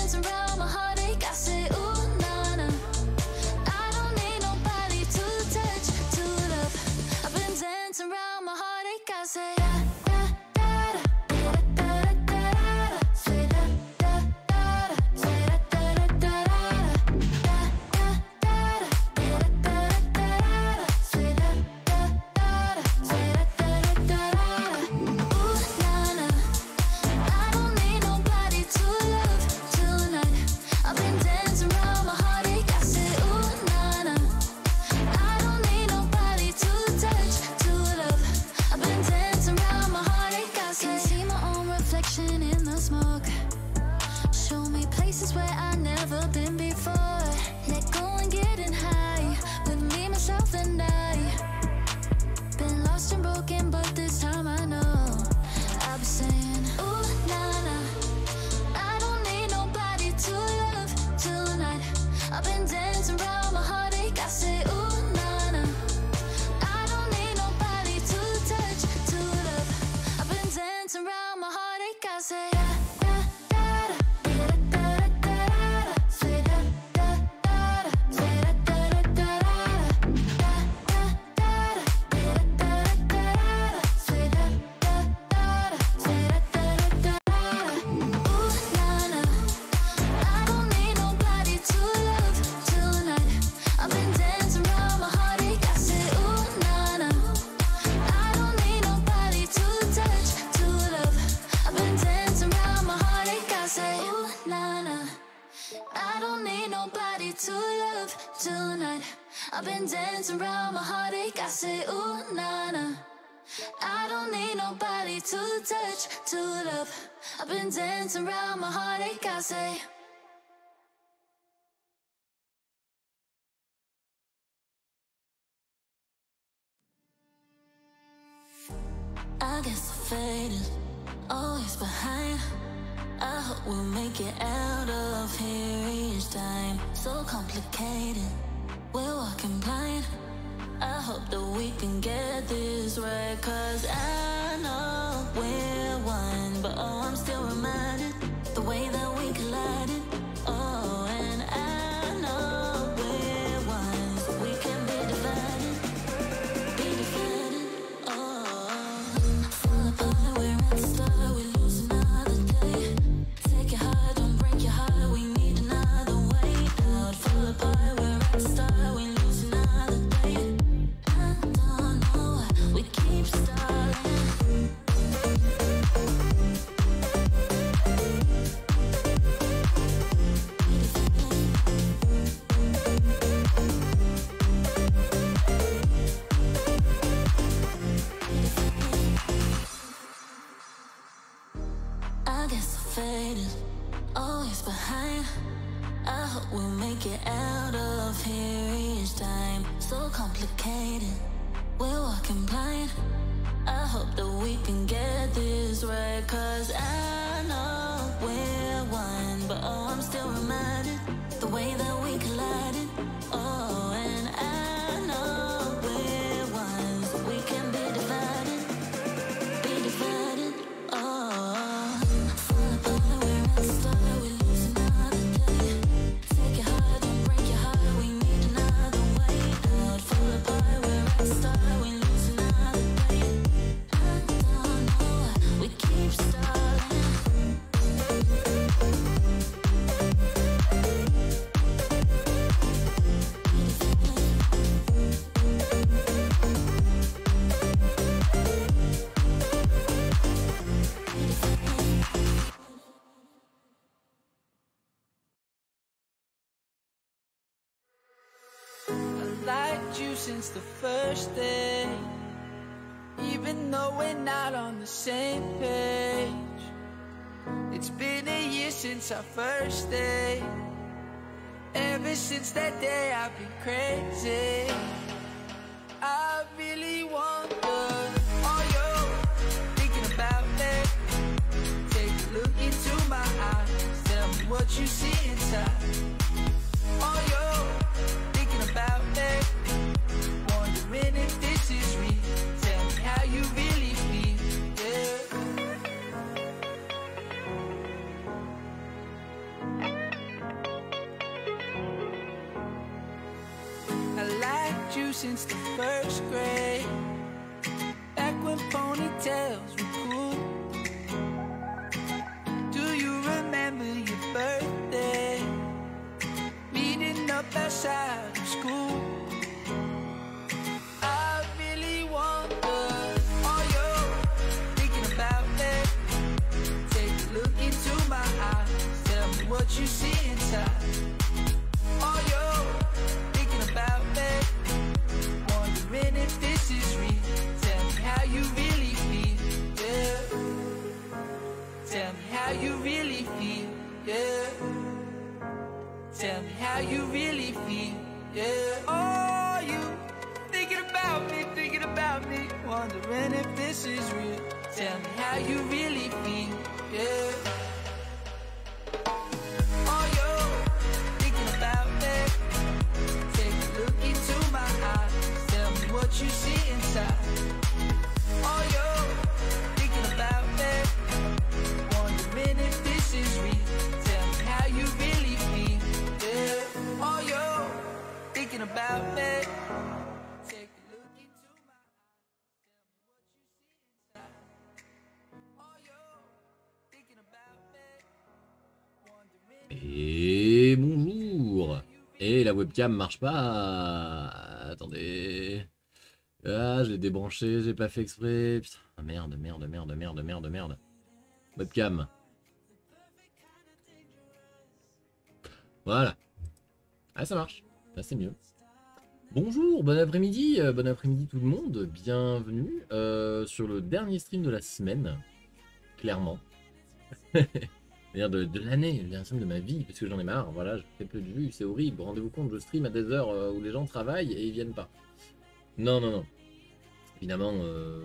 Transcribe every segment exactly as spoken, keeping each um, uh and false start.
dancing around my heartache. I say, ooh, nah, nah. I don't need nobody to touch, to love. I've been dancing around my heartache. I say, da, da, da, da, da, da, da, da. Say da, da, da, da. Say da, da, da, da, da, da, da, da, da, da, da, da. Say da, da, da, da. Say da, da, da, da, da. Ooh, nah, nah. I don't need nobody to love tonight. I've been dancing around my heartache. I say, ooh, nah, nah. I don't need nobody to touch, to love. I've been dancing around my heartache. I say, can see my own reflection in the smoke. Show me places where I've never been before. Let go and getting high with me, myself, and I. Been lost and broken, but this time I know. I've been saying, ooh, nah, nah. I don't need nobody to love tonight. I've been dancing around my heartache. I say, ooh, nah, nah. I don't need nobody to touch, to love. I've been dancing around my heartache. I say, da, da, da, da, da, da, da, da. Say da, da, da, da. Say da, da, da, da, da, da, da, da, da, da, da, da. Say da, da, da, da. Say da, da, da, da, da. Ooh, nah, nah. I don't need nobody to love tonight. I've been dancing around my heartache. I say, ooh, nah, nah. I don't need nobody to touch, to love. I've been dancing around my heartache. I say, ooh, nah, nah. I don't need nobody to love tonight. I've been dancing around my heartache. I say, ooh, nah, nah. I don't need nobody to touch, to love. I've been dancing around my heartache. I say. I guess I faded, always behind. I hope we'll make it out of here each time. So complicated, we're walking blind. I hope that we can get this right, cause I know we're one. But oh, I'm still reminded the way that we collided. Oh, and I know we're one, so we can be divided, be divided. Oh, fall apart, we're at the start, we lose another day. Take your heart, don't break your heart, we need another way out. Fall apart, we're at the start, we lose another day. I don't know why we keep stalling. I guess I faded, always behind. I hope we'll make it out of here each time. So complicated, we're walking blind. I hope that we can get this right, cause I know we're one. But oh, I'm still reminded the way that we collided. Oh, and I know we're one, so we can be divided, be divided. Oh, fall apart, we're at the start, we lose another day. Take your heart, don't break your heart, we need another way out. Fall apart, we're at the start, we lose another day. I don't know why we keep stalling. Liked you since the first day, even though we're not on the same page. It's been a year since our first day. Ever since that day I've been crazy. I really wonder, are you thinking about me? Take a look into my eyes, tell me what you see inside. Are you thinking about me? Wondering if this is real. Tell me how you really feel, yeah. you since the first grade. Back when ponytails were cool. Do you remember your birthday? Meeting up outside of school. I really wonder, are you thinking about me? Take a look into my eyes, tell me what you see inside. Are you thinking about me? Wondering if this is real. Tell me how you really feel, yeah. Tell me how you really feel, yeah. Tell me how you really feel, yeah. Are you thinking about me, thinking about me? Wondering if this is real. Tell me how you really feel, yeah. Are you thinking about me? Take a look into my eyes, tell me what you see inside. Are you thinking about me? Wondering if this is real. Tell me how you really feel, yeah. Are you thinking about me? Take a look into my eyes, tell me what you see inside. Are you thinking about me? Wondering. Et bonjour. Et la webcam marche pas. Attendez. Ah, je l'ai débranché, j'ai pas fait exprès. Putain, merde, merde, merde, merde, merde, merde. Webcam. Voilà. Ah, ça marche. Là, c'est mieux. Bonjour, bon après-midi, euh, bon après-midi tout le monde. Bienvenue euh, sur le dernier stream de la semaine. Clairement. De, de l'année, le dernier stream de ma vie, parce que j'en ai marre. Voilà, je fais plus de vues, c'est horrible. Rendez-vous compte, je stream à des heures euh, où les gens travaillent et ils viennent pas. Non, non, non. Évidemment, euh...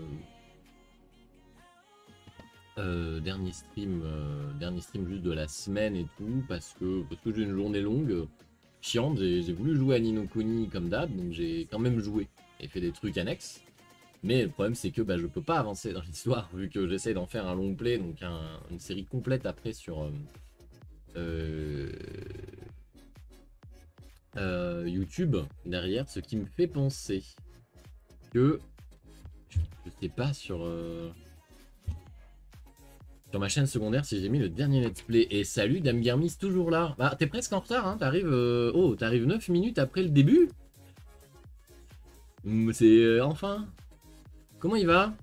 Euh, dernier stream, euh, dernier stream juste de la semaine et tout, parce que parce que j'ai une journée longue, chiante. J'ai voulu jouer à Ni no Kuni comme d'hab, donc j'ai quand même joué et fait des trucs annexes. Mais le problème c'est que bah, je peux pas avancer dans l'histoire vu que j'essaie d'en faire un long play, donc un, une série complète après sur euh, euh, euh, YouTube derrière, ce qui me fait penser que je, je sais pas sur euh, sur ma chaîne secondaire si j'ai mis le dernier let's play. Et salut Dame Guermis, toujours là. Bah t'es presque en retard, hein, t'arrives euh, oh t'arrives neuf minutes après le début. C'est euh, enfin. Comment il va?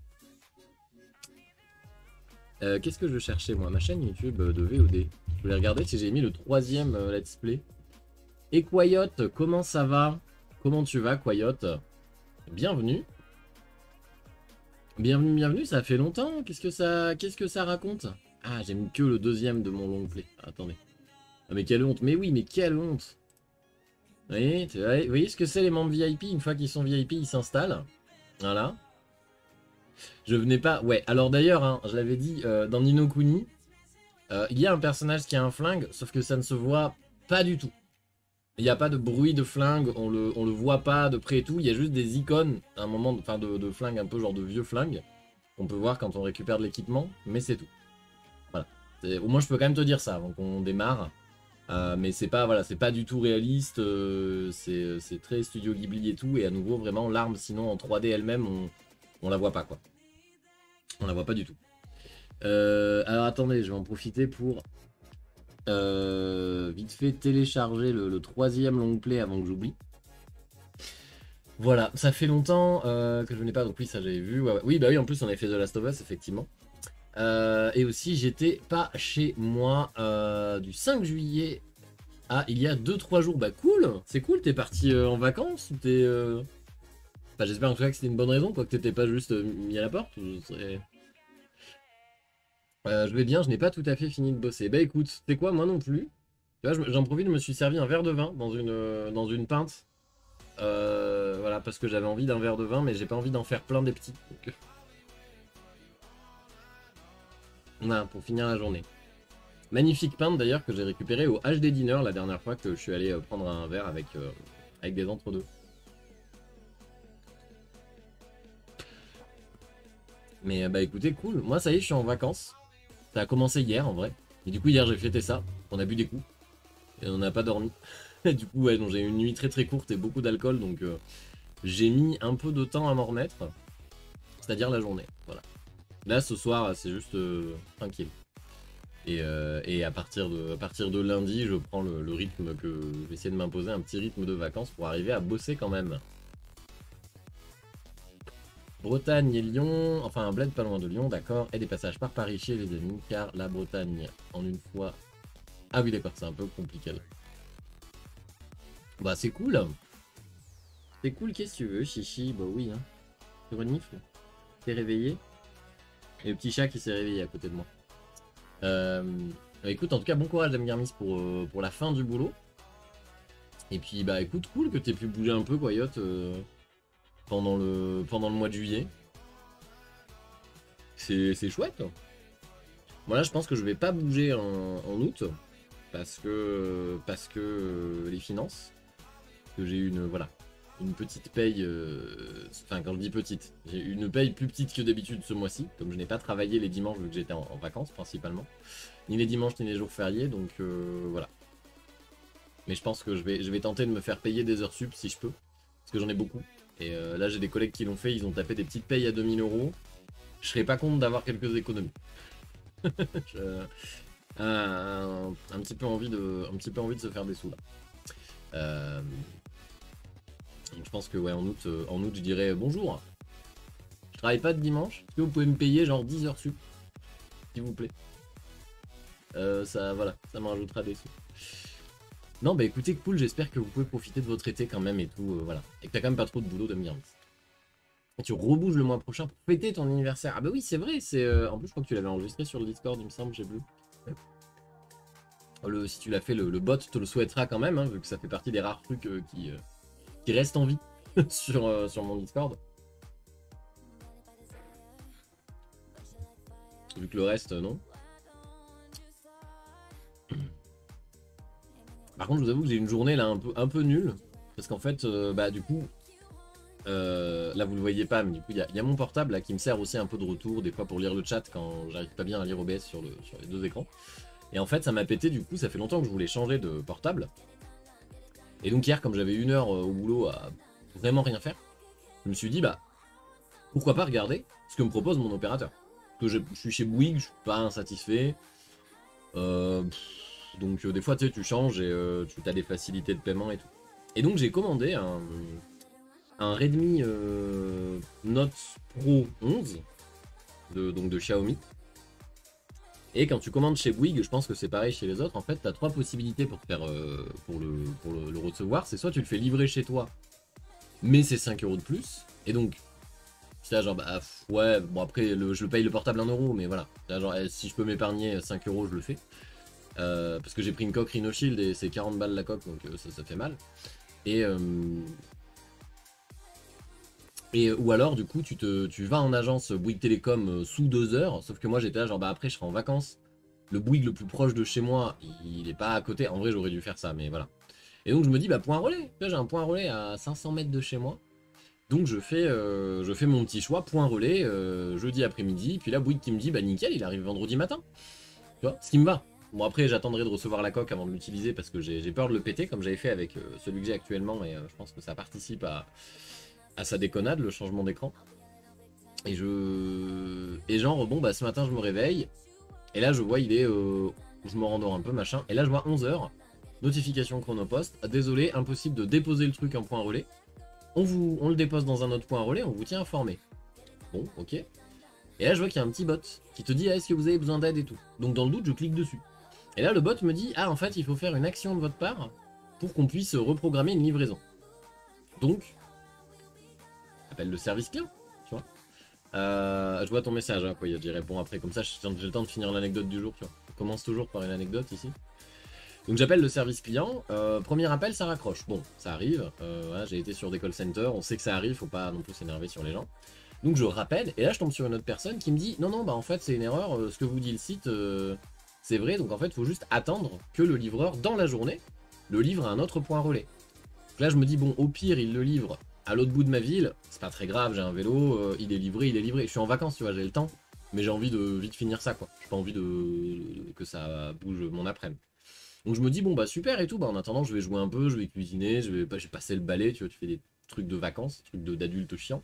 euh, Qu'est-ce que je cherchais moi? Ma chaîne YouTube de V O D. Je voulais regarder si j'ai mis le troisième euh, let's play. Et Quayotte, comment ça va? Comment tu vas Quayotte? Bienvenue. Bienvenue, bienvenue, ça fait longtemps. Qu'est-ce que ça qu'est-ce que ça raconte? Ah, j'ai mis que le deuxième de mon long play. Attendez. Ah, mais quelle honte. Mais oui, mais quelle honte. Vous voyez, vous voyez ce que c'est les membres V I P? Une fois qu'ils sont V I P, ils s'installent. Voilà. Je venais pas... Ouais, alors d'ailleurs, hein, je l'avais dit, euh, dans Ni no Kuni, euh, il y a un personnage qui a un flingue, sauf que ça ne se voit pas du tout. Il n'y a pas de bruit de flingue, on le, on le voit pas de près et tout, il y a juste des icônes, à un moment, de, de, de flingue, un peu genre de vieux flingue, qu'on peut voir quand on récupère de l'équipement, mais c'est tout. Voilà. Au moins je peux quand même te dire ça avant qu'on démarre. Euh, mais c'est pas, voilà, c'est pas du tout réaliste, euh, c'est très Studio Ghibli et tout, et à nouveau, vraiment, l'arme, sinon en trois D elle-même, on, on la voit pas, quoi. On la voit pas du tout. Euh, alors attendez, je vais en profiter pour euh, vite fait télécharger le, le troisième long play avant que j'oublie. Voilà, ça fait longtemps euh, que je venais pas, donc oui, ça j'avais vu. Ouais, ouais. Oui, bah oui, en plus on avait fait The Last of Us, effectivement. Euh, et aussi, j'étais pas chez moi euh, du cinq juillet à il y a deux trois jours. Bah cool, c'est cool, t'es parti euh, en vacances ou t'es... Euh... Enfin, j'espère en tout cas que c'était une bonne raison, quoi, que t'étais pas juste euh, mis à la porte. Je, serais... euh, je vais bien, je n'ai pas tout à fait fini de bosser. Bah écoute, c'est quoi, moi non plus. Tu vois, j'en profite, je me suis servi un verre de vin dans une, euh, dans une pinte. Euh, voilà, parce que j'avais envie d'un verre de vin, mais j'ai pas envie d'en faire plein des petits. Donc... Voilà, pour finir la journée. Magnifique pinte d'ailleurs que j'ai récupéré au H D Dinner la dernière fois que je suis allé euh, prendre un verre avec, euh, avec des entre-deux. Mais bah écoutez, cool. Moi ça y est, je suis en vacances. Ça a commencé hier en vrai. Et du coup hier j'ai fêté ça. On a bu des coups. Et on n'a pas dormi. Et du coup ouais, j'ai eu une nuit très très courte et beaucoup d'alcool. Donc euh, j'ai mis un peu de temps à m'en remettre, c'est-à-dire la journée, voilà. Là, ce soir, c'est juste euh, tranquille. Et, euh, et à, partir de, à partir de lundi, je prends le, le rythme que... Je vais essayer de m'imposer un petit rythme de vacances pour arriver à bosser quand même. Bretagne et Lyon, enfin un bled pas loin de Lyon, d'accord. Et des passages par Paris chez les amis, car la Bretagne, en une fois... Ah oui, d'accord, c'est un peu compliqué là. Bah c'est cool. C'est cool, qu'est-ce que tu veux, chichi? Bah oui, hein. Tu renifles? T'es réveillé? Et le petit chat qui s'est réveillé à côté de moi. Euh, bah, écoute, en tout cas, bon courage, Dame Garmis, pour, euh, pour la fin du boulot. Et puis, bah écoute, cool que t'aies pu bouger un peu, Coyote, euh, pendant, le, pendant le mois de juillet. C'est chouette. Moi, là, je pense que je vais pas bouger en, en août. Parce que, parce que euh, les finances. Que j'ai une, voilà, une petite paye. Euh, enfin, quand je dis petite, j'ai une paye plus petite que d'habitude ce mois-ci. Comme je n'ai pas travaillé les dimanches, vu que j'étais en, en vacances principalement. Ni les dimanches, ni les jours fériés. Donc, euh, voilà. Mais je pense que je vais, je vais tenter de me faire payer des heures sup si je peux. Parce que j'en ai beaucoup. Et euh, là, j'ai des collègues qui l'ont fait. Ils ont tapé des petites payes à deux mille euros. Je serais pas contre d'avoir quelques économies. je, un, un, petit peu envie de, un petit peu envie de se faire des sous là. Euh, donc je pense que ouais, en août, euh, en août, je dirais bonjour. Je travaille pas de dimanche. Est-ce que vous pouvez me payer genre dix heures sup, s'il vous plaît? euh, Ça, voilà, ça me rajoutera des sous. Non, bah écoutez, cool. J'espère que vous pouvez profiter de votre été quand même et tout, euh, voilà. Et que t'as quand même pas trop de boulot de me dire. Et tu rebouges le mois prochain pour fêter ton anniversaire. Ah bah oui, c'est vrai. C'est euh... en plus, je crois que tu l'avais enregistré sur le Discord, il me semble, j'ai vu. Le, si tu l'as fait, le, le bot te le souhaitera quand même, hein, vu que ça fait partie des rares trucs euh, qui, euh, qui restent en vie sur, euh, sur mon Discord. Vu que le reste, euh, non. Par contre, je vous avoue que j'ai une journée là un peu, un peu nulle. Parce qu'en fait, euh, bah du coup, euh, là vous le voyez pas, mais du coup, il y, y a mon portable là qui me sert aussi un peu de retour, des fois pour lire le chat quand j'arrive pas bien à lire O B S sur, le, sur les deux écrans. Et en fait, ça m'a pété, du coup, ça fait longtemps que je voulais changer de portable. Et donc hier, comme j'avais une heure au boulot à vraiment rien faire, je me suis dit, bah, pourquoi pas regarder ce que me propose mon opérateur. Parce que je, je suis chez Bouygues, je suis pas insatisfait. Euh, pff, donc euh, des fois, tu sais, tu changes et euh, tu as des facilités de paiement et tout. Et donc j'ai commandé un, un Redmi euh, Note Pro onze, de, donc de Xiaomi. Et quand tu commandes chez Bouygues, je pense que c'est pareil chez les autres, en fait, tu as trois possibilités pour, faire, euh, pour, le, pour le, le recevoir. C'est soit tu le fais livrer chez toi, mais c'est cinq euros de plus. Et donc, c'est là genre, bah ouais, bon après, le, je le paye le portable un euro, mais voilà. Là, genre, si je peux m'épargner cinq euros, je le fais. Euh, parce que j'ai pris une coque Rhino Shield et c'est quarante balles la coque, donc euh, ça, ça fait mal. Et... Euh, Et, ou alors, du coup, tu, te, tu vas en agence Bouygues Télécom euh, sous deux heures, sauf que moi j'étais là, genre bah après je serai en vacances. Le Bouygues le plus proche de chez moi, il est pas à côté. En vrai, j'aurais dû faire ça, mais voilà. Et donc je me dis, bah point relais. Là, j'ai un point relais à cinq cents mètres de chez moi. Donc je fais, euh, je fais mon petit choix, point relais, euh, jeudi après-midi. Puis là, Bouygues qui me dit, bah nickel, il arrive vendredi matin. Tu vois, ce qui me va. Bon, après, j'attendrai de recevoir la coque avant de l'utiliser parce que j'ai peur de le péter, comme j'avais fait avec euh, celui que j'ai actuellement. Et euh, je pense que ça participe à. à sa déconnade, le changement d'écran. Et je... Et genre, bon, bah ce matin, je me réveille. Et là, je vois, il est... Euh... Je me rendors un peu, machin. Et là, je vois onze heures. Notification Chronopost. Désolé, impossible de déposer le truc en point relais. On, vous... on le dépose dans un autre point relais, on vous tient informé. Bon, ok. Et là, je vois qu'il y a un petit bot qui te dit, ah, est-ce que vous avez besoin d'aide et tout. Donc, dans le doute, je clique dessus. Et là, le bot me dit, ah, en fait, il faut faire une action de votre part pour qu'on puisse reprogrammer une livraison. Donc... appelle le service client, tu vois. Euh, je vois ton message, hein, quoi, j'y réponds après, comme ça j'ai le temps de finir l'anecdote du jour, tu vois. On commence toujours par une anecdote ici. Donc j'appelle le service client, euh, premier appel, ça raccroche. Bon, ça arrive, euh, voilà, j'ai été sur des call centers, on sait que ça arrive, faut pas non plus s'énerver sur les gens. Donc je rappelle, et là je tombe sur une autre personne qui me dit, non, non, bah en fait c'est une erreur, euh, ce que vous dit le site, euh, c'est vrai, donc en fait il faut juste attendre que le livreur, dans la journée, le livre à un autre point relais. Donc là je me dis, bon, au pire, il le livre à l'autre bout de ma ville, c'est pas très grave, j'ai un vélo, euh, il est livré, il est livré. Je suis en vacances, tu vois, j'ai le temps, mais j'ai envie de vite finir ça, quoi. J'ai pas envie de, de que ça bouge mon après-midi. Donc je me dis, bon bah super et tout, bah en attendant, je vais jouer un peu, je vais cuisiner, je vais, bah, je vais passer le balai, tu vois, tu fais des truc de vacances, truc d'adulte chiant.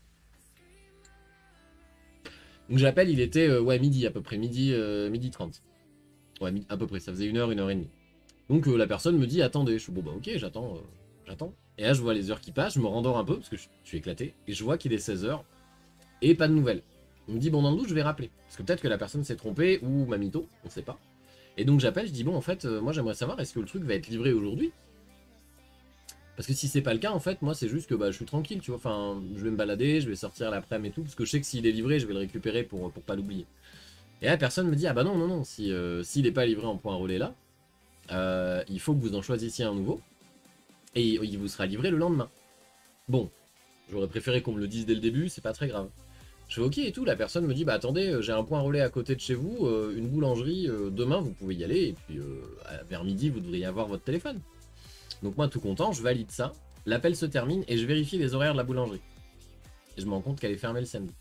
Donc j'appelle, il était euh, ouais, midi à peu près, midi, euh, midi trente. Ouais, à peu près, ça faisait une heure, une heure et demie. Donc euh, la personne me dit attendez, je suis bon bah ok, j'attends, euh, j'attends. Et là je vois les heures qui passent, je me rendors un peu parce que je, je suis éclaté, et je vois qu'il est seize heures, et pas de nouvelles. On me dit bon dans le doute je vais rappeler, parce que peut-être que la personne s'est trompée, ou m'a mytho, on sait pas. Et donc j'appelle, je dis bon en fait, euh, moi j'aimerais savoir est-ce que le truc va être livré aujourd'hui. Parce que si c'est pas le cas, en fait, moi c'est juste que bah, je suis tranquille, tu vois, enfin, je vais me balader, je vais sortir l'après-midi et tout, parce que je sais que s'il est livré, je vais le récupérer pour, pour pas l'oublier. Et là, personne me dit, ah bah non, non, non, si, euh, s'il est pas livré en point relais là, euh, il faut que vous en choisissiez un nouveau, et il vous sera livré le lendemain. Bon, j'aurais préféré qu'on me le dise dès le début, c'est pas très grave. Je fais ok et tout, la personne me dit, bah attendez, j'ai un point relais à côté de chez vous, euh, une boulangerie, euh, demain vous pouvez y aller, et puis euh, vers midi vous devriez avoir votre téléphone. Donc moi tout content, je valide ça, l'appel se termine et je vérifie les horaires de la boulangerie. Et je me rends compte qu'elle est fermée le samedi.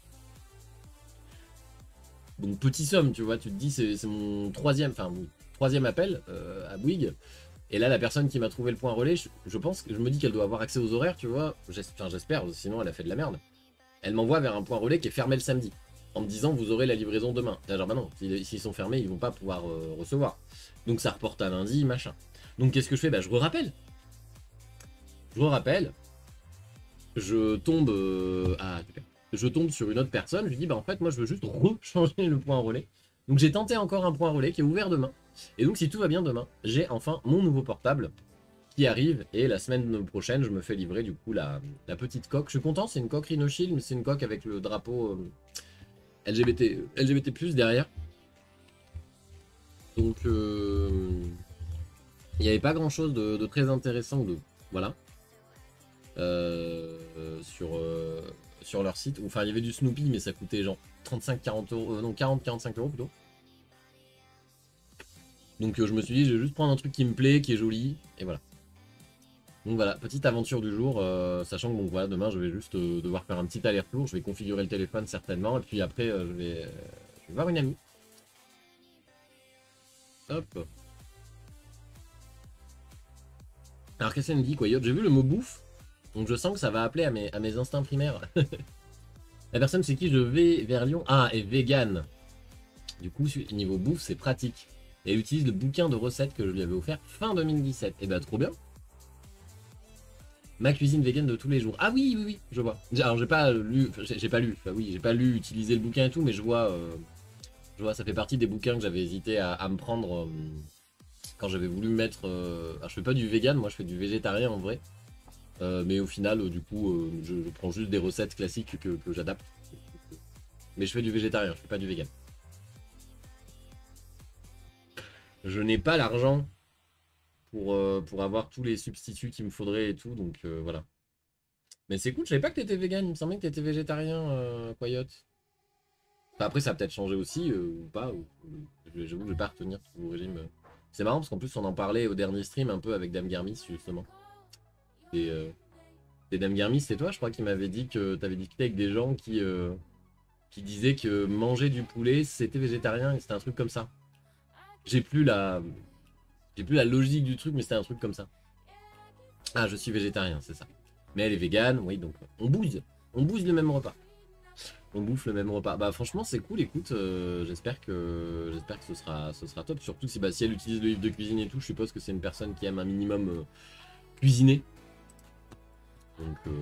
Donc petit somme, tu vois, tu te dis c'est mon troisième, enfin mon troisième appel euh, à Bouygues. Et là la personne qui m'a trouvé le point relais, je, je pense que je me dis qu'elle doit avoir accès aux horaires, tu vois. J'espère, j'espère, sinon elle a fait de la merde. Elle m'envoie vers un point relais qui est fermé le samedi, en me disant vous aurez la livraison demain. Genre bah non, s'ils sont fermés, ils vont pas pouvoir euh, recevoir. Donc ça reporte à lundi, machin. Donc qu'est-ce que je fais? Bah je re-rappelle. Je rappelle, je tombe euh, ah, je tombe sur une autre personne, je lui dis bah en fait moi je veux juste changer le point relais. Donc j'ai tenté encore un point relais qui est ouvert demain. Et donc si tout va bien demain, j'ai enfin mon nouveau portable qui arrive et la semaine prochaine je me fais livrer du coup la, la petite coque. Je suis content, c'est une coque Rhino Shield, mais c'est une coque avec le drapeau euh, L G B T L G B T plus derrière. Donc euh, il n'y avait pas grand chose de, de très intéressant de voilà. Euh, sur, euh, sur leur site. Enfin, il y avait du Snoopy, mais ça coûtait genre trente-cinq quarante euros. Euh, non, quarante quarante-cinq euros plutôt. Donc euh, je me suis dit, je vais juste prendre un truc qui me plaît, qui est joli, et voilà. Donc voilà, petite aventure du jour, euh, sachant que bon, voilà, demain je vais juste euh, devoir faire un petit aller-retour. Je vais configurer le téléphone certainement, et puis après euh, je, vais, euh, je vais voir une amie. Hop. Alors qu'est-ce qu'elle me dit, quoi? J'ai vu le mot bouffe. Donc je sens que ça va appeler à mes, à mes instincts primaires. La personne c'est qui je vais vers Lyon. Ah, est vegan. Du coup, niveau bouffe, c'est pratique. Et elle utilise le bouquin de recettes que je lui avais offert fin deux mille dix-sept. Et bah trop bien. Ma cuisine vegan de tous les jours. Ah oui, oui, oui, je vois. Alors j'ai pas lu, j'ai pas lu, enfin oui, j'ai pas lu, utiliser le bouquin et tout, mais je vois, euh, je vois, ça fait partie des bouquins que j'avais hésité à, à me prendre euh, quand j'avais voulu mettre... Euh, alors je fais pas du vegan, moi je fais du végétarien en vrai. Euh, mais au final, euh, du coup, euh, je, je prends juste des recettes classiques que, que j'adapte. Mais je fais du végétarien, je fais pas du vegan. Je n'ai pas l'argent pour, euh, pour avoir tous les substituts qu'il me faudrait et tout, donc euh, voilà. Mais c'est cool, je savais pas que t'étais vegan, il me semblait que t'étais végétarien, euh, Coyote. Enfin, après, ça a peut-être changé aussi, euh, ou pas. Ou, ou, j'avoue que je vais pas retenir tout le régime. C'est marrant parce qu'en plus, on en parlait au dernier stream un peu avec Dame Garmis, justement. Et, euh, et Dame Garmis, c'est toi, je crois, qui m'avait dit que tu avais discuté avec des gens qui, euh, qui disaient que manger du poulet, c'était végétarien et c'était un truc comme ça. J'ai plus la... J'ai plus la logique du truc, mais c'était un truc comme ça. Ah, je suis végétarien, c'est ça. Mais elle est végane, oui, donc on bouse. On bouse le même repas. On bouffe le même repas. Bah franchement, c'est cool, écoute, euh, j'espère que j'espère que ce sera, ce sera top. Surtout si, bah, si elle utilise le livre de cuisine et tout, je suppose que c'est une personne qui aime un minimum euh, cuisiner. Donc, euh...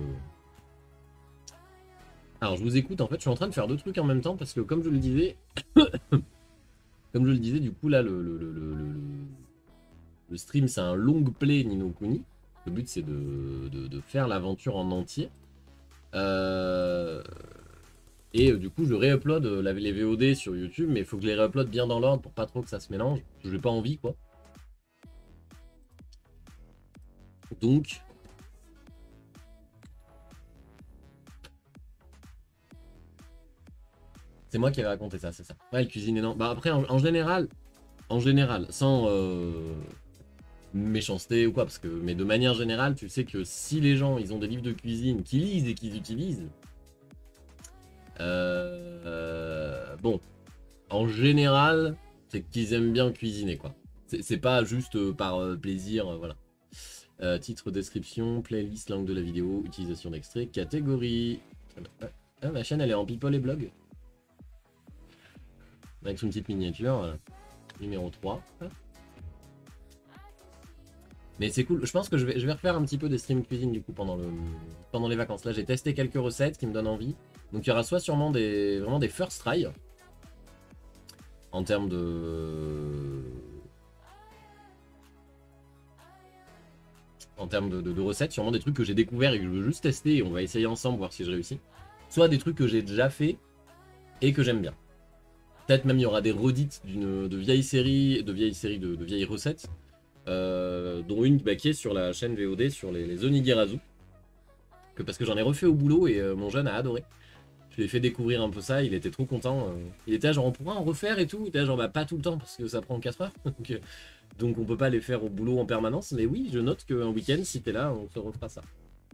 alors je vous écoute, en fait je suis en train de faire deux trucs en même temps parce que comme je le disais, comme je le disais, du coup là le, le, le, le, le, le stream c'est un long play Ni no Kuni. Le but c'est de, de, de faire l'aventure en entier. Euh... Et euh, du coup je réupload euh, les V O D sur YouTube, mais il faut que je les réupload bien dans l'ordre pour pas trop que ça se mélange. Je n'ai pas envie quoi. Donc... C'est moi qui avais raconté ça, c'est ça. Ouais, elle cuisine énorme. Bah après, en, en général, en général, sans euh, méchanceté ou quoi, parce que, mais de manière générale, tu sais que si les gens, ils ont des livres de cuisine qu'ils lisent et qu'ils utilisent, euh, euh, bon, en général, c'est qu'ils aiment bien cuisiner, quoi. C'est pas juste par euh, plaisir, euh, voilà. Euh, titre, description, playlist, langue de la vidéo, utilisation d'extrait, catégorie. Ah, ma chaîne elle est en people et blog. Avec une petite miniature, voilà. Numéro trois. Mais c'est cool, je pense que je vais, je vais refaire un petit peu des streams cuisine du coup pendant, le, pendant les vacances. Là j'ai testé quelques recettes qui me donnent envie. Donc il y aura soit sûrement des, vraiment des first try. En termes de... En termes de, de, de recettes, sûrement des trucs que j'ai découverts et que je veux juste tester et on va essayer ensemble, voir si je réussis. Soit des trucs que j'ai déjà fait et que j'aime bien. Peut-être même il y aura des redites d'une de vieilles séries, de vieilles séries de, de vieilles recettes, euh, dont une bah, qui est sur la chaîne V O D sur les, les onigirazu. Que parce que j'en ai refait au boulot et euh, mon jeune a adoré. Je lui ai fait découvrir un peu ça, il était trop content. Euh, il était genre on pourra en refaire et tout, il était genre bah pas tout le temps parce que ça prend quatre heures. donc, euh, donc on peut pas les faire au boulot en permanence, mais oui je note qu'un week-end si t'es là on se refera ça.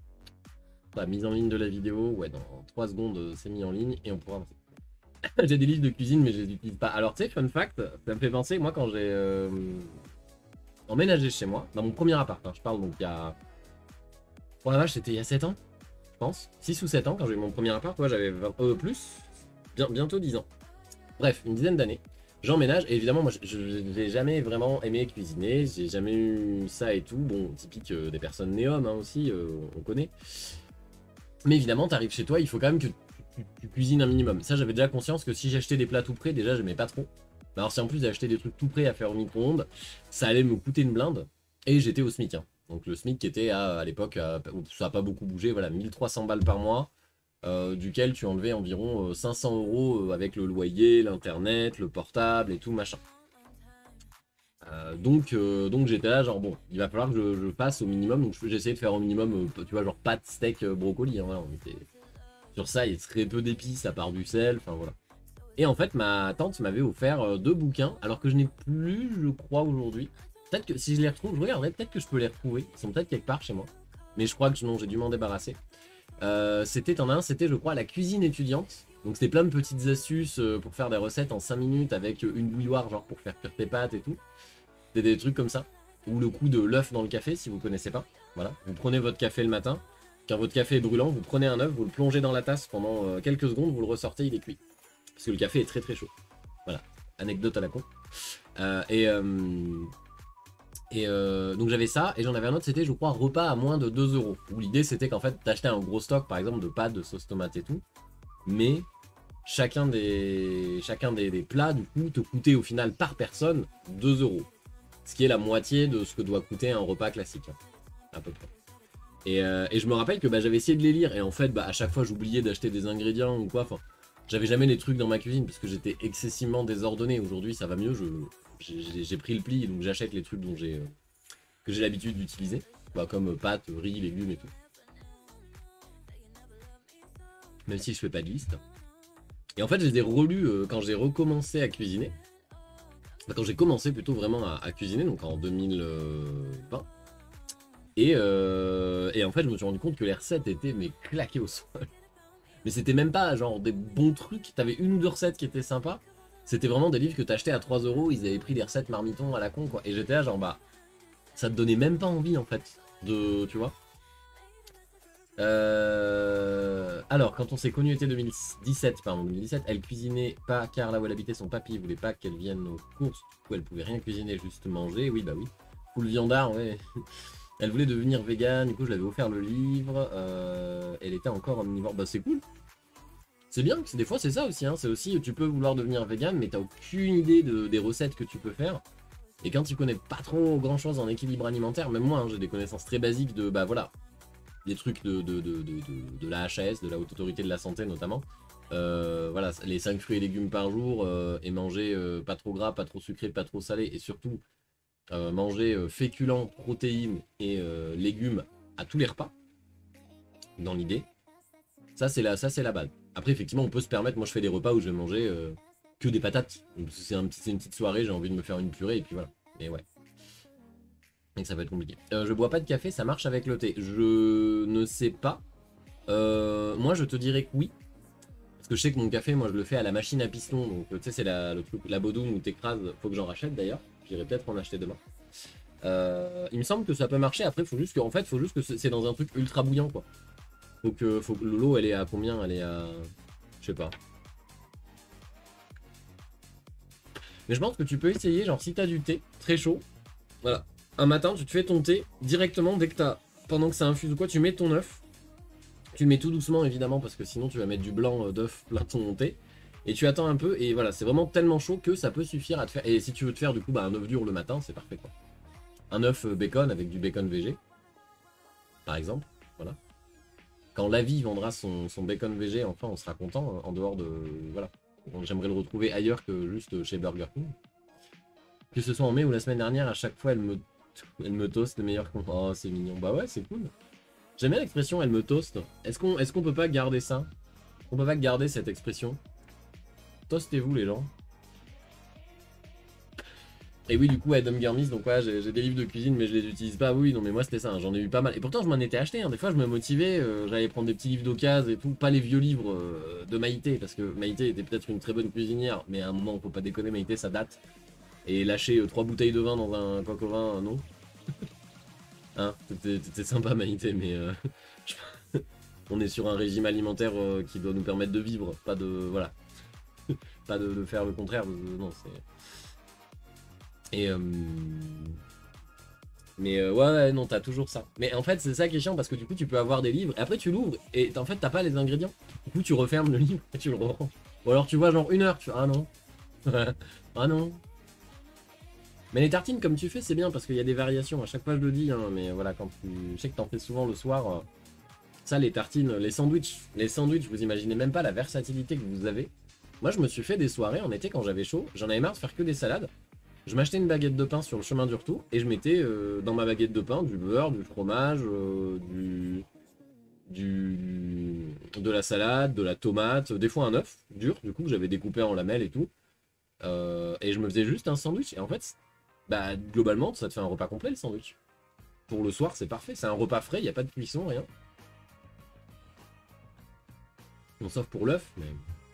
La mise en ligne de la vidéo, ouais dans trois secondes c'est mis en ligne et on pourra... J'ai des livres de cuisine mais je les utilise pas. Alors tu sais, fun fact, ça me fait penser, moi quand j'ai euh, emménagé chez moi, dans mon premier appart, hein, je parle donc il y a... Oh la vache, c'était il y a sept ans, je pense. six ou sept ans quand j'ai eu mon premier appart, moi j'avais euh, plus, bien, bientôt dix ans. Bref, une dizaine d'années. J'emménage et évidemment moi je n'ai jamais vraiment aimé cuisiner, j'ai jamais eu ça et tout. Bon, typique euh, des personnes néom hein, aussi, euh, on connaît. Mais évidemment, t'arrives chez toi, il faut quand même que... Tu, tu cuisines un minimum. Ça, j'avais déjà conscience que si j'achetais des plats tout prêts, déjà, j'aimais pas trop. Alors, si en plus d'acheter des trucs tout prêts à faire au micro-ondes, ça allait me coûter une blinde. Et j'étais au SMIC. Hein. Donc, le SMIC qui était à, à l'époque, à, ça n'a pas beaucoup bougé, voilà, mille trois cents balles par mois, euh, duquel tu enlevais environ cinq cents euros avec le loyer, l'internet, le portable et tout machin. Euh, donc, euh, donc j'étais là, genre bon, il va falloir que je, je passe au minimum. Donc, j'essayais de faire au minimum, euh, tu vois, genre pâtes, steak, euh, brocoli. Hein, voilà, on était. Sur ça, il y a très peu d'épices, à part du sel, enfin voilà. Et en fait, ma tante m'avait offert euh, deux bouquins, alors que je n'ai plus, je crois, aujourd'hui. Peut-être que si je les retrouve, je regarderai, peut-être que je peux les retrouver. Ils sont peut-être quelque part chez moi. Mais je crois que non, j'ai dû m'en débarrasser. Euh, c'était, en un, c'était, je crois, la cuisine étudiante. Donc c'était plein de petites astuces euh, pour faire des recettes en cinq minutes avec une bouilloire, genre pour faire cuire tes pâtes et tout. C'était des trucs comme ça. Ou le coup de l'œuf dans le café, si vous connaissez pas. Voilà, vous prenez votre café le matin. Quand votre café est brûlant, vous prenez un œuf, vous le plongez dans la tasse pendant euh, quelques secondes, vous le ressortez, il est cuit. Parce que le café est très très chaud. Voilà, anecdote à la con. Euh, et euh, et euh, donc j'avais ça, et j'en avais un autre, c'était je crois repas à moins de deux euros. Où l'idée c'était qu'en fait t'achetais un gros stock par exemple de pâtes, de sauce tomate et tout. Mais chacun des, chacun des, des plats du coup te coûtait au final par personne deux euros. Ce qui est la moitié de ce que doit coûter un repas classique. Hein, à peu près. Et, euh, et je me rappelle que bah, j'avais essayé de les lire et en fait bah, à chaque fois j'oubliais d'acheter des ingrédients ou quoi. Enfin, j'avais jamais les trucs dans ma cuisine parce que j'étais excessivement désordonné. Aujourd'hui ça va mieux, je, j'ai, j'ai pris le pli donc j'achète les trucs dont j'ai, euh, que j'ai l'habitude d'utiliser. Bah, comme euh, pâtes, riz, légumes et tout. Même si je fais pas de liste. Et en fait je les ai relus euh, quand j'ai recommencé à cuisiner. Enfin, quand j'ai commencé plutôt vraiment à, à cuisiner, donc en deux mille vingt. Et, euh, et en fait, je me suis rendu compte que les recettes étaient mais claquées au sol. Mais c'était même pas genre des bons trucs. T'avais une ou deux recettes qui étaient sympas. C'était vraiment des livres que t'achetais à trois euros. Ils avaient pris des recettes marmitons à la con, quoi. Et j'étais là, genre, bah, ça te donnait même pas envie, en fait, de. Tu vois. Euh... Alors, quand on s'est connus, était deux mille dix-sept, pardon, deux mille dix-sept, elle cuisinait pas car là où elle habitait, son papy voulait pas qu'elle vienne aux courses. Du coup, elle pouvait rien cuisiner, juste manger. Oui, bah oui. Full viandard, ouais. Elle voulait devenir végane, du coup je l'avais offert le livre, euh, elle était encore omnivore, bah c'est cool. C'est bien, des fois c'est ça aussi, hein. C'est aussi, tu peux vouloir devenir végane mais t'as aucune idée de, des recettes que tu peux faire. Et quand tu connais pas trop grand chose en équilibre alimentaire, même moi hein, j'ai des connaissances très basiques de, bah voilà, des trucs de, de, de, de, de, de la H A S, de la Haute Autorité de la Santé notamment. Euh, voilà, les cinq fruits et légumes par jour euh, et manger euh, pas trop gras, pas trop sucré, pas trop salé et surtout Euh, manger euh, féculents, protéines et euh, légumes à tous les repas, dans l'idée, ça c'est la, ça c'est la base. Après effectivement on peut se permettre, moi je fais des repas où je vais manger euh, que des patates, c'est un petit, c'est une petite soirée, j'ai envie de me faire une purée et puis voilà, mais ouais. Et ça va être compliqué. Euh, je bois pas de café, ça marche avec le thé, je ne sais pas, euh, moi je te dirais que oui, parce que je sais que mon café, moi je le fais à la machine à piston, donc tu sais c'est la, le truc, la Bodum où t'écrases, faut que j'en rachète d'ailleurs. J'irai peut-être en acheter demain. Euh, il me semble que ça peut marcher. Après, faut juste que, en fait, faut juste que c'est dans un truc ultra bouillant, quoi. Faut que, faut que l'eau, elle est à combien? Elle est à, je sais pas. Mais je pense que tu peux essayer, genre si t'as du thé très chaud, voilà. Un matin, tu te fais ton thé directement dès que t'as, pendant que ça infuse ou quoi, tu mets ton œuf. Tu le mets tout doucement évidemment parce que sinon tu vas mettre du blanc d'œuf plein ton thé. Et tu attends un peu et voilà, c'est vraiment tellement chaud que ça peut suffire à te faire. Et si tu veux te faire du coup bah, un œuf dur le matin, c'est parfait quoi. Un œuf bacon avec du bacon végé, par exemple, voilà. Quand la vie vendra son, son bacon végé, enfin on sera content en dehors de... Voilà. J'aimerais le retrouver ailleurs que juste chez Burger King. Que ce soit en mai ou la semaine dernière, à chaque fois elle me, elle me toast le meilleur con. Oh c'est mignon, bah ouais c'est cool. J'aime bien l'expression elle me toast. Est-ce qu'on est-ce qu'on peut pas garder ça? On peut pas garder cette expression? Toastez-vous les gens. Et oui du coup Adam Gurmis, donc ouais j'ai des livres de cuisine mais je les utilise pas. Oui non mais moi c'était ça, hein, j'en ai eu pas mal. Et pourtant je m'en étais acheté, hein. Des fois je me motivais, euh, j'allais prendre des petits livres d'occasion et tout. Pas les vieux livres euh, de Maïté, parce que Maïté était peut-être une très bonne cuisinière, mais à un moment faut pas déconner, Maïté ça date. Et lâcher euh, trois bouteilles de vin dans un coq au vin, euh, non. Hein, t'étais sympa Maïté, mais euh, on est sur un régime alimentaire euh, qui doit nous permettre de vivre, pas de... Voilà. Pas de, de faire le contraire, de, de, non c'est... Et euh... Mais euh, ouais, ouais, non, t'as toujours ça. Mais en fait, c'est ça qui est chiant parce que du coup, tu peux avoir des livres, et après tu l'ouvres, et en fait, t'as pas les ingrédients. Du coup, tu refermes le livre et tu le reprends. Ou alors tu vois, genre une heure, tu fais ah non. Ah non. Mais les tartines, comme tu fais, c'est bien parce qu'il y a des variations. À chaque fois, je le dis, hein, mais voilà, quand tu. Je sais que t'en fais souvent le soir. Euh... Ça, les tartines, les sandwichs. Les sandwichs, vous imaginez même pas la versatilité que vous avez. Moi, je me suis fait des soirées en été quand j'avais chaud. J'en avais marre de faire que des salades. Je m'achetais une baguette de pain sur le chemin du retour et je mettais euh, dans ma baguette de pain du beurre, du fromage, euh, du, du, de la salade, de la tomate, des fois un œuf dur, du coup que j'avais découpé en lamelles et tout. Euh, et je me faisais juste un sandwich. Et en fait, bah globalement, ça te fait un repas complet le sandwich. Pour le soir, c'est parfait. C'est un repas frais, il n'y a pas de cuisson, rien. Bon, sauf pour l'œuf, mais...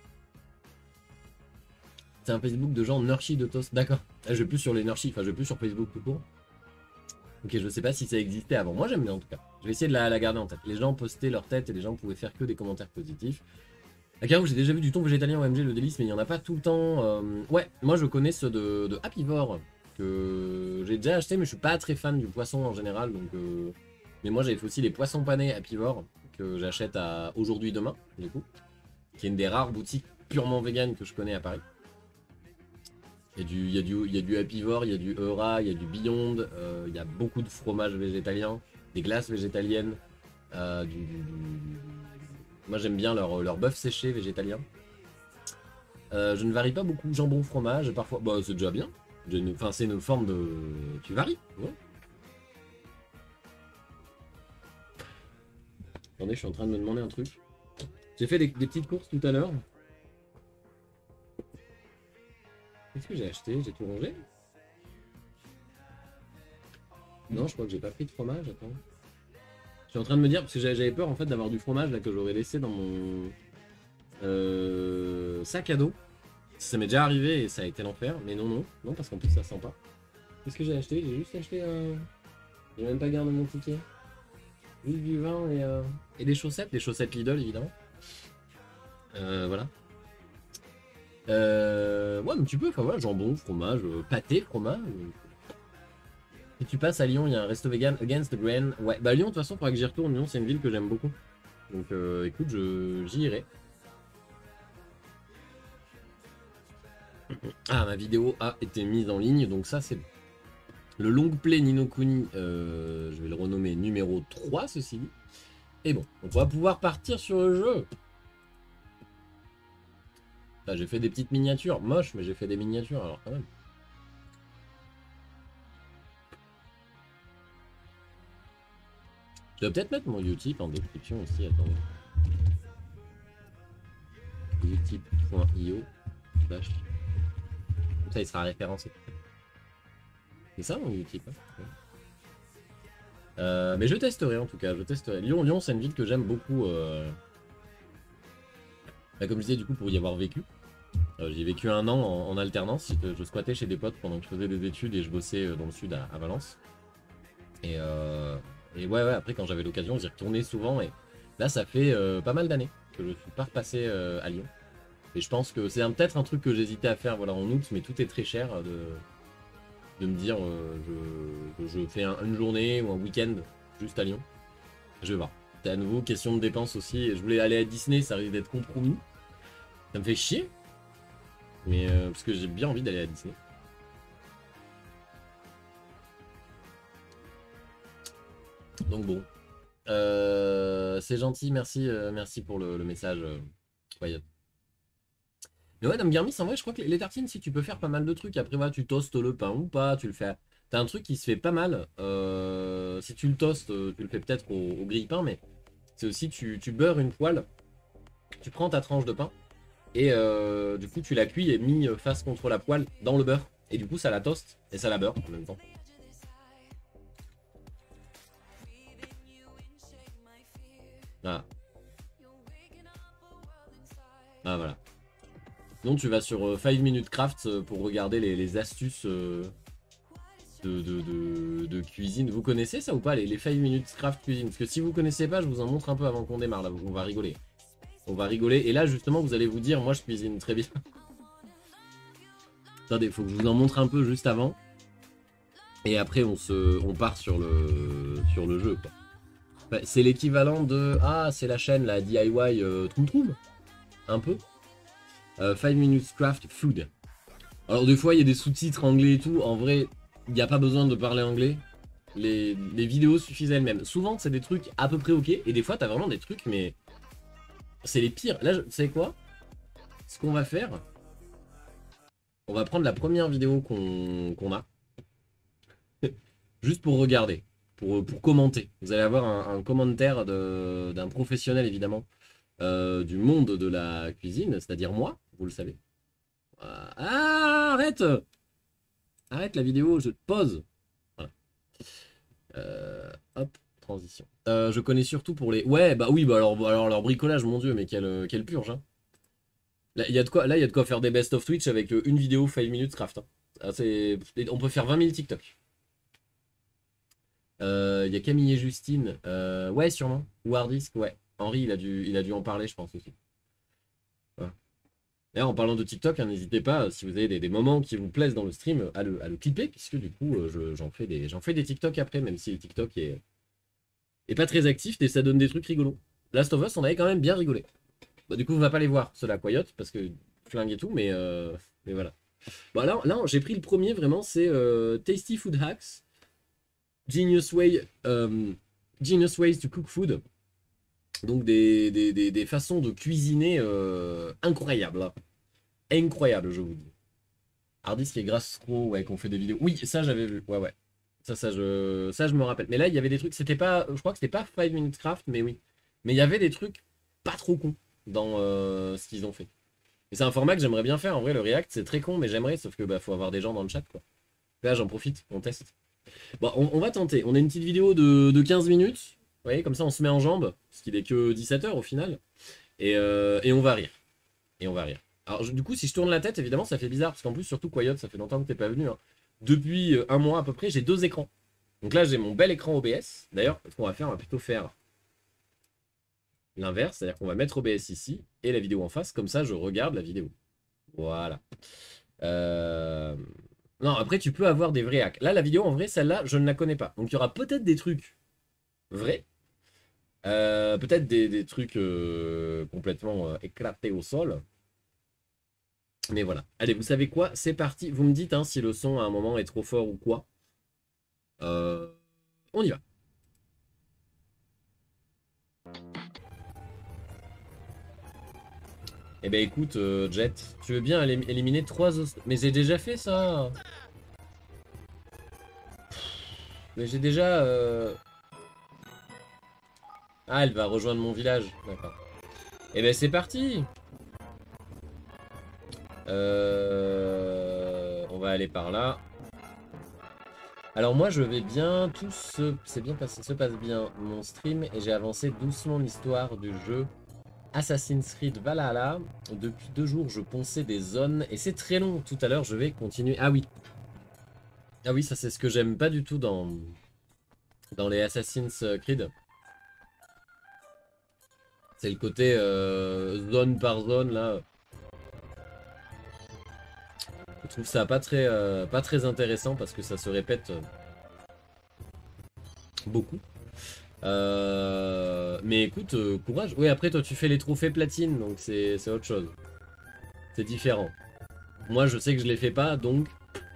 C'est un Facebook de gens Nurshi de toast. D'accord. Je vais plus sur les Nurshi, enfin je vais plus sur Facebook tout court. Ok, je sais pas si ça existait avant. Moi j'aime bien en tout cas. Je vais essayer de la, la garder en tête. Les gens postaient leur tête et les gens pouvaient faire que des commentaires positifs. À Carreau, j'ai déjà vu du thon végétalien au M G, le délice, mais il n'y en a pas tout le temps. Euh... Ouais, moi je connais ceux de, de Happyvore que j'ai déjà acheté, mais je suis pas très fan du poisson en général. Donc, euh... Mais moi j'avais fait aussi les poissons panés Happyvore que j'achète à aujourd'hui demain, du coup, qui est une des rares boutiques purement vegan que je connais à Paris. Il y a du, il y a du, il y a du Happyvore, il y a du Eura, il y a du Beyond, euh, il y a beaucoup de fromages végétaliens, des glaces végétaliennes, euh, du, du, du... Moi j'aime bien leur, leur bœuf séché végétalien. Euh, je ne varie pas beaucoup, jambon, fromage, parfois, bah c'est déjà bien. Enfin c'est une forme de... Tu varies, ouais. Attendez, je suis en train de me demander un truc. J'ai fait des, des petites courses tout à l'heure. Qu'est-ce que j'ai acheté? J'ai tout rangé? Non, je crois que j'ai pas pris de fromage, attends. Je suis en train de me dire, parce que j'avais peur en fait d'avoir du fromage là que j'aurais laissé dans mon euh, sac à dos. Ça m'est déjà arrivé et ça a été l'enfer, mais non, non, non, parce qu'en plus ça sent pas. Qu'est-ce que j'ai acheté? J'ai juste acheté un... J'ai même pas gardé mon ticket. Juste du vin et, euh... et des chaussettes, des chaussettes Lidl évidemment. Euh, voilà. Euh, ouais, mais tu peux, enfin voilà, jambon, fromage, euh, pâté, fromage. Si tu passes à Lyon, il y a un resto vegan Against the Grain. Ouais, bah Lyon, de toute façon, il faudra que j'y retourne. Lyon, c'est une ville que j'aime beaucoup. Donc, euh, écoute, j'y irai. Ah, ma vidéo a été mise en ligne, donc ça, c'est le long play Ni no Kuni. Euh, je vais le renommer numéro trois, ceci dit. Et bon, on va pouvoir partir sur le jeu. Là, j'ai fait des petites miniatures, moches, mais j'ai fait des miniatures, alors quand même. Je dois peut-être mettre mon Utip en description aussi, attendez. utip point i o slash. Comme ça, il sera référencé. C'est ça mon Utip, hein, ouais. euh, Mais je testerai en tout cas, je testerai. Lyon, Lyon, c'est une ville que j'aime beaucoup. Euh... Bah, comme je disais, du coup, pour y avoir vécu. Euh, J'ai vécu un an en, en alternance, je, je squattais chez des potes pendant que je faisais des études et je bossais dans le sud à, à Valence. Et, euh, et ouais, ouais, après quand j'avais l'occasion, j'y retournais souvent et là ça fait euh, pas mal d'années que je suis pas repassé euh, à Lyon. Et je pense que c'est peut-être un truc que j'hésitais à faire voilà, en août, mais tout est très cher de, de me dire euh, je, je fais un, une journée ou un week-end juste à Lyon. Je vais voir. C'est à nouveau question de dépenses aussi. Je voulais aller à Disney, ça risque d'être compromis. Ça me fait chier. Mais euh, parce que j'ai bien envie d'aller à Disney. Donc bon. Euh, c'est gentil, merci, euh, merci pour le, le message. Euh, ouais, mais ouais, Dame Garmis, en vrai, je crois que les, les tartines, si tu peux faire pas mal de trucs. Après, voilà, tu toastes le pain ou pas, tu le fais. T'as un truc qui se fait pas mal. Euh, si tu le toastes, tu le fais peut-être au, au grille-pain, mais c'est aussi tu, tu beurres une poêle. Tu prends ta tranche de pain et euh, du coup, tu la cuis et mis face contre la poêle dans le beurre. Et du coup, ça la toast et ça la beurre en même temps. Ah. Ah voilà. Donc tu vas sur five minutes craft pour regarder les, les astuces euh, de, de, de, de cuisine. Vous connaissez ça ou pas, les, les five minutes craft cuisine? Parce que si vous connaissez pas, je vous en montre un peu avant qu'on démarre là. On va rigoler. On va rigoler. Et là justement vous allez vous dire, moi je cuisine très bien. Attendez, faut que je vous en montre un peu juste avant. Et après on, se, on part sur le, sur le jeu quoi. C'est l'équivalent de... Ah, c'est la chaîne, la D I Y euh, Troum Troum. Un peu. Euh, five minutes craft food. Alors des fois, il y a des sous-titres anglais et tout. En vrai, il n'y a pas besoin de parler anglais. Les, les vidéos suffisent elles-mêmes. Souvent, c'est des trucs à peu près ok. Et des fois, t'as vraiment des trucs, mais... C'est les pires. Là, tu sais quoi? Ce qu'on va faire... On va prendre la première vidéo qu'on qu'on a. Juste pour regarder. Pour, pour commenter. Vous allez avoir un, un commentaire d'un professionnel évidemment euh, du monde de la cuisine, c'est-à-dire moi, vous le savez. Ah, arrête Arrête la vidéo, je te pose. Voilà. Euh, hop, transition. Euh, je connais surtout pour les... Ouais, bah oui, bah alors, alors leur bricolage, mon dieu, mais quelle, quelle purge. Hein. Là, il y a de quoi, là, il y a de quoi faire des best of Twitch avec une vidéo five minutes craft. Hein. Ah, on peut faire vingt mille TikTok. Il euh, y a Camille et Justine. Euh, ouais, sûrement. Ou Hardisk, ouais. Henri, il a, dû, il a dû en parler, je pense aussi. Voilà. D'ailleurs, en parlant de TikTok, hein, n'hésitez pas, si vous avez des, des moments qui vous plaisent dans le stream, à le, à le clipper, puisque du coup, euh, j'en fais, des, fais des TikTok après, même si le TikTok est, est pas très actif, et ça donne des trucs rigolos. Last of Us, on avait quand même bien rigolé. Bah, du coup, on va pas les voir, ceux-là, Quiet, parce que flingue et tout, mais, euh, mais voilà. Bon, là, là j'ai pris le premier, vraiment, c'est euh, Tasty Food Hacks. Genius, way, um, genius Ways to Cook Food. Donc des, des, des, des façons de cuisiner euh, incroyables. Hein. Incroyable, je vous dis. Hardisk et Grassro, ouais, qu'on fait des vidéos. Oui, ça j'avais vu. Ouais, ouais. Ça, ça je, ça, je me rappelle. Mais là, il y avait des trucs. C'était pas. Je crois que c'était pas five minutes craft, mais oui. Mais il y avait des trucs pas trop cons dans euh, ce qu'ils ont fait. Et c'est un format que j'aimerais bien faire. En vrai, le React, c'est très con, mais j'aimerais. Sauf que bah, faut avoir des gens dans le chat, quoi. Là, j'en profite. On teste. Bon, on, on va tenter. On a une petite vidéo de, de quinze minutes. Vous voyez, comme ça on se met en jambe. Parce qu'il est que dix-sept heures au final. Et, euh, et on va rire. Et on va rire. Alors je, du coup, si je tourne la tête, évidemment, ça fait bizarre. Parce qu'en plus, surtout Quiet, ça fait longtemps que t'es pas venu. Hein. Depuis un mois à peu près, j'ai deux écrans. Donc là, j'ai mon bel écran O B S. D'ailleurs, ce qu'on va faire, on va plutôt faire l'inverse. C'est-à-dire qu'on va mettre O B S ici et la vidéo en face. Comme ça, je regarde la vidéo. Voilà. Euh... Non, après, tu peux avoir des vrais hacks. Là, la vidéo, en vrai, celle-là, je ne la connais pas. Donc, il y aura peut-être des trucs vrais. Euh, peut-être des, des trucs euh, complètement euh, éclatés au sol. Mais voilà. Allez, vous savez quoi? C'est parti. Vous me dites hein, si le son, à un moment, est trop fort ou quoi. Euh, on y va. Eh ben écoute, euh, Jet, tu veux bien éliminer trois os... Mais j'ai déjà fait ça. Mais j'ai déjà... Euh... Ah, elle va rejoindre mon village. D'accord. Eh ben c'est parti. Euh... On va aller par là. Alors moi je vais bien, tout se... C'est bien passé, se passe bien mon stream et j'ai avancé doucement l'histoire du jeu. Assassin's Creed Valhalla. Depuis deux jours, je ponçais des zones et c'est très long. Tout à l'heure, je vais continuer. Ah oui. Ah oui, ça c'est ce que j'aime pas du tout dans, dans les Assassin's Creed. C'est le côté euh, zone par zone là. Je trouve ça pas très, euh, pas très intéressant parce que ça se répète euh, beaucoup. Euh, mais écoute, euh, courage. Oui, après toi tu fais les trophées platine, donc c'est autre chose. C'est différent. Moi je sais que je les fais pas, donc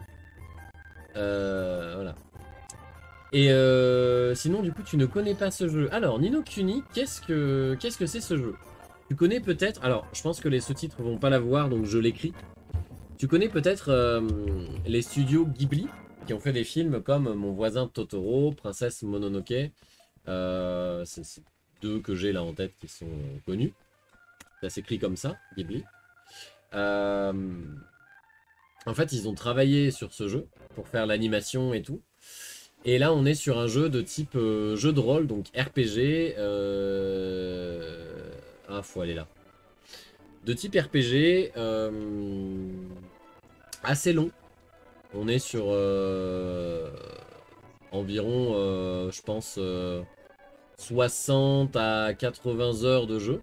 euh, voilà. Et euh, sinon du coup tu ne connais pas ce jeu. Alors Ni no Kuni, qu'est-ce que qu'est-ce que c'est ce jeu? Tu connais peut-être. Alors je pense que les sous-titres vont pas l'avoir, donc je l'écris. Tu connais peut-être euh, les studios Ghibli qui ont fait des films comme Mon voisin Totoro, Princesse Mononoke. Euh, c'est deux que j'ai là en tête qui sont euh, connus. Ça s'écrit comme ça, Ghibli. Euh, en fait, ils ont travaillé sur ce jeu pour faire l'animation et tout. Et là, on est sur un jeu de type euh, jeu de rôle, donc R P G. Euh... Ah, faut aller là. De type R P G, euh, assez long. On est sur euh, environ, euh, je pense, euh, soixante à quatre-vingts heures de jeu.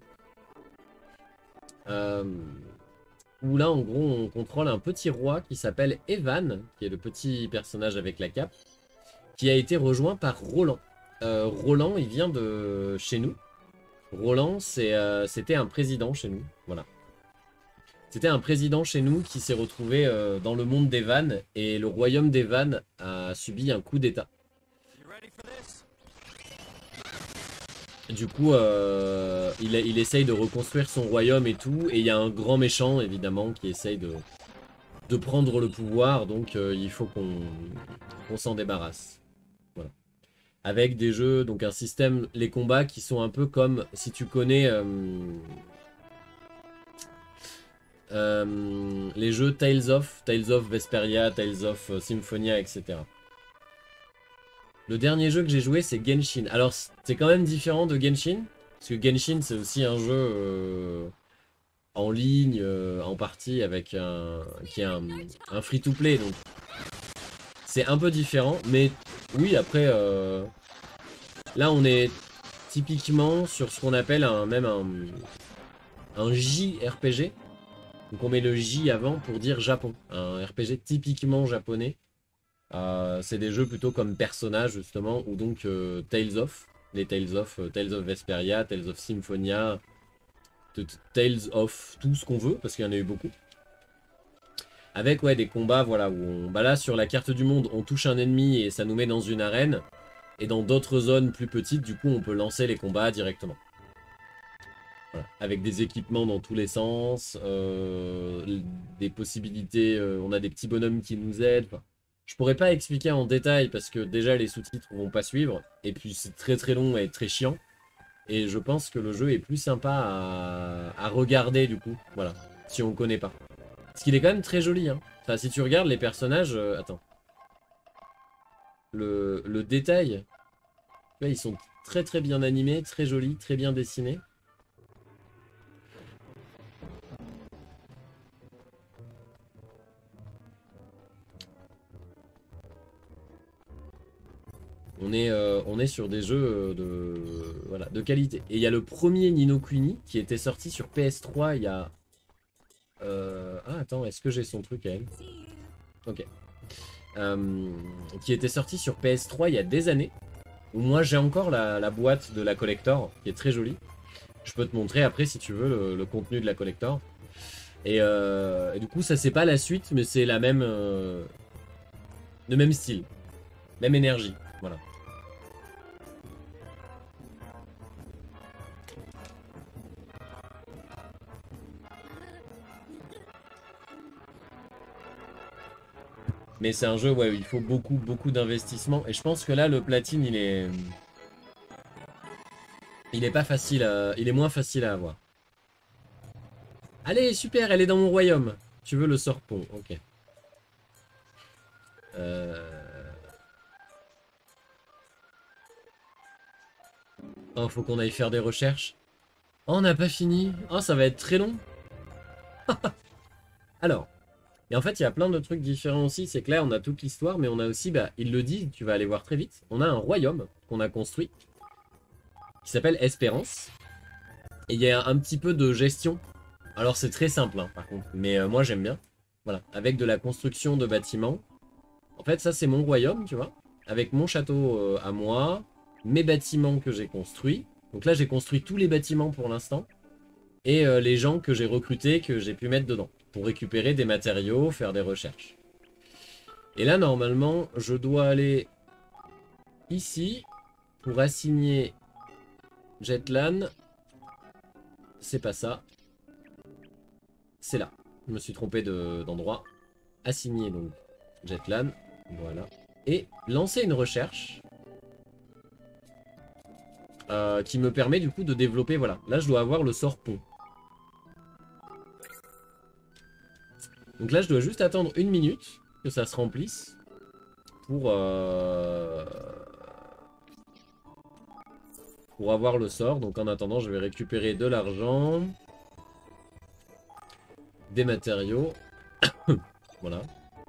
Euh, où là, en gros, on contrôle un petit roi qui s'appelle Evan, qui est le petit personnage avec la cape, qui a été rejoint par Roland. Euh, Roland, il vient de chez nous. Roland, c'est, euh, c'était un président chez nous, voilà. C'était un président chez nous qui s'est retrouvé euh, dans le monde d'Evan, et le royaume d'Evan a subi un coup d'état. Du coup, euh, il, il essaye de reconstruire son royaume et tout, et il y a un grand méchant, évidemment, qui essaye de, de prendre le pouvoir, donc euh, il faut qu'on qu'on s'en débarrasse. Voilà. Avec des jeux, donc un système, les combats qui sont un peu comme, si tu connais euh, euh, les jeux Tales of, Tales of Vesperia, Tales of euh, Symphonia, et cetera. Le dernier jeu que j'ai joué, c'est Genshin. Alors, c'est quand même différent de Genshin, parce que Genshin, c'est aussi un jeu euh, en ligne, euh, en partie, avec un qui est un, un free-to-play, donc c'est un peu différent, mais oui, après, euh, là, on est typiquement sur ce qu'on appelle un, même un, un J R P G. Donc on met le J avant pour dire Japon. Un R P G typiquement japonais. Euh, c'est des jeux plutôt comme Persona, justement, ou donc euh, Tales of. Les Tales of, euh, Tales of Vesperia, Tales of Symphonia, Tales of tout ce qu'on veut, parce qu'il y en a eu beaucoup. Avec ouais, des combats, voilà, où on, bah là, sur la carte du monde, on touche un ennemi et ça nous met dans une arène. Et dans d'autres zones plus petites, du coup, on peut lancer les combats directement. Voilà. Avec des équipements dans tous les sens, euh, des possibilités, euh, on a des petits bonhommes qui nous aident. Enfin, je pourrais pas expliquer en détail parce que déjà les sous-titres vont pas suivre. Et puis c'est très très long et très chiant. Et je pense que le jeu est plus sympa à, à regarder du coup, voilà, si on connaît pas. Parce qu'il est quand même très joli, hein. Enfin, si tu regardes les personnages, euh, attends. Le, le détail, là, ils sont très très bien animés, très jolis, très bien dessinés. On est, euh, on est sur des jeux de, voilà, de qualité. Et il y a le premier Ni no Kuni qui était sorti sur P S trois il y a... Euh... Ah attends, est-ce que j'ai son truc à elle? Ok. Euh, qui était sorti sur P S trois il y a des années. Où moi j'ai encore la, la boîte de la collector qui est très jolie. Je peux te montrer après si tu veux le, le contenu de la collector. Et, euh, et du coup ça c'est pas la suite mais c'est la même... Euh, le même style. Même énergie. Voilà. Mais c'est un jeu ouais, où il faut beaucoup, beaucoup d'investissement. Et je pense que là, le platine, il est... Il est pas facile à... Il est moins facile à avoir. Allez, super, elle est dans mon royaume. Tu veux le sorpon, ok. Euh... Oh, faut qu'on aille faire des recherches. Oh, on n'a pas fini. Oh, ça va être très long. Alors, et en fait, il y a plein de trucs différents aussi. C'est que là, on a toute l'histoire, mais on a aussi, bah, il le dit, tu vas aller voir très vite. On a un royaume qu'on a construit qui s'appelle Espérance. Et il y a un petit peu de gestion. Alors, c'est très simple, hein, par contre. Mais euh, moi, j'aime bien. Voilà, avec de la construction de bâtiments. En fait, ça, c'est mon royaume, tu vois. Avec mon château euh, à moi, mes bâtiments que j'ai construits. Donc là, j'ai construit tous les bâtiments pour l'instant. Et euh, les gens que j'ai recrutés, que j'ai pu mettre dedans. Pour récupérer des matériaux, faire des recherches. Et là, normalement, je dois aller ici pour assigner Jetlan. C'est pas ça. C'est là. Je me suis trompé d'endroit. De, assigner donc Jetlan. Voilà. Et lancer une recherche. Euh, qui me permet du coup de développer, voilà. Là, je dois avoir le sort pont. Donc là, je dois juste attendre une minute que ça se remplisse pour, euh... pour avoir le sort. Donc en attendant, je vais récupérer de l'argent, des matériaux. Voilà.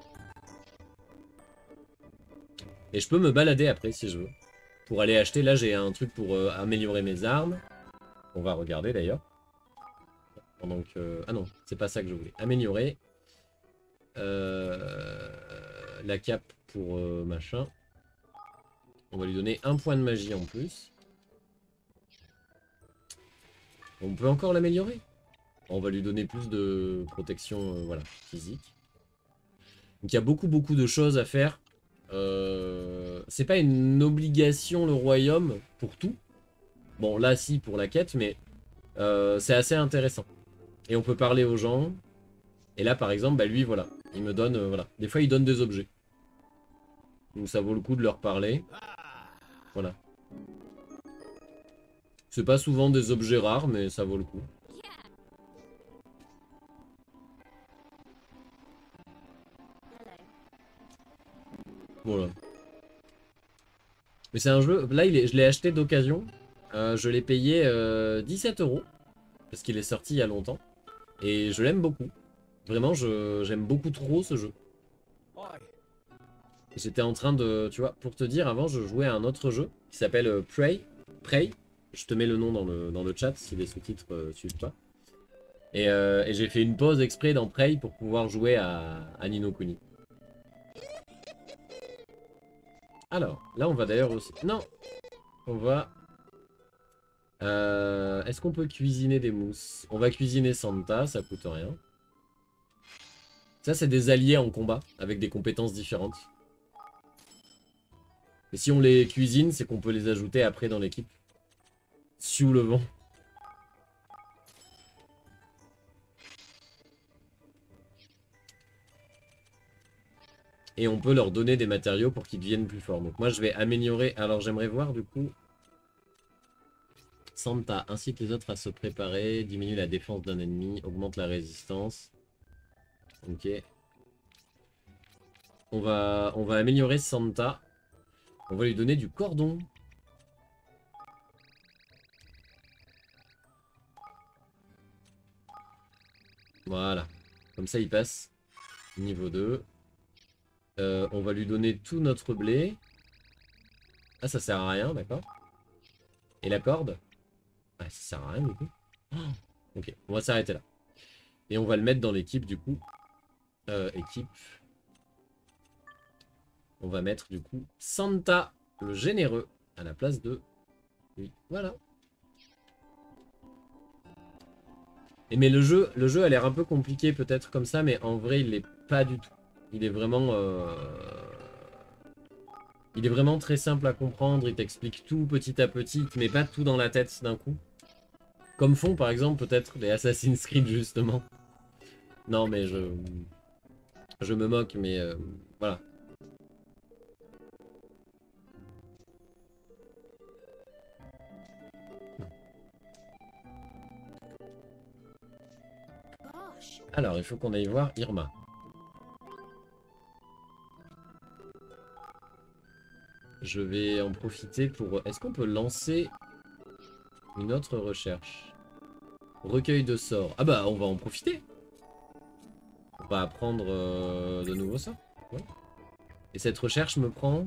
Et je peux me balader après si je veux. Pour aller acheter, là j'ai un truc pour euh, améliorer mes armes. On va regarder d'ailleurs. Pendant que... Ah non, c'est pas ça que je voulais. Améliorer. Euh... La cape pour euh, machin. On va lui donner un point de magie en plus. On peut encore l'améliorer. On va lui donner plus de protection euh, voilà, physique. Donc il y a beaucoup beaucoup de choses à faire. Euh, c'est pas une obligation le royaume pour tout. Bon là si pour la quête, mais euh, c'est assez intéressant. Et on peut parler aux gens. Et là par exemple, bah, lui voilà, il me donne, euh, voilà. Des fois il donne des objets. Donc ça vaut le coup de leur parler. Voilà. C'est pas souvent des objets rares, mais ça vaut le coup. Voilà. Mais c'est un jeu, là il est, je l'ai acheté d'occasion. Euh, je l'ai payé euh, dix-sept euros. Parce qu'il est sorti il y a longtemps. Et je l'aime beaucoup. Vraiment, j'aime beaucoup trop ce jeu. J'étais en train de, tu vois, pour te dire, avant je jouais à un autre jeu qui s'appelle euh, Prey. Prey. Je te mets le nom dans le, dans le chat si les sous-titres euh, suivent pas. Et, euh, et j'ai fait une pause exprès dans Prey pour pouvoir jouer à, à Ni no Kuni. Alors, là on va d'ailleurs aussi... Non. On va... Euh, Est-ce qu'on peut cuisiner des mousses? On va cuisiner Santa, ça coûte rien. Ça c'est des alliés en combat, avec des compétences différentes. Et si on les cuisine, c'est qu'on peut les ajouter après dans l'équipe. Sous le vent. Et on peut leur donner des matériaux pour qu'ils deviennent plus forts. Donc moi je vais améliorer... Alors j'aimerais voir du coup... Santa incite les autres à se préparer, diminue la défense d'un ennemi, augmente la résistance. Ok. On va, on va améliorer Santa. On va lui donner du cordon. Voilà. Comme ça il passe. Niveau deux. Euh, on va lui donner tout notre blé. Ah ça sert à rien, d'accord. Et la corde? Ah, ça sert à rien du coup. Oh, ok, on va s'arrêter là. Et on va le mettre dans l'équipe du coup. Euh, équipe. On va mettre du coup Santa, le généreux, à la place de lui. Voilà. Et mais le jeu, le jeu a l'air un peu compliqué peut-être comme ça, mais en vrai il l'est pas du tout. Il est vraiment... Euh... Il est vraiment très simple à comprendre, il t'explique tout petit à petit, il te met pas tout dans la tête d'un coup. Comme font par exemple peut-être les Assassin's Creed justement. Non mais je... Je me moque mais euh, voilà. Alors il faut qu'on aille voir Irma. Je vais en profiter pour... Est-ce qu'on peut lancer une autre recherche? Recueil de sorts. Ah bah, on va en profiter. On va apprendre euh, de nouveaux sorts. Ouais. Et cette recherche me prend...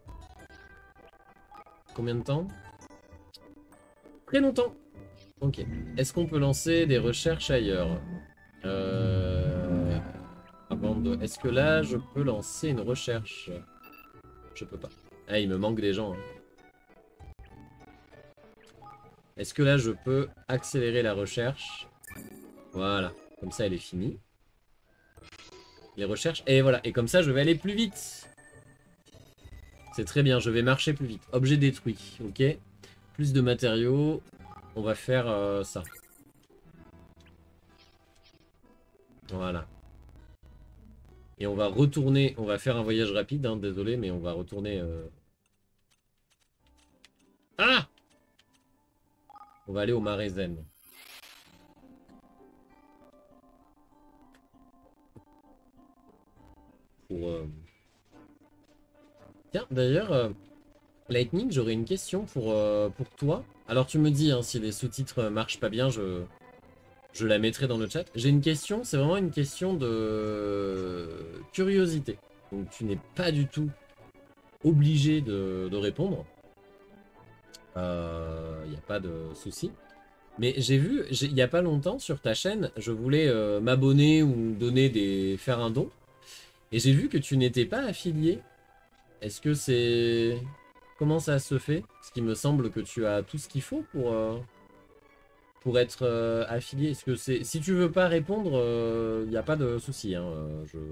Combien de temps? Très longtemps. Ok. Est-ce qu'on peut lancer des recherches ailleurs? euh... Avant de... Est-ce que là, je peux lancer une recherche? Je peux pas. Ah, il me manque des gens. Hein. Est-ce que là, je peux accélérer la recherche? Voilà. Comme ça, elle est finie. Les recherches. Et voilà. Et comme ça, je vais aller plus vite. C'est très bien. Je vais marcher plus vite. Objet détruit. Ok. Plus de matériaux. On va faire euh, ça. Voilà. Et on va retourner. On va faire un voyage rapide. Hein, désolé, mais on va retourner... Euh... Ah! On va aller au marais zen. Pour... Euh... Tiens, d'ailleurs... Euh... Lightning, j'aurais une question pour, euh, pour toi. Alors tu me dis, hein, si les sous-titres marchent pas bien, je, je la mettrai dans le chat. J'ai une question, c'est vraiment une question de curiosité. Donc tu n'es pas du tout obligé de, de répondre. Il euh, n'y a pas de souci. Mais j'ai vu, il n'y a pas longtemps sur ta chaîne, je voulais euh, m'abonner ou donner des, faire un don. Et j'ai vu que tu n'étais pas affilié. Est-ce que c'est... Comment ça se fait? Parce qu'il me semble que tu as tout ce qu'il faut pour, euh, pour être euh, affilié. Est-ce que c'est... Si tu veux pas répondre, il euh, n'y a pas de souci. Hein, euh, je...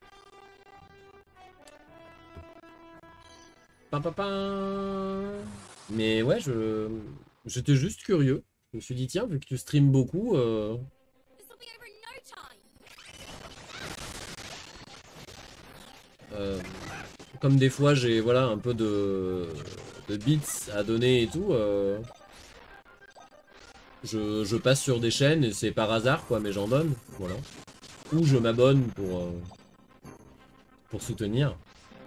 Pam, pam, pam. Mais ouais, je... J'étais juste curieux. Je me suis dit, tiens, vu que tu streams beaucoup... Euh... Euh... Comme des fois j'ai voilà un peu de, de bits à donner et tout, euh, je, je passe sur des chaînes et c'est par hasard quoi, mais j'en donne, voilà. Ou je m'abonne pour, euh, pour soutenir.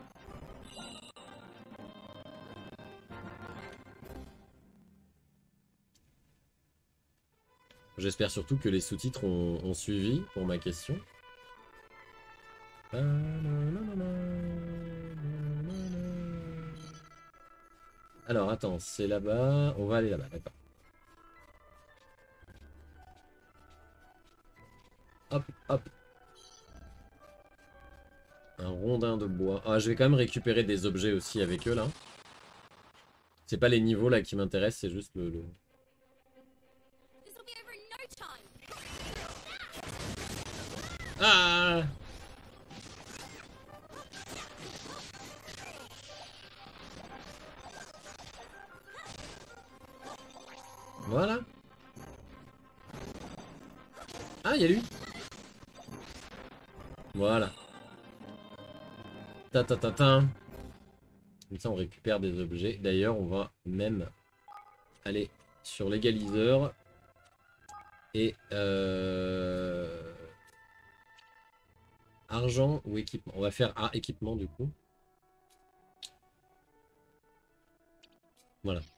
J'espère surtout que les sous-titres ont, ont suivi pour ma question. Alors attends, c'est là-bas. On va aller là-bas, d'accord. Hop, hop. Un rondin de bois. Ah, je vais quand même récupérer des objets aussi avec eux là. C'est pas les niveaux là qui m'intéressent, c'est juste le... le... Ah! Voilà. Ah, il y a lui. Voilà. Ta ta ta ta. Comme ça, on récupère des objets. D'ailleurs, on va même aller sur l'égaliseur. Et euh... argent ou équipement. On va faire ah, équipement du coup. Voilà.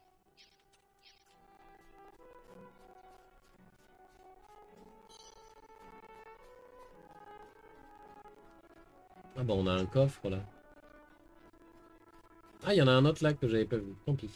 Ah bah on a un coffre là. Ah, il y en a un autre là que j'avais pas vu. Tant pis.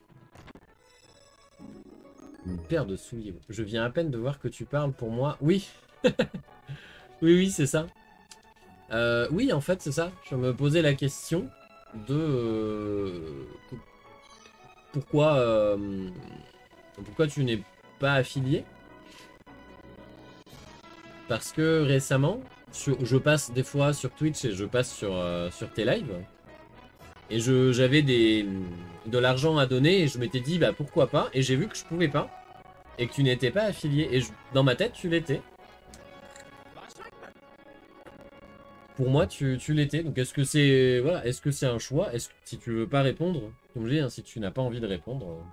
Une paire de souliers. Je viens à peine de voir que tu parles pour moi. Oui. Oui, oui, c'est ça. Euh, oui, en fait, c'est ça. Je me posais la question de... Euh, pourquoi... Euh, pourquoi tu n'es pas affilié? Parce que récemment, sur, je passe des fois sur Twitch et je passe sur, euh, sur tes lives. Et je j'avais des de l'argent à donner et je m'étais dit bah pourquoi pas. Et j'ai vu que je pouvais pas. Et que tu n'étais pas affilié. Et je, dans ma tête, tu l'étais. Pour moi, tu, tu l'étais. Donc est-ce que c'est voilà, est-ce que c'est un choix? Est-ce que si tu veux pas répondre, comme je dis, hein, si tu n'as pas envie de répondre. Euh...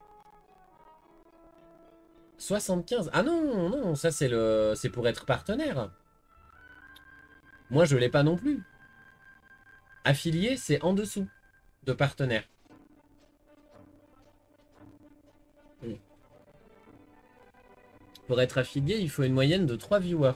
soixante-quinze. Ah non, non, ça c'est le c'est pour être partenaire. Moi, je l'ai pas non plus. Affilié, c'est en dessous de partenaire. pour être affilié, il faut une moyenne de trois viewers.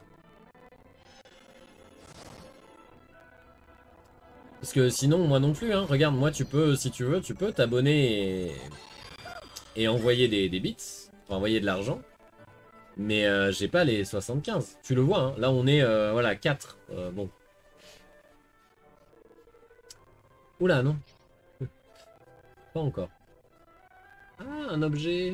Parce que sinon, moi non plus, hein. Regarde, moi tu peux, si tu veux, tu peux t'abonner et... et envoyer des, des bits, enfin, envoyer de l'argent. Mais euh, j'ai pas les soixante-quinze. Tu le vois, hein. Là on est, euh, voilà, quatre. Euh, bon. Oula, non. Pas encore. Ah, un objet.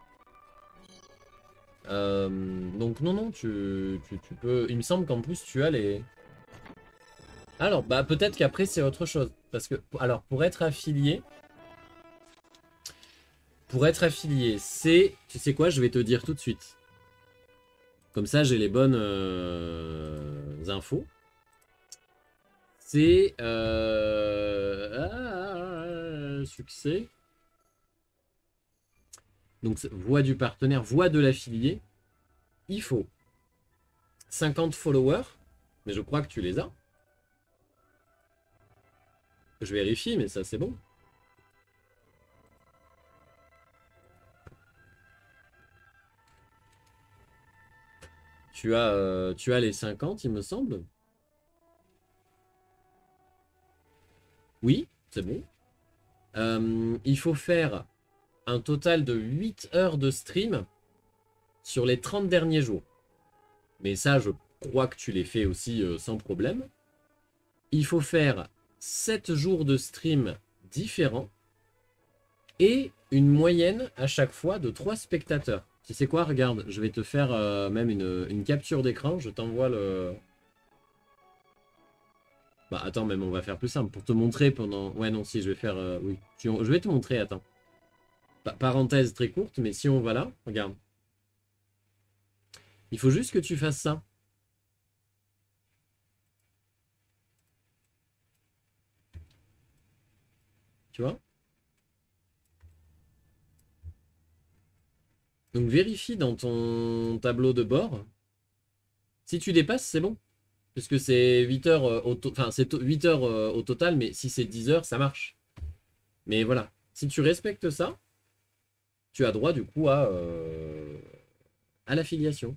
Euh, donc non, non, tu, tu, tu peux... Il me semble qu'en plus tu as les... Alors, bah peut-être qu'après c'est autre chose. Parce que, alors, pour être affilié... Pour être affilié, c'est... Tu sais quoi, je vais te dire tout de suite. Comme ça, j'ai les bonnes euh, infos. C'est... Euh... Ah, succès. Donc, voix du partenaire, voix de l'affilié. Il faut cinquante followers. Mais je crois que tu les as. Je vérifie, mais ça, c'est bon. Tu as, euh, tu as les cinquante, il me semble. Oui, c'est bon. Euh, il faut faire un total de huit heures de stream sur les trente derniers jours. Mais ça, je crois que tu les fais aussi euh, sans problème. Il faut faire sept jours de stream différents et une moyenne à chaque fois de trois spectateurs. Tu sais quoi, regarde, je vais te faire euh, même une, une capture d'écran, je t'envoie le... Bah attends, même on va faire plus simple, pour te montrer pendant... Ouais non, si, je vais faire... Euh, oui, je vais te montrer, attends. Pa- parenthèse très courte, mais si on va là, regarde. Il faut juste que tu fasses ça. Tu vois? Donc vérifie dans ton tableau de bord. Si tu dépasses, c'est bon. Puisque c'est huit heures, euh, au, enfin, c'est huit heures euh, au total, mais si c'est dix heures, ça marche. Mais voilà. Si tu respectes ça, tu as droit du coup à, euh, à l'affiliation.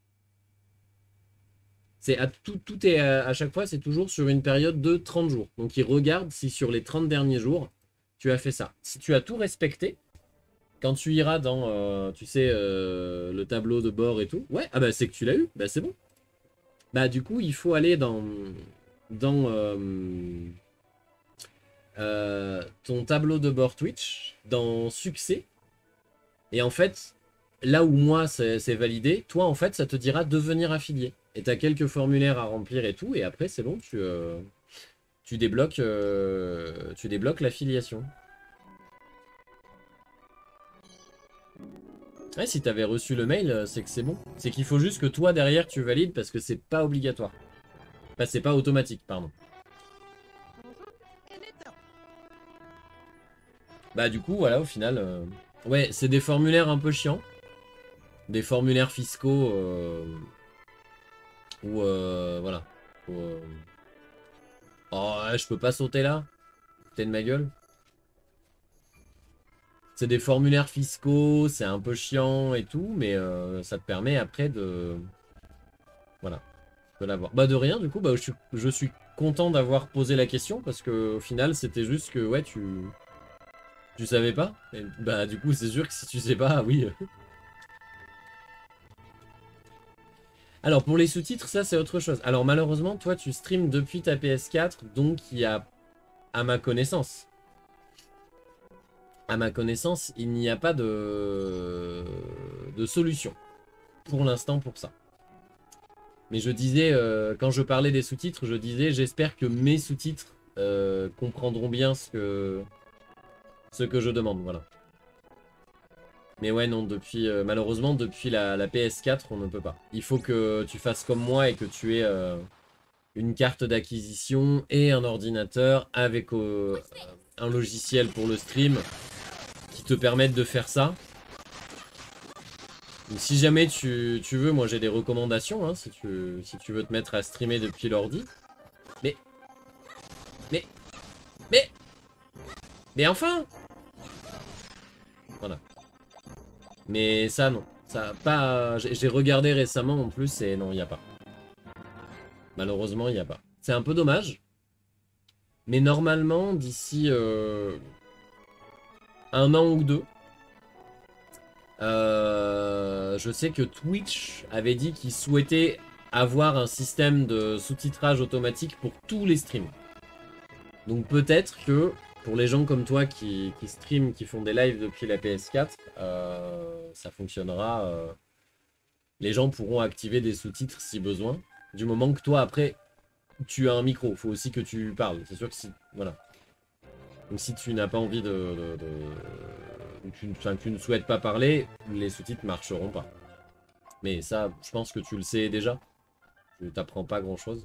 C'est à tout, tout est à, à chaque fois, c'est toujours sur une période de trente jours. Donc il regarde si sur les trente derniers jours, tu as fait ça. Si tu as tout respecté, quand tu iras dans, euh, tu sais, euh, le tableau de bord et tout, ouais, ah bah c'est que tu l'as eu, bah c'est bon. Bah du coup, il faut aller dans, dans euh, euh, ton tableau de bord Twitch, dans succès. Et en fait, là où moi c'est validé, toi en fait ça te dira devenir affilié. Et tu as quelques formulaires à remplir et tout, et après c'est bon, tu, euh, tu débloques, euh, tu débloques l'affiliation. Ouais, si t'avais reçu le mail, c'est que c'est bon. C'est qu'il faut juste que toi derrière tu valides parce que c'est pas obligatoire. Enfin, c'est pas automatique, pardon. Bah du coup, voilà, au final... Euh... Ouais, c'est des formulaires un peu chiants. Des formulaires fiscaux... Euh... Ou euh... Voilà. Ou, euh... Oh, ouais, je peux pas sauter là. T'es de ma gueule. C'est des formulaires fiscaux, c'est un peu chiant et tout, mais euh, ça te permet après de... Voilà. De l'avoir. Bah de rien, du coup, bah, je, suis, je suis content d'avoir posé la question, parce que au final, c'était juste que, ouais, tu... Tu savais pas et, bah du coup, c'est sûr que si tu sais pas, oui... Alors, pour les sous-titres, ça, c'est autre chose. Alors, malheureusement, toi, tu streams depuis ta P S quatre, donc il y a, à ma connaissance... À ma connaissance, il n'y a pas de... de solution. Pour l'instant, pour ça. Mais je disais, euh, quand je parlais des sous-titres, je disais, j'espère que mes sous-titres euh, comprendront bien ce que... ce que je demande, voilà. Mais ouais, non, depuis... Euh, malheureusement, depuis la, la P S quatre, on ne peut pas. Il faut que tu fasses comme moi et que tu aies euh, une carte d'acquisition et un ordinateur avec euh, un logiciel pour le stream qui te permettent de faire ça. Donc, si jamais tu, tu veux, moi j'ai des recommandations, hein, si, tu, si tu veux te mettre à streamer depuis l'ordi. Mais... Mais... Mais... Mais enfin! Voilà. Mais ça, non. Ça, pas. J'ai regardé récemment en plus et non, il n'y a pas. Malheureusement, il n'y a pas. C'est un peu dommage. Mais normalement, d'ici euh, un an ou deux, euh, je sais que Twitch avait dit qu'il souhaitait avoir un système de sous-titrage automatique pour tous les streams. Donc peut-être que pour les gens comme toi qui, qui streament, qui font des lives depuis la P S quatre, euh, ça fonctionnera. Euh, les gens pourront activer des sous-titres si besoin. Du moment que toi, après, tu as un micro. Il faut aussi que tu parles. C'est sûr que si... Voilà. Donc si tu n'as pas envie de... de, de tu, enfin, tu ne souhaites pas parler, les sous-titres marcheront pas. Mais ça, je pense que tu le sais déjà. Tu t'apprends pas grand-chose.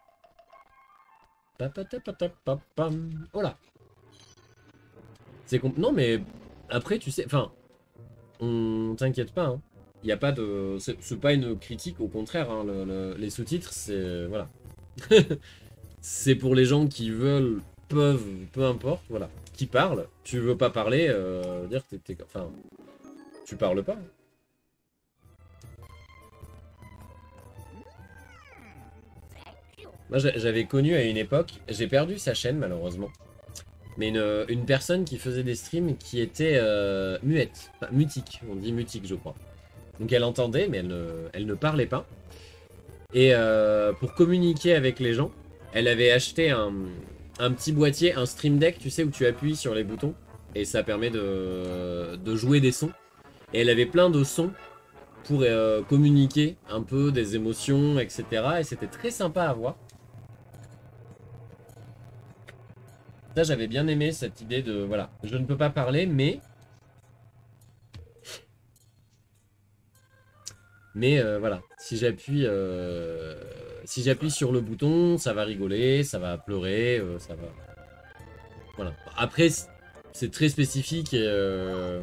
Oh là. C'est comp... Non mais... Après, tu sais... Enfin... On t'inquiète pas, hein. Il n'y a pas de... C'est pas une critique, au contraire, hein. le, le, les sous-titres, c'est... Voilà. C'est pour les gens qui veulent, peuvent, peu importe, voilà. Qui parlent. Tu veux pas parler, euh, dire t'es... Enfin... Tu parles pas. Moi, j'avais connu à une époque... J'ai perdu sa chaîne, malheureusement. Mais une, une personne qui faisait des streams qui était euh, muette. Enfin, mutique. On dit mutique, je crois. Donc elle entendait, mais elle ne, elle ne parlait pas. Et euh, pour communiquer avec les gens, elle avait acheté un, un petit boîtier, un stream deck, tu sais, où tu appuies sur les boutons. Et ça permet de, de jouer des sons. Et elle avait plein de sons pour euh, communiquer un peu des émotions, et cetera. Et c'était très sympa à voir. Ça, j'avais bien aimé cette idée de, voilà, je ne peux pas parler, mais... Mais euh, voilà, si j'appuie euh, si j'appuie sur le bouton, ça va rigoler, ça va pleurer, euh, ça va... Voilà. Après, c'est très spécifique et... Euh...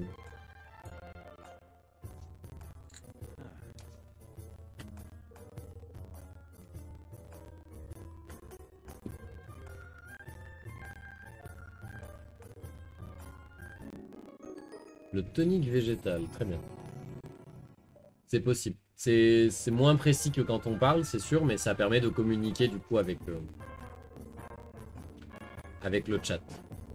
Le tonique végétal, très bien. C'est possible. C'est moins précis que quand on parle, c'est sûr, mais ça permet de communiquer du coup avec, euh, avec le chat.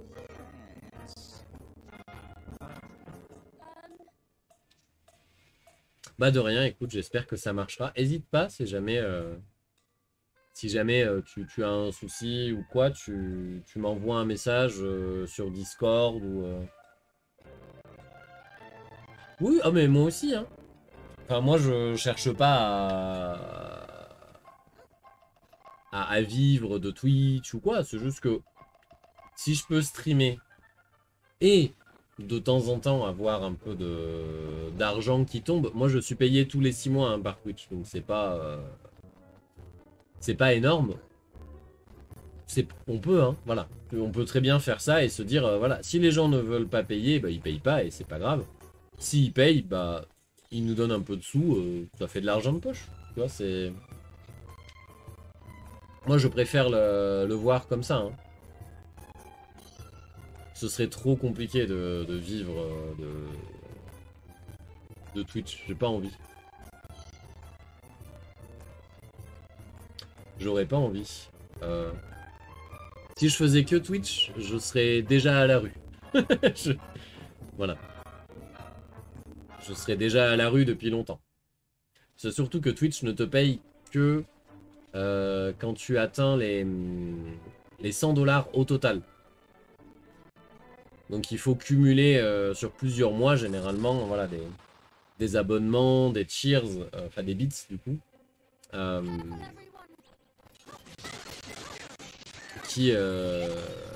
Bah de rien, écoute, j'espère que ça marchera. Hésite pas si jamais, euh, si jamais euh, tu, tu as un souci ou quoi, tu, tu m'envoies un message euh, sur Discord ou... Euh... Oui, ah mais moi aussi, hein. Enfin, moi, je cherche pas à... à, à vivre de Twitch ou quoi. C'est juste que si je peux streamer et de temps en temps avoir un peu de d'argent qui tombe, moi, je suis payé tous les six mois hein, par Twitch. Donc, c'est pas... Euh... C'est pas énorme. On peut, hein, voilà. On peut très bien faire ça et se dire, euh, voilà, si les gens ne veulent pas payer, bah, ils payent pas et c'est pas grave. S'ils payent, bah... il nous donne un peu de sous, euh, ça fait de l'argent de poche. Tu vois, c'est... Moi, je préfère le, le voir comme ça. Hein. Ce serait trop compliqué de, de vivre euh, de, de Twitch. J'ai pas envie. J'aurais pas envie. Euh... Si je faisais que Twitch, je serais déjà à la rue. je... Voilà. Je serais déjà à la rue depuis longtemps. C'est surtout que Twitch ne te paye que euh, quand tu atteins les, les cent dollars au total. Donc il faut cumuler euh, sur plusieurs mois généralement voilà, des, des abonnements, des cheers, euh, enfin des bits du coup. Euh, qui, euh,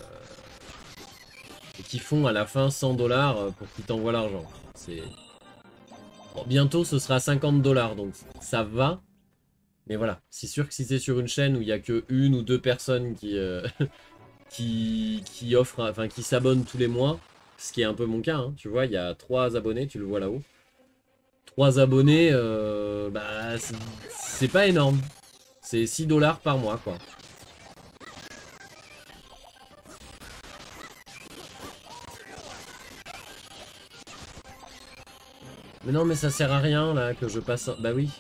qui font à la fin cent dollars pour qu'ils t'envoient l'argent. C'est... Bon, bientôt ce sera cinquante dollars donc ça va. Mais voilà, c'est sûr que si c'est sur une chaîne où il n'y a que une ou deux personnes qui, euh, qui, qui offrent, enfin qui s'abonnent tous les mois, ce qui est un peu mon cas, hein, tu vois, il y a trois abonnés, tu le vois là-haut. trois abonnés, euh, bah c'est pas énorme. C'est six dollars par mois quoi. Mais non, mais ça sert à rien, là, que je passe... Bah oui.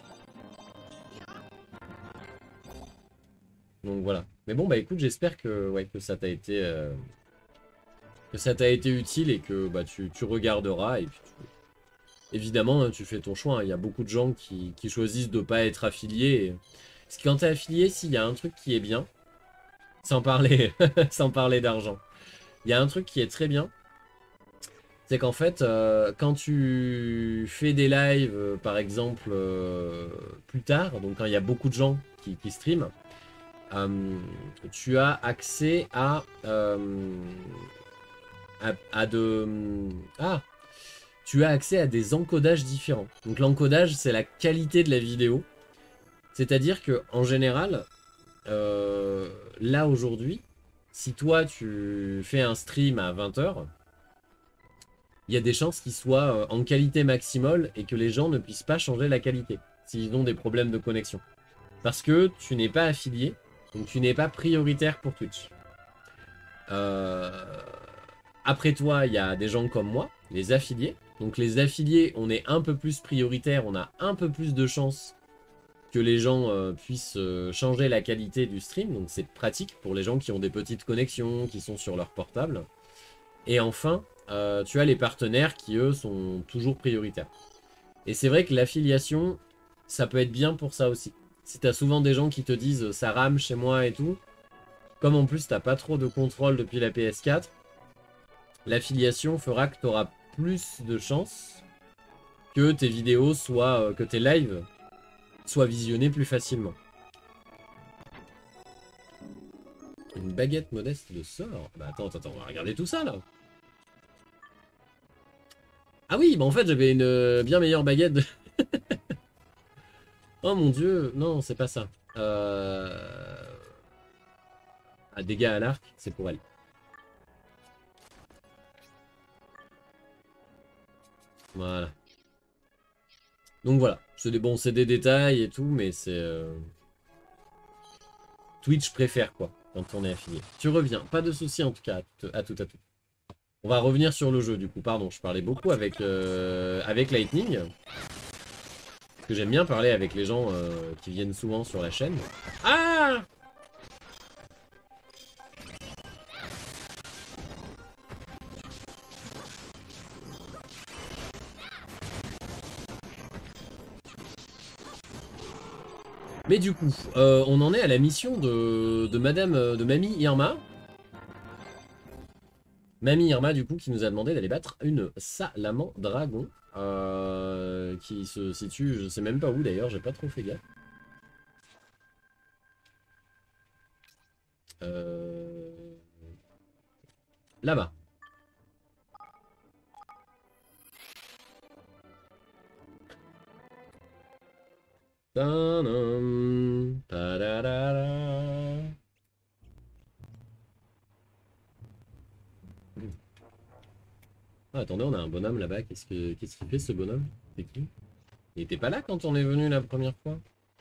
Donc voilà. Mais bon, bah écoute, j'espère que, ouais, que ça t'a été... Euh... que ça t'a été utile et que bah, tu, tu regarderas et puis tu... Évidemment, hein, tu fais ton choix. Il hein. y a beaucoup de gens qui, qui choisissent de ne pas être affiliés. Et... Parce que quand t'es affilié, s'il y a un truc qui est bien, sans parler, sans parler d'argent, il y a un truc qui est très bien, c'est qu'en fait, euh, quand tu fais des lives, euh, par exemple, euh, plus tard, donc quand il y a beaucoup de gens qui, qui streament, euh, tu as accès à, euh, à, à de... Ah tu as accès à des encodages différents. Donc l'encodage, c'est la qualité de la vidéo. C'est-à-dire que en général, euh, là aujourd'hui, si toi tu fais un stream à vingt heures, il y a des chances qu'il soit en qualité maximale et que les gens ne puissent pas changer la qualité s'ils ont des problèmes de connexion. Parce que tu n'es pas affilié, donc tu n'es pas prioritaire pour Twitch. Euh... Après toi, il y a des gens comme moi, les affiliés. Donc les affiliés, on est un peu plus prioritaire, on a un peu plus de chances que les gens euh, puissent euh, changer la qualité du stream. Donc c'est pratique pour les gens qui ont des petites connexions, qui sont sur leur portable. Et enfin, euh, tu as les partenaires qui, eux, sont toujours prioritaires. Et c'est vrai que l'affiliation, ça peut être bien pour ça aussi. Si tu as souvent des gens qui te disent « ça rame chez moi » et tout, comme en plus tu n'as pas trop de contrôle depuis la P S quatre, l'affiliation fera que tu auras plus de chances que tes vidéos soient, euh, que tes lives soient visionnés plus facilement. Une baguette modeste de sort. Bah attends, attends, on va regarder tout ça là. Ah oui, bah en fait j'avais une euh, bien meilleure baguette. De... oh mon dieu, non, c'est pas ça. Euh... Ah, dégâts à l'arc, c'est pour elle. Voilà. Donc voilà, c'est des, bon, c'est des détails et tout, mais c'est... Euh... Twitch préfère quoi, quand on est affilié. Tu reviens, pas de souci en tout cas, à tout, à tout, à tout. On va revenir sur le jeu du coup, pardon, je parlais beaucoup avec, euh, avec Lightning. Parce que j'aime bien parler avec les gens euh, qui viennent souvent sur la chaîne. Ah! Mais du coup, euh, on en est à la mission de, de Madame, de Mamie Irma. Mamie Irma, du coup, qui nous a demandé d'aller battre une Salamandre euh, qui se situe, je sais même pas où d'ailleurs, j'ai pas trop fait gaffe. Euh... Là-bas. Ta-dam, ta-da-da-da. Ah, attendez, on a un bonhomme là-bas. Qu'est-ce que qu'est-ce qu'il fait ce bonhomme? C'est qui? Il était pas là quand on est venu la première fois?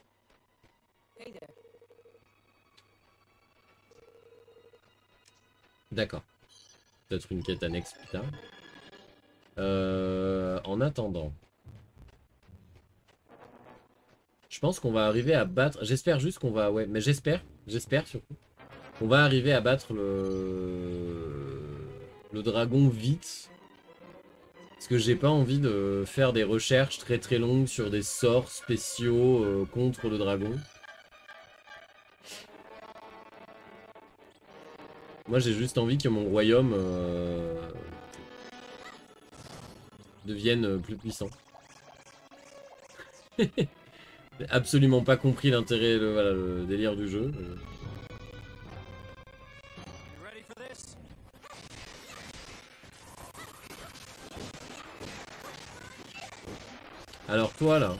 D'accord. Peut-être une quête annexe plus tard. Euh, en attendant. Je pense qu'on va arriver à battre... J'espère juste qu'on va... Ouais, mais j'espère, j'espère surtout. On va arriver à battre le... Le dragon vite. Parce que j'ai pas envie de faire des recherches très très longues sur des sorts spéciaux euh, contre le dragon. Moi j'ai juste envie que mon royaume euh, devienne plus puissant. J'ai absolument pas compris l'intérêt, le, voilà, le délire du jeu. Alors toi là.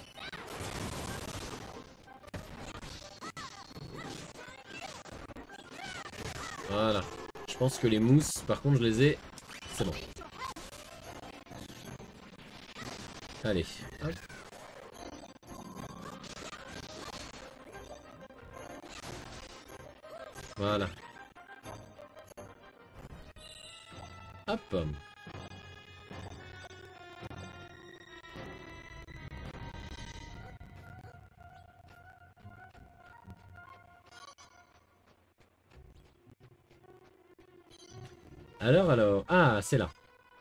Voilà. Je pense que les mousses, par contre je les ai. C'est bon. Allez. Hop. Voilà. Hop. Alors, alors... Ah, c'est là.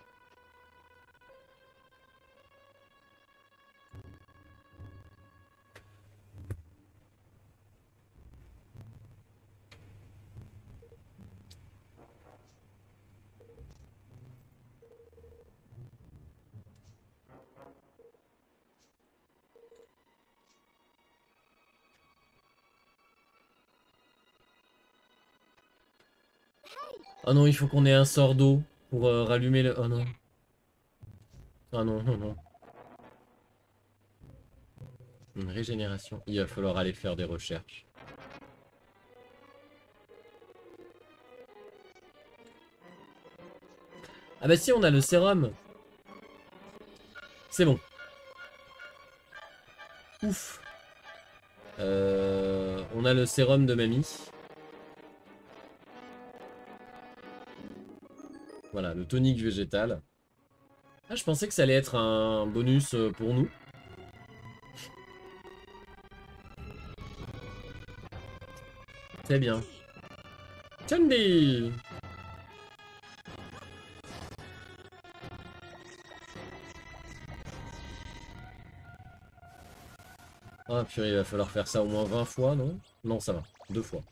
Oh non, il faut qu'on ait un sort d'eau pour euh, rallumer le... Oh non. Ah non, non, non. Une régénération. Il va falloir aller faire des recherches. Ah bah si, on a le sérum. C'est bon. Ouf. Euh, on a le sérum de mamie. Voilà, le tonique végétal. Ah, je pensais que ça allait être un bonus pour nous. Très bien. Candy. Ah purée, il va falloir faire ça au moins vingt fois, non? Non, ça va. Deux fois.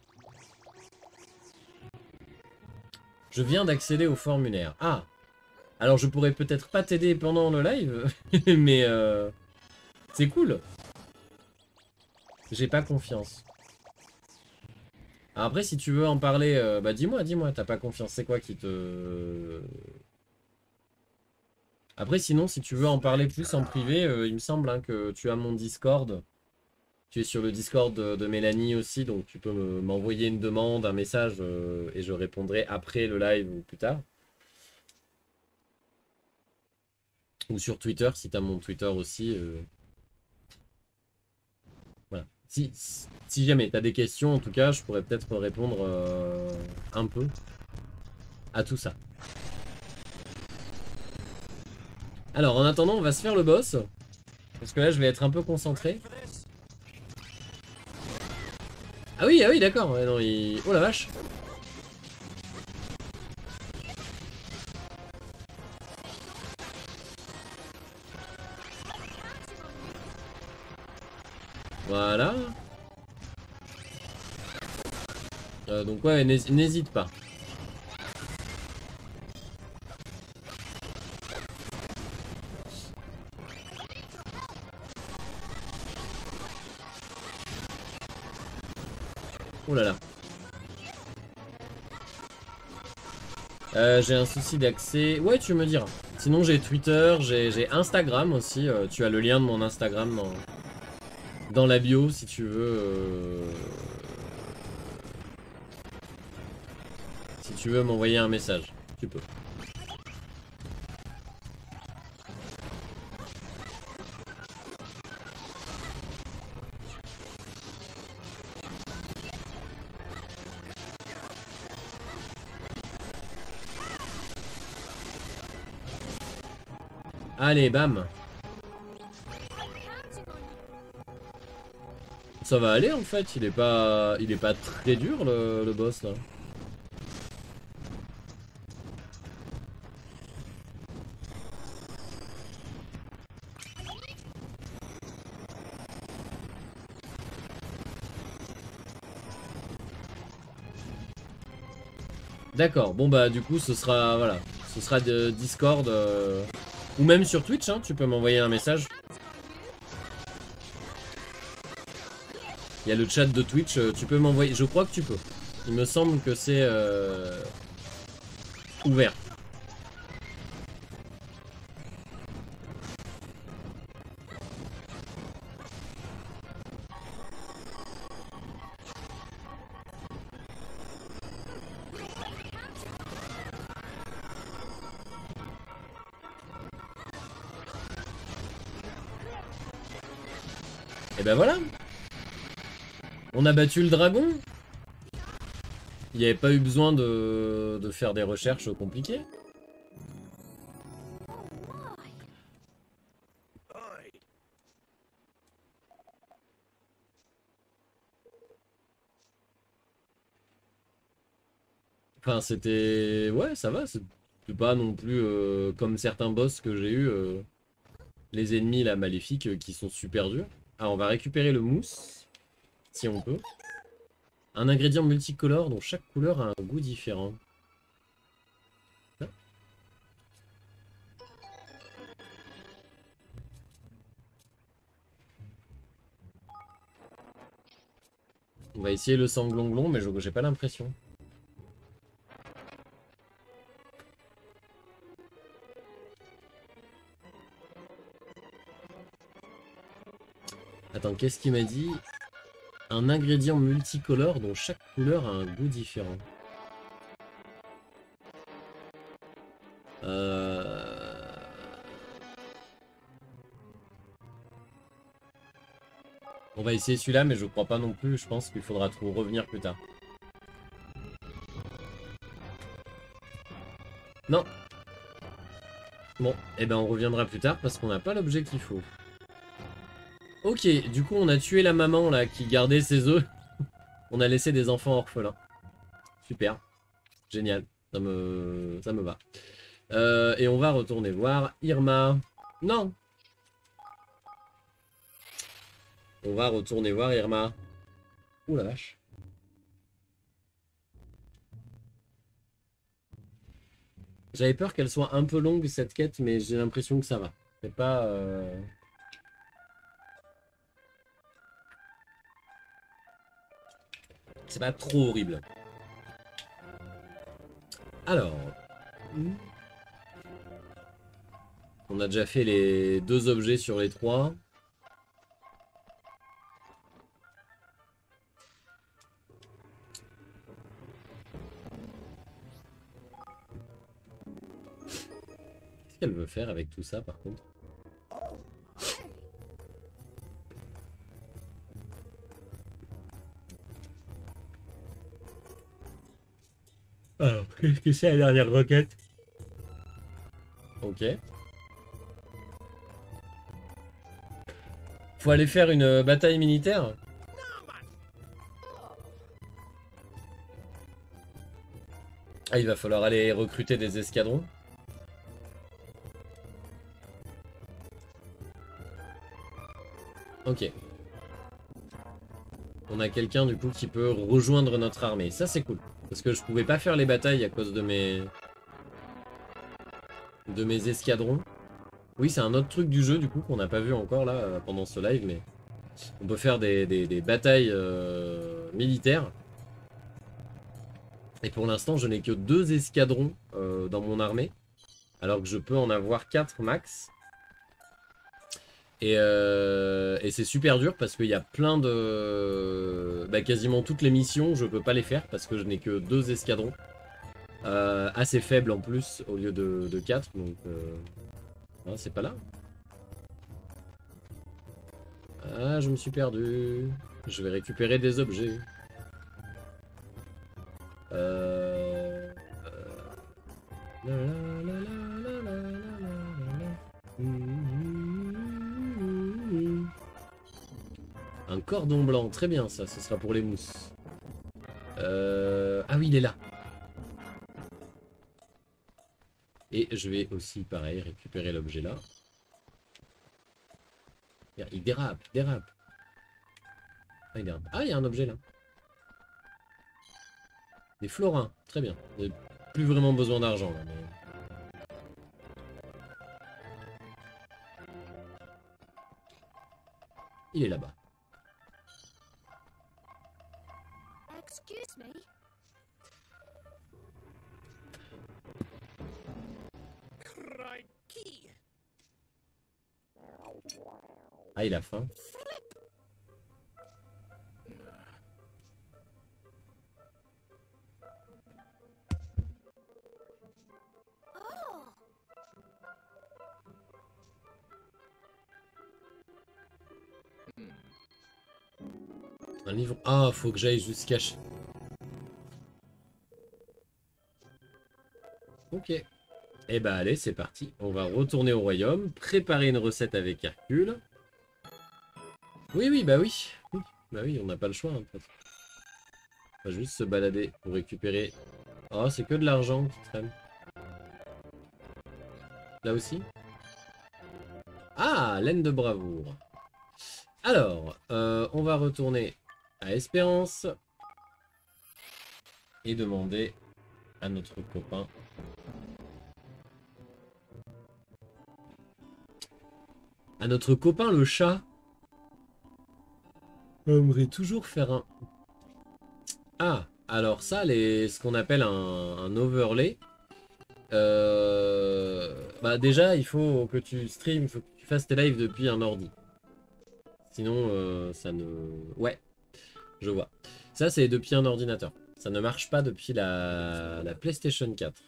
Je viens d'accéder au formulaire. Ah! Alors je pourrais peut-être pas t'aider pendant le live, mais euh, c'est cool. J'ai pas confiance. Après, si tu veux en parler, euh, bah dis-moi, dis-moi, t'as pas confiance, c'est quoi qui te... Après, sinon, si tu veux en parler plus en privé, euh, il me semble hein, que tu as mon Discord. Tu es sur le Discord de, de Mélanie aussi, donc tu peux m'envoyer une demande, un message, euh, et je répondrai après le live ou plus tard. Ou sur Twitter, si tu as mon Twitter aussi. Euh... Voilà. Si, si jamais tu as des questions, en tout cas, je pourrais peut-être répondre euh, un peu à tout ça. Alors, en attendant, on va se faire le boss. Parce que là, je vais être un peu concentré. Ah oui, ah oui, d'accord. Ouais, non, il... Oh la vache. Voilà. Euh, donc ouais, n'hésite pas. Oh là là. Euh, j'ai un souci d'accès. Ouais, tu me diras. Sinon, j'ai Twitter, j'ai Instagram aussi. Euh, tu as le lien de mon Instagram dans, dans la bio si tu veux. Euh... Si tu veux m'envoyer un message, tu peux. Allez, bam. Ça va aller en fait, il est pas, il est pas très dur le, le boss là. D'accord, bon bah du coup ce sera, voilà, ce sera de Discord euh, ou même sur Twitch, hein, tu peux m'envoyer un message. Il y a le chat de Twitch, euh, tu peux m'envoyer, je crois que tu peux. Il me semble que c'est euh, ouvert. Et ben voilà. On a battu le dragon. Il n'y avait pas eu besoin de, de faire des recherches compliquées. Enfin, c'était... Ouais, ça va, c'est pas non plus euh, comme certains boss que j'ai eu, euh, les ennemis, là, maléfiques, euh, qui sont super durs. Alors, on va récupérer le mousse, si on peut. Un ingrédient multicolore dont chaque couleur a un goût différent. On va essayer le sanglonglon, mais j'ai pas l'impression. Attends, qu'est-ce qu'il m'a dit? Un ingrédient multicolore dont chaque couleur a un goût différent. Euh... On va essayer celui-là, mais je crois pas non plus. Je pense qu'il faudra trop revenir plus tard. Non. Bon, et eh ben on reviendra plus tard parce qu'on n'a pas l'objet qu'il faut. Ok, du coup on a tué la maman là qui gardait ses œufs. On a laissé des enfants orphelins. Super. Génial. Ça me, ça me va. Euh, et on va retourner voir Irma. Non. On va retourner voir Irma. Ouh la vache. J'avais peur qu'elle soit un peu longue cette quête, mais j'ai l'impression que ça va. C'est pas... Euh... C'est pas trop horrible. Alors... On a déjà fait les deux objets sur les trois. Qu'est-ce qu'elle veut faire avec tout ça par contre? Alors, qu'est-ce que c'est la dernière requête? Ok. Faut aller faire une bataille militaire? Ah, il va falloir aller recruter des escadrons. Ok. On a quelqu'un du coup qui peut rejoindre notre armée. Ça c'est cool. Parce que je pouvais pas faire les batailles à cause de mes... de mes escadrons. Oui, c'est un autre truc du jeu du coup qu'on n'a pas vu encore là pendant ce live, mais on peut faire des, des, des batailles euh, militaires. Et pour l'instant, je n'ai que deux escadrons euh, dans mon armée, alors que je peux en avoir quatre max. Et, euh, et c'est super dur parce qu'il y a plein de... Bah, quasiment toutes les missions, je peux pas les faire parce que je n'ai que deux escadrons. Euh, assez faibles en plus, au lieu de, de quatre, donc... Euh... Ah, c'est pas là. Ah, je me suis perdu. Je vais récupérer des objets. Euh... Un cordon blanc, très bien ça, ce sera pour les mousses. Euh... Ah oui, il est là. Et je vais aussi, pareil, récupérer l'objet là. Il dérape, il dérape. Ah, il dérape. Ah, il y a un objet là. Des florins, très bien. On n'a plus vraiment besoin d'argent là. Mais... Il est là-bas. Excuse me. Ah, il a faim. Un livre. Ah, faut que j'aille jusqu'à... Ok. Et bah allez, c'est parti. On va retourner au royaume, préparer une recette avec Hercule. Oui, oui, bah oui. oui. Bah oui, on n'a pas le choix. Hein, on va juste se balader pour récupérer Oh, c'est que de l'argent qui traîne. Là aussi. Ah, laine de bravoure. Alors, euh, on va retourner à Espérance. Et demander à notre copain. À notre copain le chat. J'aimerais toujours faire un... Ah, alors ça, les... ce qu'on appelle un, un overlay. Euh... Bah déjà, il faut que tu stream, il faut que tu fasses tes lives depuis un ordi. Sinon, euh, ça ne... Ouais, je vois. Ça, c'est depuis un ordinateur. Ça ne marche pas depuis la, la PlayStation quatre.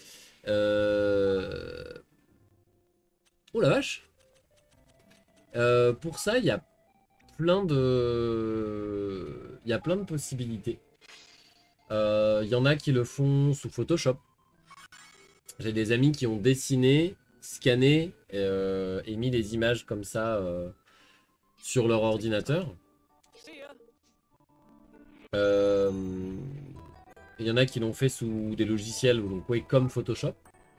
Euh... Oh la vache. Euh, pour ça, il y a plein de... Il y a plein de possibilités. Il euh, y en a qui le font sous Photoshop. J'ai des amis qui ont dessiné, scanné euh, et mis les images comme ça euh, sur leur ordinateur. Euh, Il y en a qui l'ont fait sous des logiciels donc, ouais, comme Photoshop.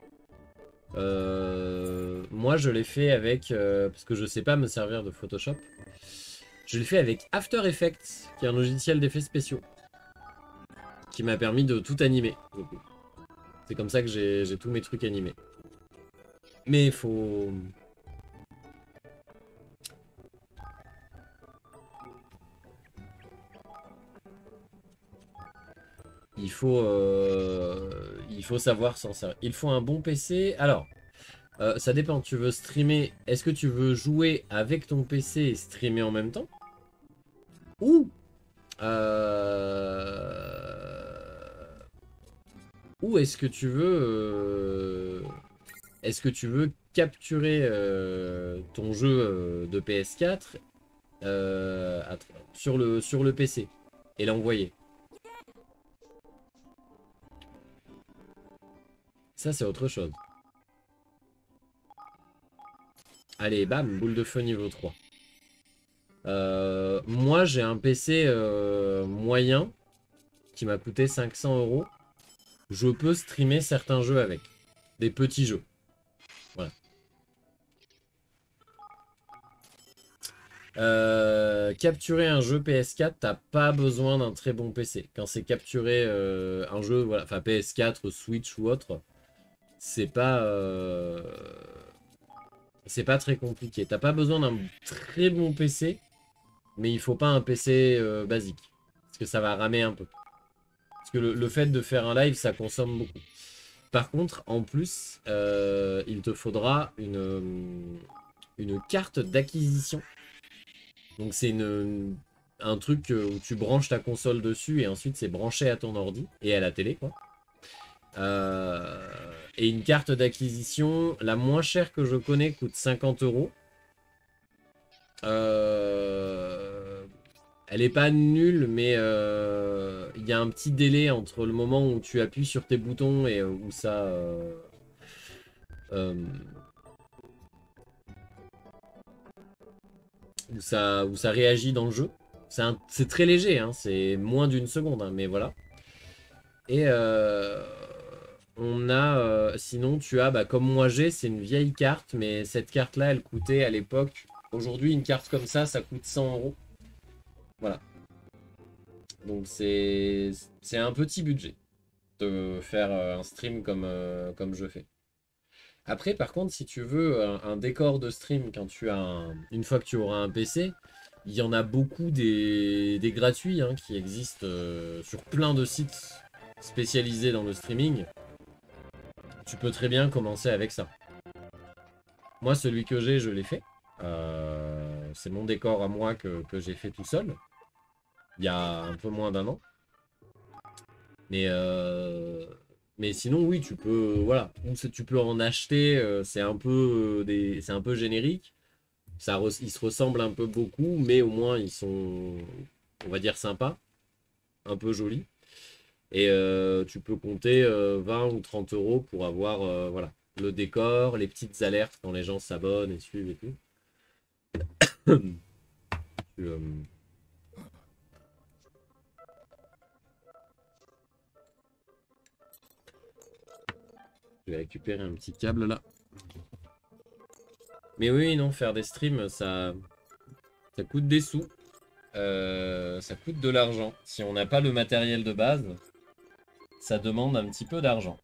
Euh, moi, je l'ai fait avec... Euh, parce que je sais pas me servir de Photoshop. Je l'ai fait avec After Effects, qui est un logiciel d'effets spéciaux. Qui m'a permis de tout animer. C'est comme ça que j'ai tous mes trucs animés. Mais il faut... Il faut, euh, il faut savoir s'en servir. Il faut un bon P C. Alors, euh, ça dépend. Tu veux streamer. Est-ce que tu veux jouer avec ton P C et streamer en même temps? Ou euh... Ou est-ce que tu veux... Euh... Est-ce que tu veux capturer euh, ton jeu euh, de P S quatre euh, sur, le, sur le P C et l'envoyer? Ça, c'est autre chose. Allez, bam, boule de feu niveau trois. Euh, moi, j'ai un P C euh, moyen qui m'a coûté cinq cents euros. Je peux streamer certains jeux avec. Des petits jeux. Voilà. Euh, capturer un jeu P S quatre, t'as pas besoin d'un très bon P C. Quand c'est capturer euh, un jeu, voilà, enfin P S quatre, Switch ou autre, c'est pas... Euh... C'est pas très compliqué. T'as pas besoin d'un très bon P C, mais il faut pas un P C euh, basique. Parce que ça va ramer un peu. Parce que le, le fait de faire un live, ça consomme beaucoup. Par contre, en plus, euh, il te faudra une, une carte d'acquisition. Donc c'est une, un truc où tu branches ta console dessus et ensuite c'est branché à ton ordi et à la télé, quoi. Euh, et une carte d'acquisition, la moins chère que je connais, coûte cinquante euros. Euh, elle est pas nulle, mais euh, il y a un petit délai entre le moment où tu appuies sur tes boutons et où ça... Euh, euh, où ça, où ça réagit dans le jeu. C'est très léger, hein, c'est moins d'une seconde, hein, mais voilà. Et euh, on a, euh, sinon tu as, bah, comme moi j'ai, c'est une vieille carte, mais cette carte-là, elle coûtait à l'époque, aujourd'hui une carte comme ça, ça coûte cent euros. Voilà. Donc c'est c'est un petit budget de faire euh, un stream comme, euh, comme je fais. Après, par contre, si tu veux un, un décor de stream, quand tu as un, une fois que tu auras un P C, il y en a beaucoup des, des gratuits hein, qui existent euh, sur plein de sites spécialisés dans le streaming. Tu peux très bien commencer avec ça. Moi, celui que j'ai, je l'ai fait. Euh, c'est mon décor à moi que, que j'ai fait tout seul. Il y a un peu moins d'un an. Mais... Euh... Mais sinon, oui, tu peux, voilà, tu peux en acheter. Euh, c'est un peu euh, des, c'est un peu générique. Ça, ils se ressemblent un peu beaucoup, mais au moins ils sont, on va dire sympas, un peu jolis. Et euh, tu peux compter euh, vingt ou trente euros pour avoir, euh, voilà, le décor, les petites alertes quand les gens s'abonnent et suivent et tout. tu, euh, Je vais récupérer un petit câble là. Mais oui, non, faire des streams, ça, ça coûte des sous. Euh, ça coûte de l'argent. Si on n'a pas le matériel de base, ça demande un petit peu d'argent.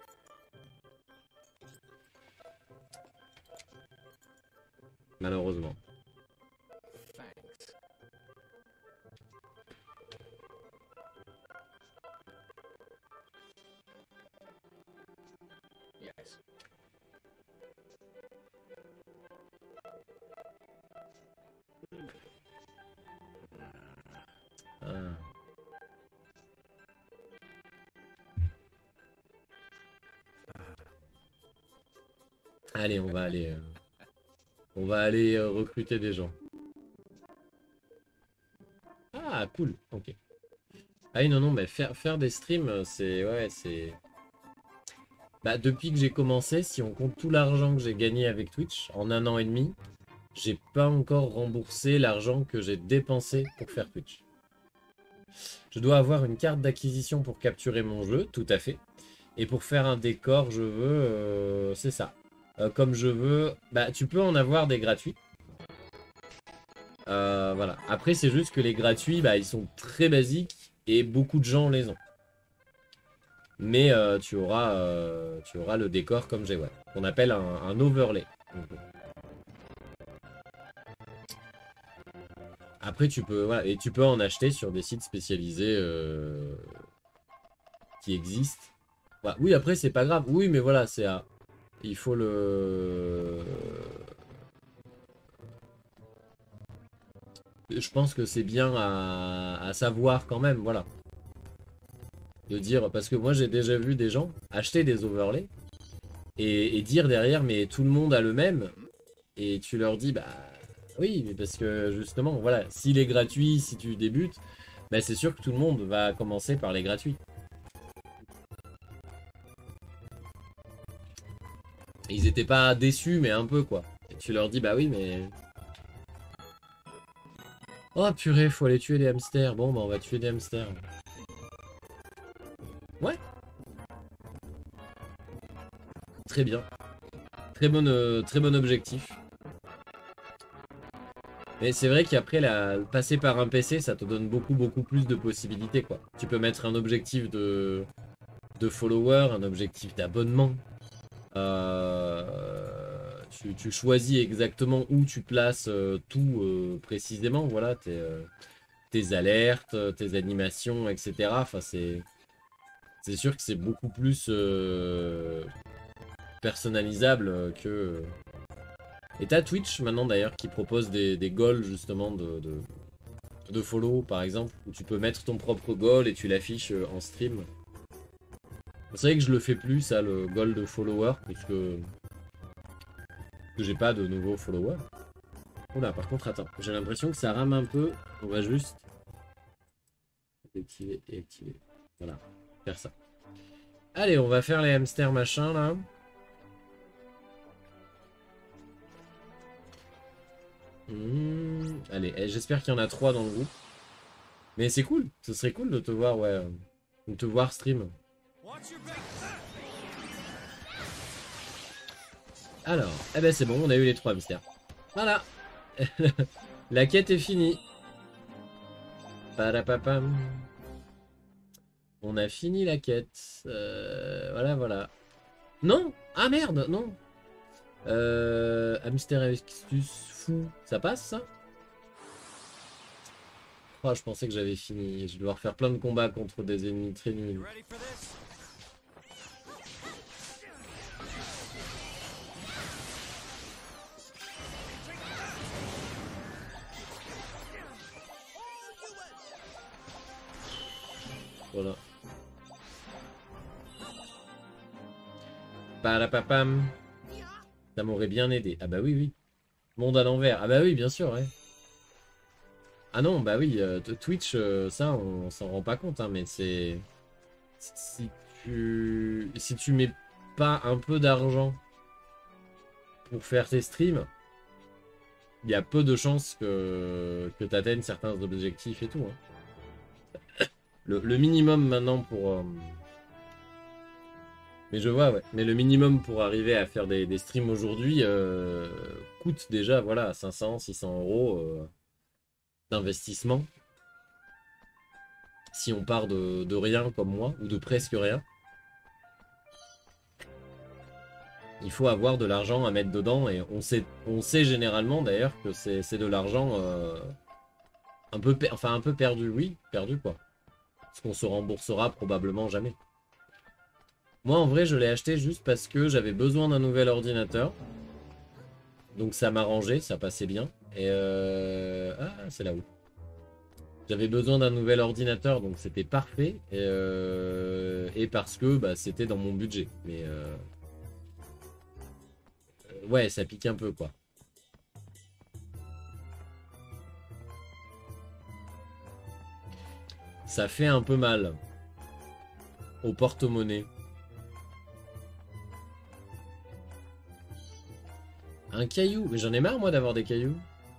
Malheureusement. Ah. Allez, on va aller, euh, on va aller euh, recruter des gens. Ah, cool. Ok. Ah oui, non, non, mais faire, faire des streams, c'est... Ouais, c'est... Bah, depuis que j'ai commencé, si on compte tout l'argent que j'ai gagné avec Twitch, en un an et demi, j'ai pas encore remboursé l'argent que j'ai dépensé pour faire Twitch. Je dois avoir une carte d'acquisition pour capturer mon jeu, tout à fait. Et pour faire un décor, je veux... Euh, c'est ça. Euh, comme je veux... Bah, tu peux en avoir des gratuits. Euh, voilà. Après, c'est juste que les gratuits, bah, ils sont très basiques et beaucoup de gens les ont. Mais euh, tu, auras, euh, tu auras le décor comme j'ai, ouais. On appelle un, un overlay. Après, tu peux, voilà, et tu peux en acheter sur des sites spécialisés euh, qui existent. Bah, oui, après, c'est pas grave. Oui, mais voilà, c'est à... Il faut le... Je pense que c'est bien à, à savoir quand même, voilà. De dire, parce que moi j'ai déjà vu des gens acheter des overlays et, et dire derrière, mais tout le monde a le même. Et tu leur dis, bah oui, mais parce que justement, voilà, s'il est gratuit, si tu débutes, bah c'est sûr que tout le monde va commencer par les gratuits. Et ils étaient pas déçus, mais un peu quoi. Et tu leur dis, bah oui, mais... Oh purée, faut aller tuer les hamsters. Bon, bah on va tuer des hamsters. Ouais. Très bien. Très bon, euh, très bon objectif. Mais c'est vrai qu'après, la... passer par un P C, ça te donne beaucoup, beaucoup plus de possibilités, quoi. Tu peux mettre un objectif de, de followers, un objectif d'abonnement. Euh... Tu, tu choisis exactement où tu places euh, tout euh, précisément, voilà, tes, euh, tes alertes, tes animations, et cetera. Enfin, c'est... C'est sûr que c'est beaucoup plus euh, personnalisable que... Et t'as Twitch maintenant d'ailleurs qui propose des, des goals justement de, de, de follow par exemple, où tu peux mettre ton propre goal et tu l'affiches en stream. C'est vrai que je le fais plus ça, le goal de follower, parce que, que j'ai pas de nouveaux followers. Oula, par contre attends, j'ai l'impression que ça rame un peu, on va juste activer et activer. Voilà, faire ça. Allez, on va faire les hamsters machin là. Mmh, allez, j'espère qu'il y en a trois dans le groupe. Mais c'est cool, ce serait cool de te voir, ouais, de te voir stream. Alors, eh ben c'est bon, on a eu les trois hamsters. Voilà. La quête est finie. Padapapam. On a fini la quête. Euh, voilà, voilà. Non. Ah merde, non. Euh, Hamster Exctus fou. Ça passe, ça? Oh, je pensais que j'avais fini. Je vais devoir faire plein de combats contre des ennemis très nuls. Voilà. Padapapam. Ça m'aurait bien aidé. Ah bah oui, oui. Monde à l'envers. Ah bah oui, bien sûr, ouais. Ah non, bah oui, euh, Twitch, euh, ça, on, on s'en rend pas compte, hein, mais c'est... Si tu... Si tu mets pas un peu d'argent pour faire tes streams, il y a peu de chances que, que tu atteignes certains objectifs et tout. Hein. Le, le minimum maintenant pour... Euh... Mais je vois, ouais. Mais le minimum pour arriver à faire des, des streams aujourd'hui euh, coûte déjà, voilà, cinq cents, six cents euros euh, d'investissement. Si on part de, de rien comme moi, ou de presque rien. Il faut avoir de l'argent à mettre dedans, et on sait, on sait généralement d'ailleurs que c'est de l'argent euh, un, peu enfin, un peu perdu, oui, perdu quoi. Parce qu'on se remboursera probablement jamais. Moi en vrai je l'ai acheté juste parce que j'avais besoin d'un nouvel ordinateur. Donc ça m'arrangeait, ça passait bien. Et euh... ah c'est là-haut. J'avais besoin d'un nouvel ordinateur, donc c'était parfait. Et, euh... et parce que bah, c'était dans mon budget. Mais euh... ouais, ça pique un peu quoi. Ça fait un peu mal au porte-monnaie. Un caillou, mais j'en ai marre moi d'avoir des cailloux.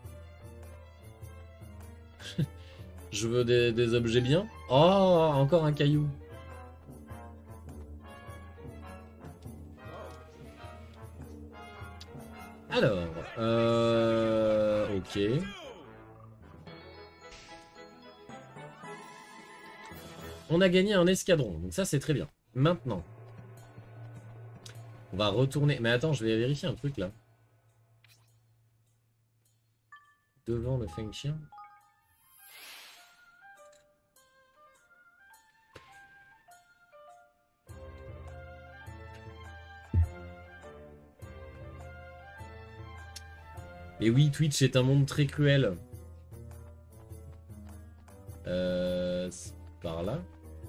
Je veux des, des objets bien. Oh, encore un caillou. Alors, euh, ok. On a gagné un escadron, donc ça c'est très bien. Maintenant, on va retourner. Mais attends, je vais vérifier un truc là. Devant le Feng Chien. Et oui, Twitch est un monde très cruel. Euh, par là.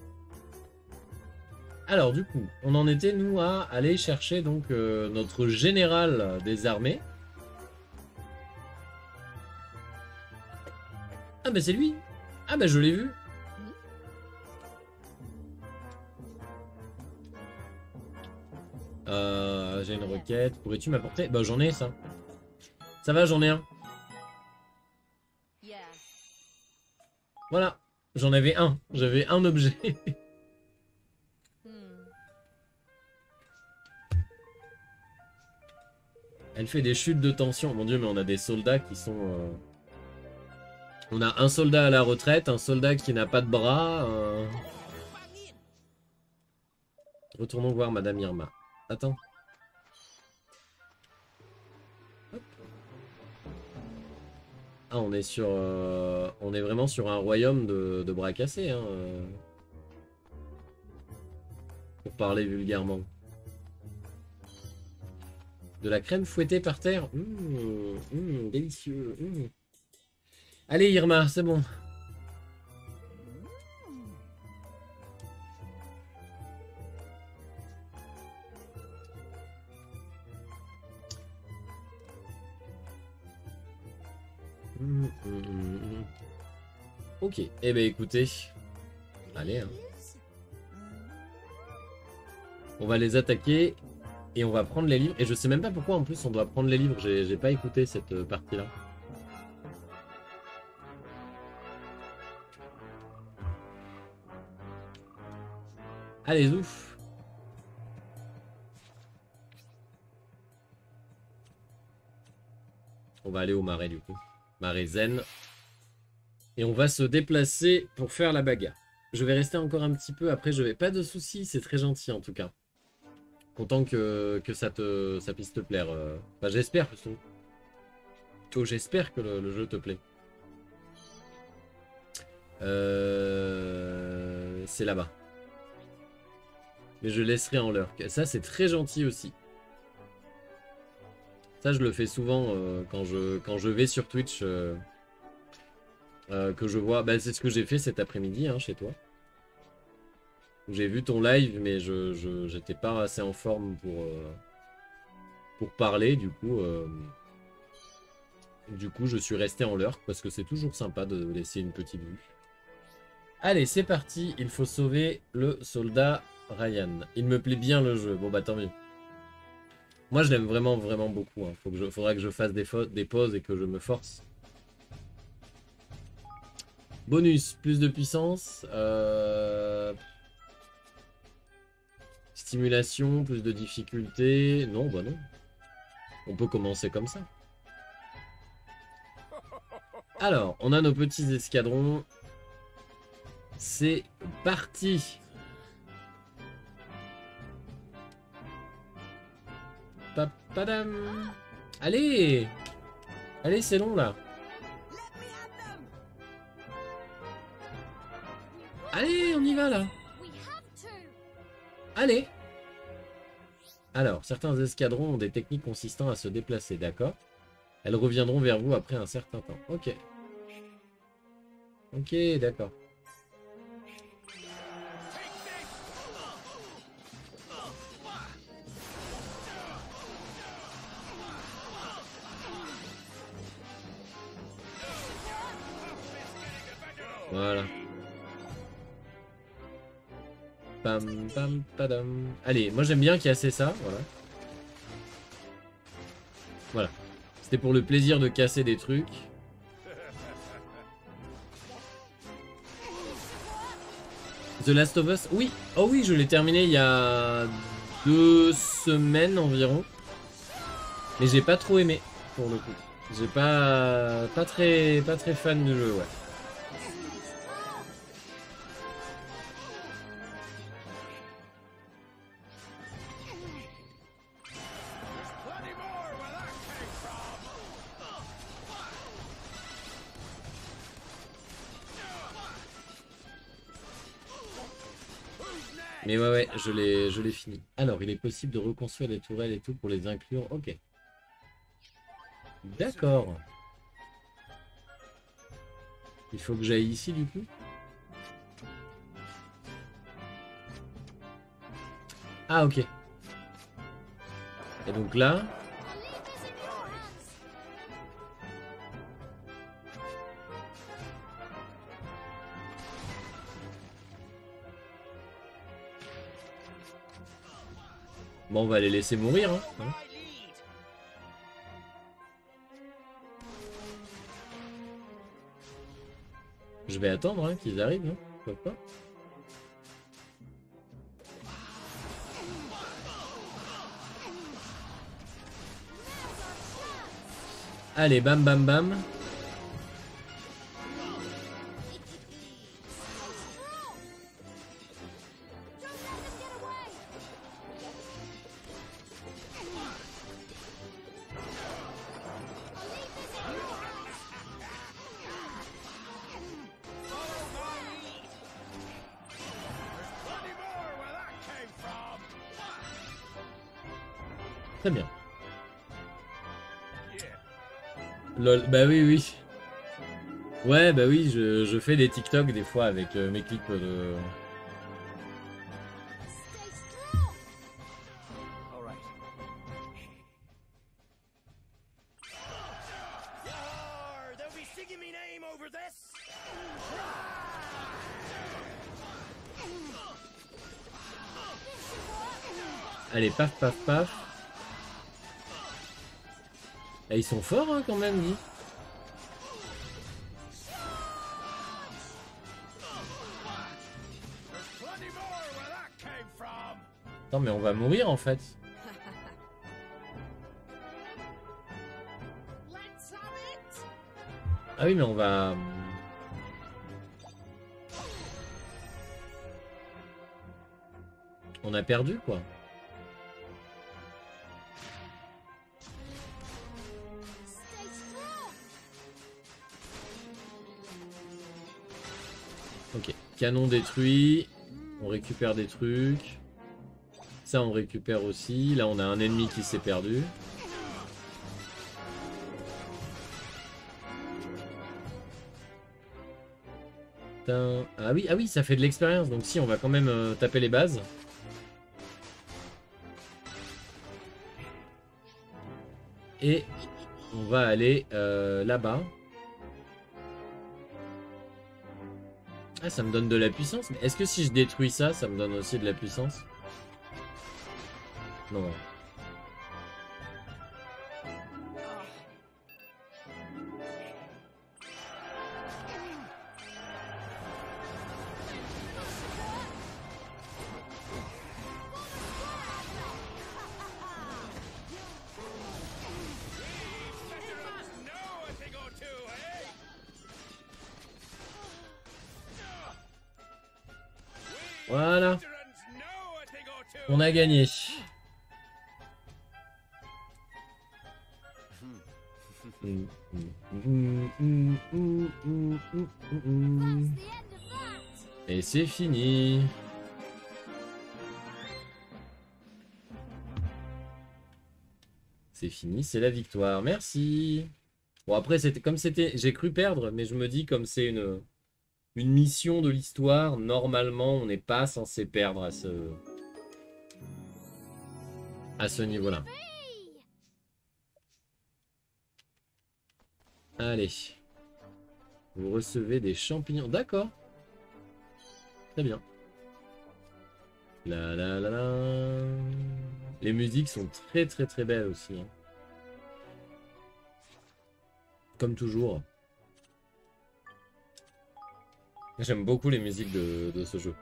Alors du coup, on en était nous à aller chercher donc euh, notre général des armées. Ah bah c'est lui. Ah bah je l'ai vu. Euh, j'ai une requête. Pourrais-tu m'apporter? Bah j'en ai ça. Ça va, j'en ai un. Voilà, j'en avais un. J'avais un objet. Elle fait des chutes de tension. Mon dieu, mais on a des soldats qui sont... Euh... On a un soldat à la retraite, un soldat qui n'a pas de bras. Euh... Retournons voir Madame Irma. Attends. Hop. Ah, on est sur... Euh... On est vraiment sur un royaume de, de bras cassés. Hein, euh... Pour parler vulgairement. De la crème fouettée par terre. Mmh, mmh, délicieux. Mmh. Allez Irma, c'est bon. Mmh, mmh, mmh. Ok, eh ben écoutez. Allez, hein. On va les attaquer. Et on va prendre les livres. Et je sais même pas pourquoi en plus on doit prendre les livres. J'ai pas écouté cette partie là. Allez, ouf. On va aller au marais du coup. Marais zen. Et on va se déplacer pour faire la bagarre. Je vais rester encore un petit peu. Après je vais... Pas de soucis, c'est très gentil en tout cas. Content que, que ça, te, ça puisse te plaire. Euh... Enfin, j'espère plutôt. Oh, j'espère que le, le jeu te plaît. Euh... C'est là-bas. Mais je laisserai en leur. Ça, c'est très gentil aussi. Ça, je le fais souvent euh, quand, je, quand je vais sur Twitch. Euh, euh, que je vois... Bah, c'est ce que j'ai fait cet après-midi, hein, chez toi. J'ai vu ton live, mais je je j'étais pas assez en forme pour euh, pour parler. Du coup, euh, du coup, je suis resté en lurk parce que c'est toujours sympa de laisser une petite vue. Allez, c'est parti. Il faut sauver le soldat Ryan. Il me plaît bien le jeu. Bon bah tant mieux. Moi, je l'aime vraiment vraiment beaucoup. Hein. Faut que je, faudra que je fasse des, des pauses et que je me force. Bonus, plus de puissance. Euh... stimulation, plus de difficulté. Non, bah non. On peut commencer comme ça. Alors, on a nos petits escadrons. C'est parti. Papadam. Allez. Allez, c'est long là. Allez, on y va là. Allez. Alors, certains escadrons ont des techniques consistant à se déplacer, d'accord? Elles reviendront vers vous après un certain temps. Ok. Ok, d'accord. Voilà. Pam pam padam. Allez, moi j'aime bien casser ça, voilà. Voilà. C'était pour le plaisir de casser des trucs. The Last of Us, oui. Oh oui, je l'ai terminé il y a deux semaines environ. Mais j'ai pas trop aimé, pour le coup. J'ai pas... Pas très... Pas très fan du jeu, ouais. Mais ouais, ouais, je l'ai je l'ai fini. Alors, il est possible de reconstruire les tourelles et tout pour les inclure. Ok. D'accord. Il faut que j'aille ici, du coup. Ah, ok. Et donc là... Bon, on va les laisser mourir, hein. Hein. Je vais attendre hein, qu'ils arrivent, hein. Pourquoi pas. Allez, bam bam bam. Très bien. Lol, bah oui, oui. Ouais, bah oui, je, je fais des TikTok des fois avec euh, mes clips de... Allez, paf, paf, paf. Et ils sont forts hein, quand même, dit. Non mais on va mourir en fait. Ah oui mais on va... On a perdu quoi. Ok, canon détruit, on récupère des trucs, ça on récupère aussi, là on a un ennemi qui s'est perdu. Putain. Ah oui, ah oui, ça fait de l'expérience, donc si on va quand même euh, taper les bases. Et on va aller euh, là-bas. Ah, ça me donne de la puissance. Mais est-ce que si je détruis ça, ça me donne aussi de la puissance? Non. Voilà. On a gagné. Et c'est fini. C'est fini, c'est la victoire. Merci. Bon après c'était comme c'était, j'ai cru perdre, mais je me dis comme c'est une une mission de l'histoire, normalement on n'est pas censé perdre à ce à ce niveau-là. Allez. Vous recevez des champignons. D'accord. Très bien. La la la la. Les musiques sont très très très belles aussi. Hein. Comme toujours. J'aime beaucoup les musiques de, de ce jeu.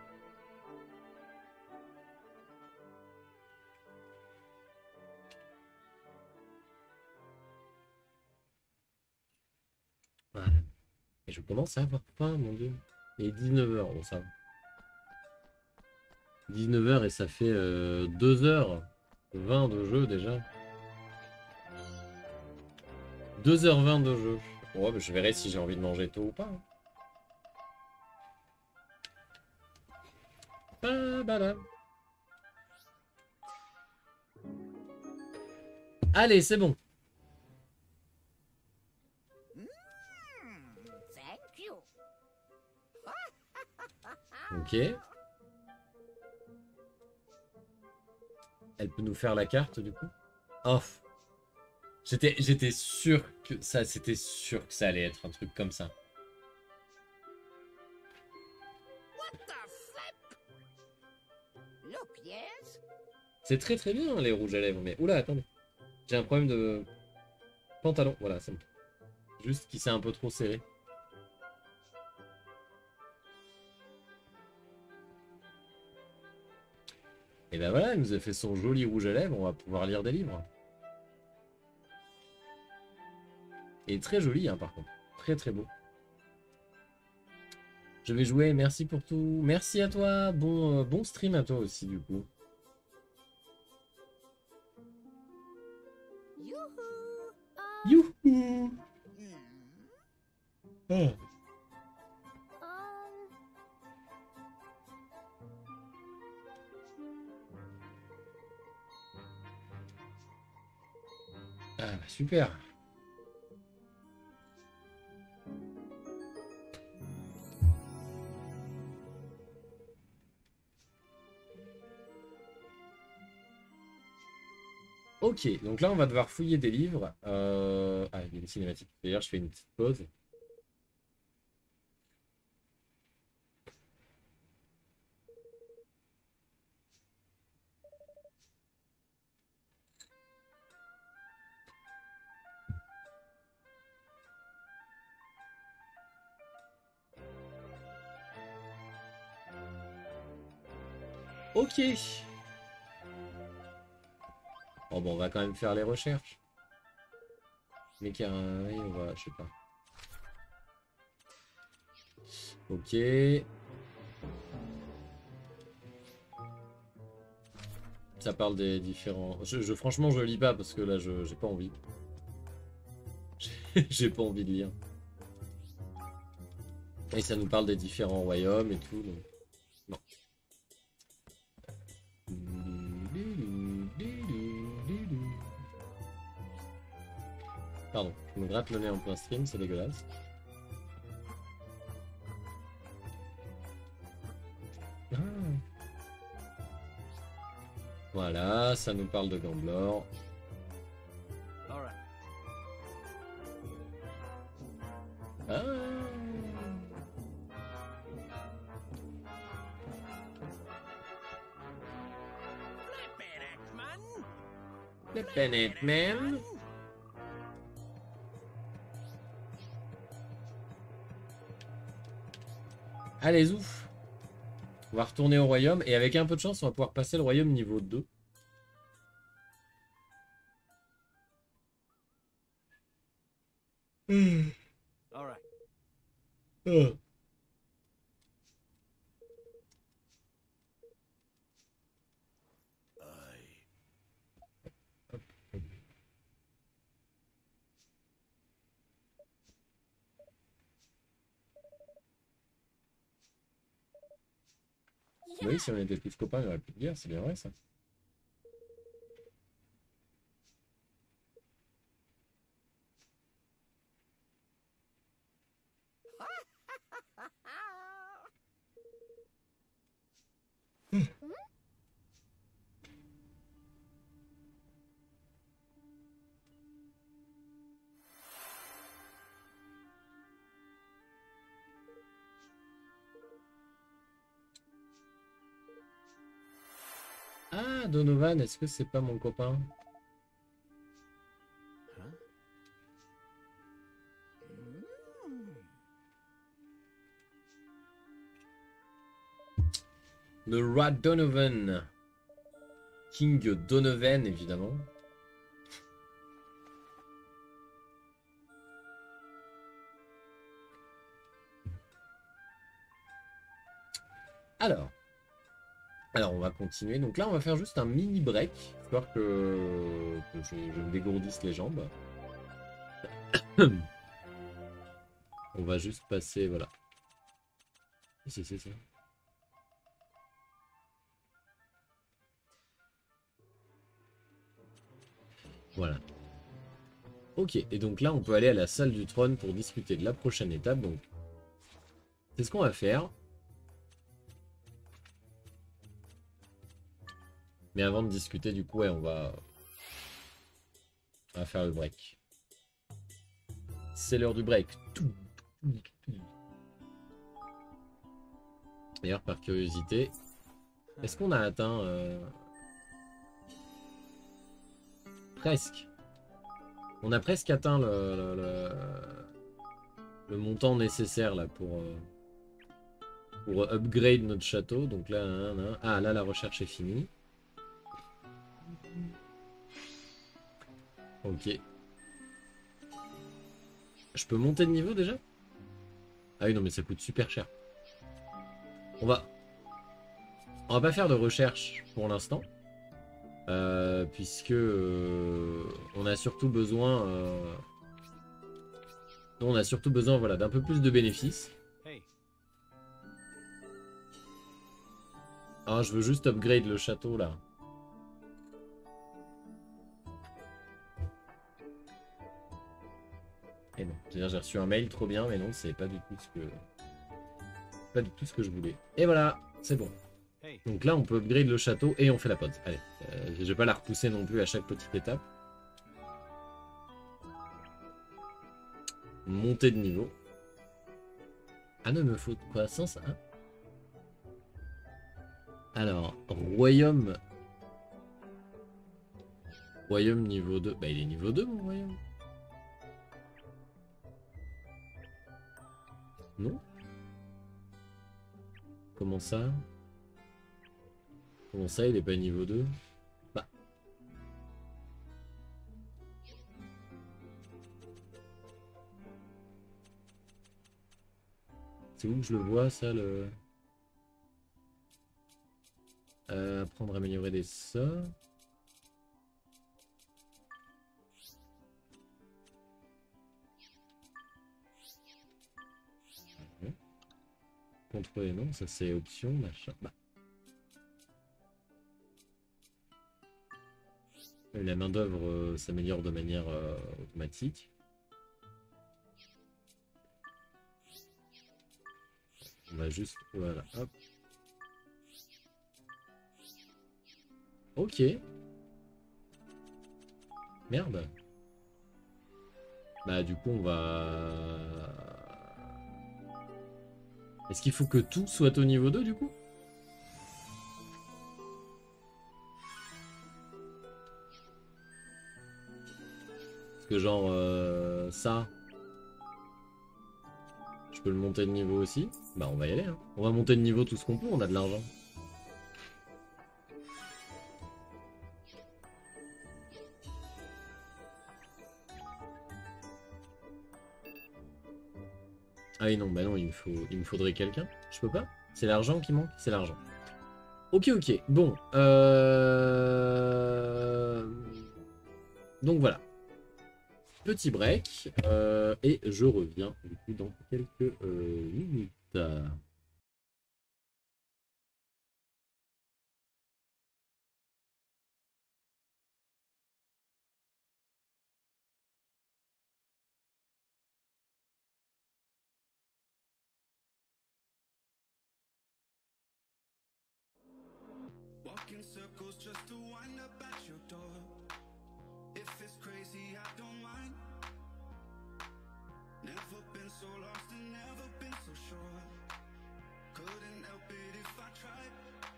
Voilà. Et je commence à avoir faim, mon dieu. Il est dix-neuf heures, bon ça va. dix-neuf heures et ça fait euh, deux heures vingt de jeu déjà. deux heures vingt de jeu. Ouais, bah, je verrai si j'ai envie de manger tôt ou pas. Hein. Ah, bah là. Allez, c'est bon. Ok. Elle peut nous faire la carte du coup. Oh. J'étais j'étais sûr que ça c'était sûr que ça allait être un truc comme ça. C'est très très bien les rouges à lèvres, mais oula attendez. J'ai un problème de pantalon, voilà c'est bon. Juste qu'il s'est un peu trop serré. Et ben voilà, il nous a fait son joli rouge à lèvres, on va pouvoir lire des livres. Et très joli hein, par contre, très très beau. Je vais jouer, merci pour tout. Merci à toi, bon, euh, bon stream à toi aussi du coup. Youhou. Oh. Ah bah super. Ok, donc là on va devoir fouiller des livres. Euh... Ah, il y a une cinématique. D'ailleurs, je fais une petite pause. Ok. Oh bon, on va quand même faire les recherches. Mais car, oui, on va, je sais pas. Ok. Ça parle des différents... Je, je, franchement, je lis pas parce que là, je j'ai pas envie. J'ai pas envie de lire. Et ça nous parle des différents royaumes et tout. Donc... Non. Pardon, je me gratte le nez en plein stream, c'est dégueulasse. Ah. Voilà, ça nous parle de Gamblor. Ah. Le Planet Man. Allez, ouf. On va retourner au royaume et avec un peu de chance, on va pouvoir passer le royaume niveau deux. Mmh. Oh. Oui, si on était tous copains, il n'y aurait plus de guerre, c'est bien vrai ça. Ah, Donovan, est-ce que c'est pas mon copain? Le roi Donovan. King Donovan, évidemment. Alors. Alors, on va continuer. Donc là, on va faire juste un mini break, histoire que, que je, je me dégourdisse les jambes. On va juste passer, voilà. C'est c'est ça. Voilà. Ok, et donc là, on peut aller à la salle du trône pour discuter de la prochaine étape. Donc, c'est ce qu'on va faire. Mais avant de discuter, du coup, ouais, on va... on va faire le break. C'est l'heure du break. D'ailleurs, par curiosité, est-ce qu'on a atteint... Euh... Presque. On a presque atteint le, le, le, le montant nécessaire là pour, euh, pour upgrade notre château. Donc là, hein, hein. Ah, là, la recherche est finie. Ok. Je peux monter de niveau déjà? Ah oui, non, mais ça coûte super cher. On va... On va pas faire de recherche pour l'instant. Euh, puisque euh, on a surtout besoin... Euh... On a surtout besoin voilà, d'un peu plus de bénéfices. Ah, je veux juste upgrade le château là. Et non, c'est-à-dire j'ai reçu un mail trop bien, mais non, c'est pas du tout ce que... Pas du tout ce que je voulais. Et voilà, c'est bon. Donc là, on peut upgrade le château et on fait la pause. Allez, euh, je vais pas la repousser non plus à chaque petite étape. Montée de niveau. Ah non, il me faut quoi? cent, ça hein. Alors, royaume... Royaume niveau deux. Bah, il est niveau deux, mon royaume. Non? Comment ça? Comment ça, il est pas niveau deux? Bah. C'est où que je le vois, ça, le... Euh, apprendre à améliorer des sorts. Mmh. Contrôler, non, ça c'est option, machin. Bah. La main d'œuvre euh, s'améliore de manière euh, automatique. On va juste, voilà, hop. Ok. Merde. Bah du coup on va... Est-ce qu'il faut que tout soit au niveau deux du coup? Parce que genre euh, ça... Je peux le monter de niveau aussi? Bah on va y aller hein. On va monter de niveau tout ce qu'on peut, on a de l'argent. Ah oui non, bah non, il me, faut, il me faudrait quelqu'un. Je peux pas? C'est l'argent qui manque? C'est l'argent. Ok, ok. Bon. Euh... Donc voilà. Petit break. Euh, et je reviens du coup dans quelques euh, minutes. in circles just to wind up at your door. If it's crazy, I don't mind. Never been so lost and never been so sure. Couldn't help it if I tried.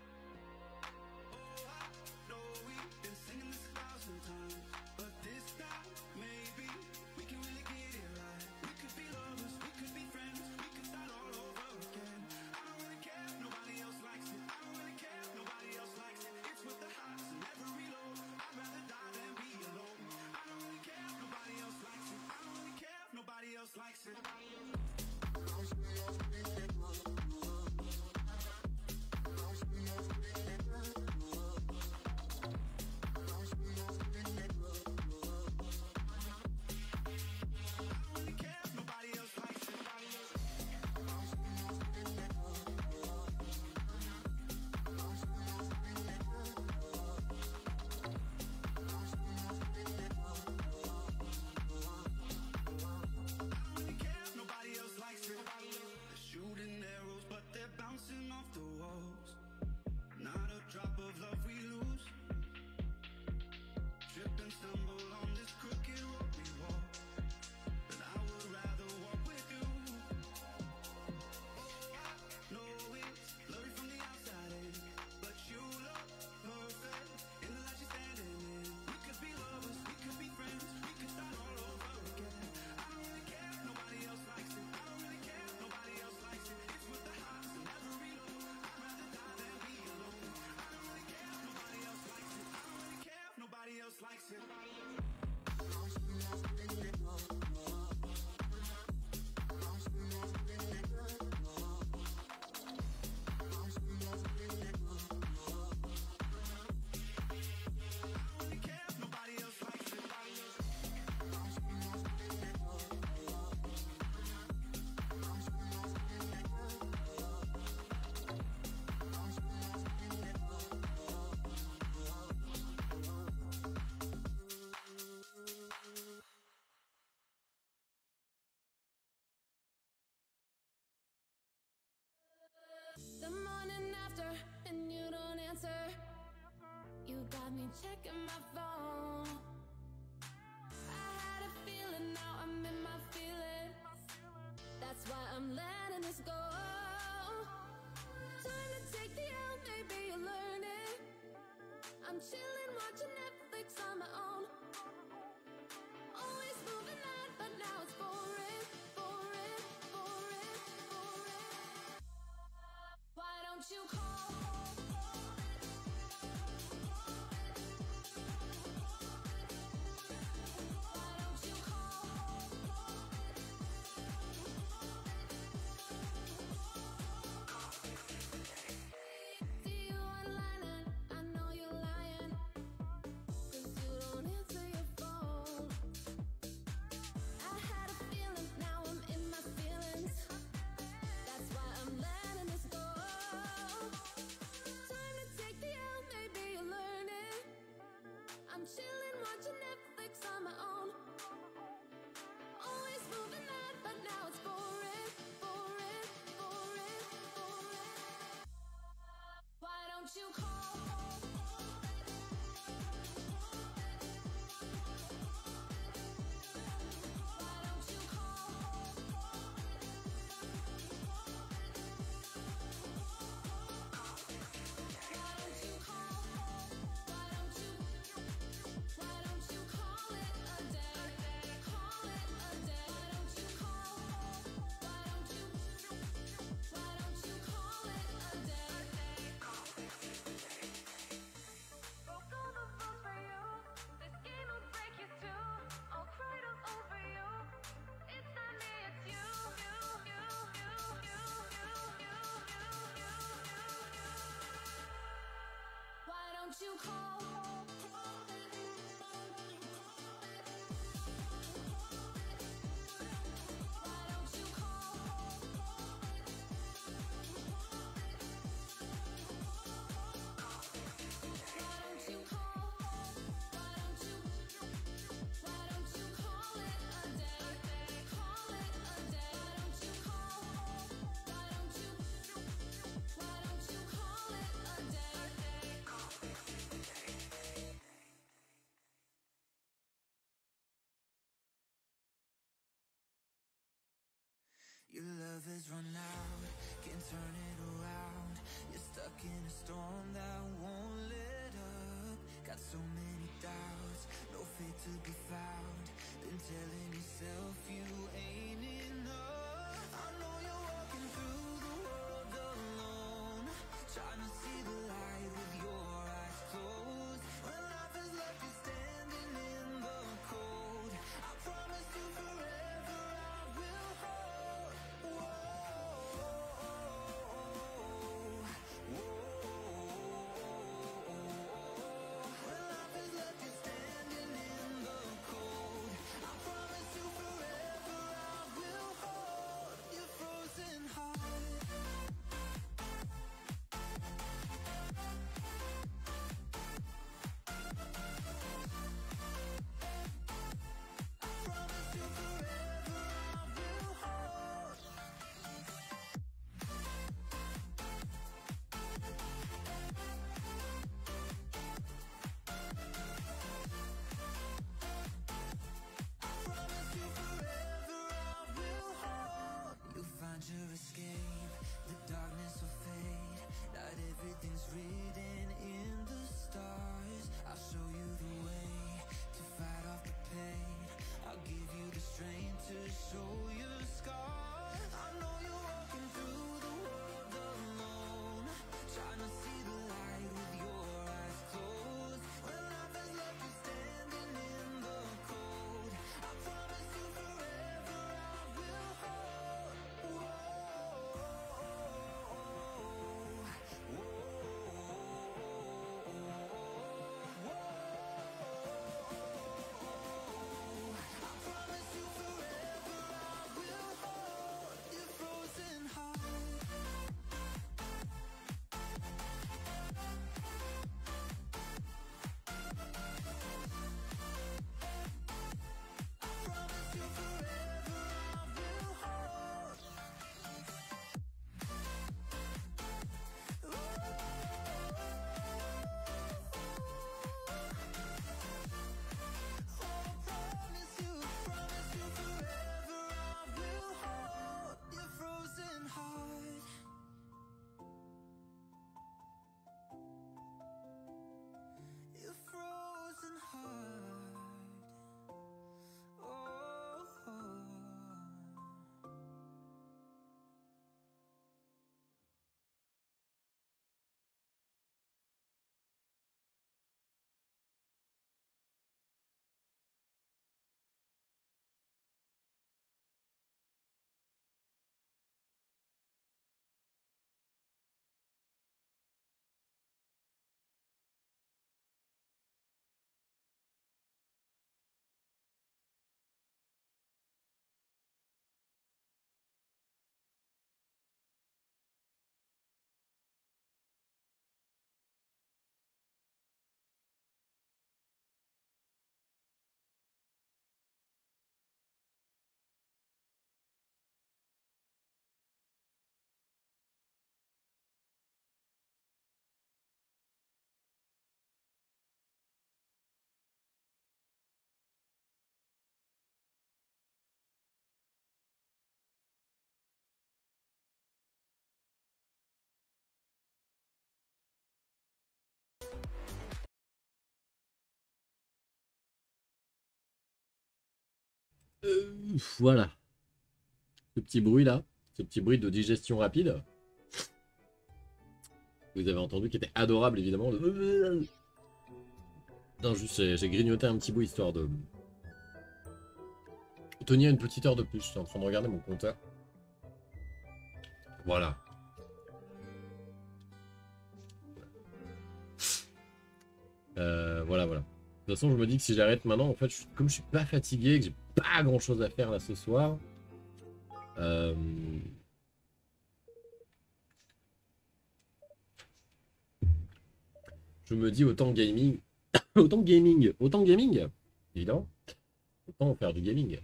Oh, I know we've been singing this a thousand times, but this time, maybe we can really get it right. We could be lovers, we could be friends, we could start all over again. I don't really care if nobody else likes it. I don't really care if nobody else likes it. It's with the highs and never reload. I'd rather die than be alone. I don't really care if nobody else likes it. I don't really care if nobody else likes it. Nobody else likes it. The morning after, and you don't answer. You got me checking my phone. I had a feeling, now I'm in my feelings. That's why I'm letting this go. Time to take the L, maybe you'll learn it. I'm chilling, watching Netflix on my own. Always moving on, but now it's boring, boring, boring, boring. Why don't you call? has run out, can't turn it around. You're stuck in a storm that won't let up. Got so many doubts, no faith to be found. Been telling yourself you ain't enough. I know you're walking through the world alone, trying to see the light with your eyes closed. When life has left you standing in the cold, I promise you forever I will hold. Whoa, whoa, when life has left you standing in the cold, I promise you forever I will hold your frozen heart. Promise you forever I will hold. Promise you forever I will hold. You'll find your escape, the darkness will fade. Not everything's written in the stars. I'll show you the way to fight off the pain. I'll give you the strength to show your scars. I know you're walking through the world alone, trying to see the light with your eyes closed. When life has left you standing in the cold, I promise you forever I will hold. Whoa, I promise you forever I will hold your frozen heart. Promise you forever I will hold. Oh, promise you, promise you forever I will hold your frozen heart. Your frozen heart. Oh, oh. Euh, voilà. Ce petit bruit là, ce petit bruit de digestion rapide. Vous avez entendu qui était adorable évidemment. Le... Non, juste j'ai j'ai grignoté un petit bout histoire de tenir une petite heure de plus. Je suis en train de regarder mon compteur. Voilà. Euh, voilà, voilà. De toute façon, je me dis que si j'arrête maintenant, en fait, je, comme je suis pas fatigué, que j'ai pas grand chose à faire là ce soir, euh... je me dis autant gaming, autant gaming, autant gaming, évidemment, autant faire du gaming.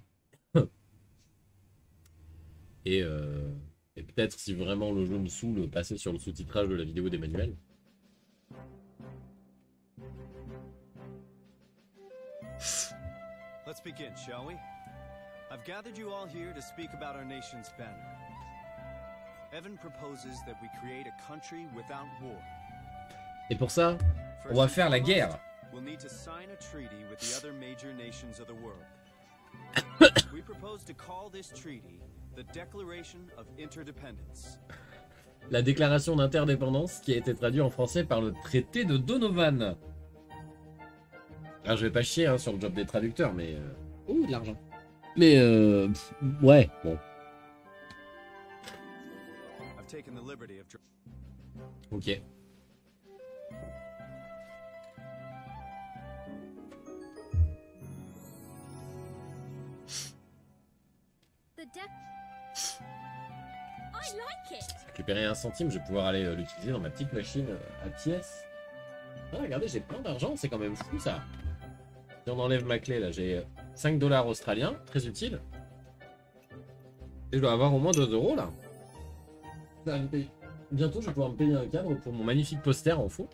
Et, euh... Et peut-être si vraiment le jeu me saoule, passer sur le sous-titrage de la vidéo d'Emmanuel. Let's begin, shall we? I've gathered you all here to speak about our nation's banner. Evan proposes that we create a country without war. Et pour ça, on First va and faire la foremost, guerre. We'll need to sign a treaty with the other major nations of the world. We propose to call this treaty the Declaration of Interdependence. La déclaration d'interdépendance qui a été traduite en français par le traité de Donovan. Alors je vais pas chier hein, sur le job des traducteurs, mais... Euh... Ouh, de l'argent. Mais euh... pff, ouais, bon. I've taken the liberty of Ok. The deck. I like it. Récupérer un centime, je vais pouvoir aller euh, l'utiliser dans ma petite machine euh, à pièces. Ah, regardez, j'ai plein d'argent, c'est quand même fou ça. Si on enlève ma clé, là, j'ai cinq dollars australiens, très utile. Et je dois avoir au moins deux euros là. Ça va me payer. Bientôt, je vais pouvoir me payer un cadre pour mon magnifique poster en fond.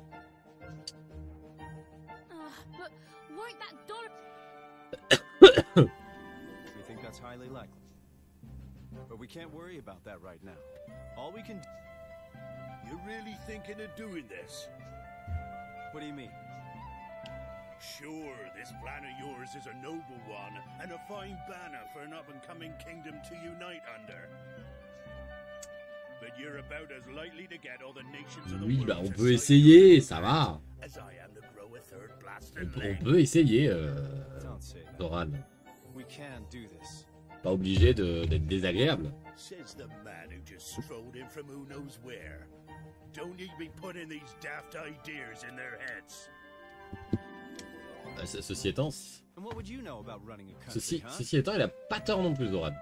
Uh, but won't that dollar? We think that's highly likely. But we can't worry about that right now. All we can do... You're really thinking of doing this? What do you mean? Sure, this plan of yours is a noble one, and a fine banner for an up-and-coming kingdom to unite under. But you're about as likely to get all the nations of the Oui, world bah on to peut side essayer, you ça va. as I am to grow a third On blasted peut, on leg. peut essayer, euh, Don't say that. Doran. We can do this. Pas obligé de- d'être désagréable. Says the man who just strolled in from who knows where. Don't need to be putting these daft ideas in their heads. Euh, ce- Ceci étant, c- And what would you know about running a country, ceci, huh? ceci étant, il a pas tort non plus, Doran.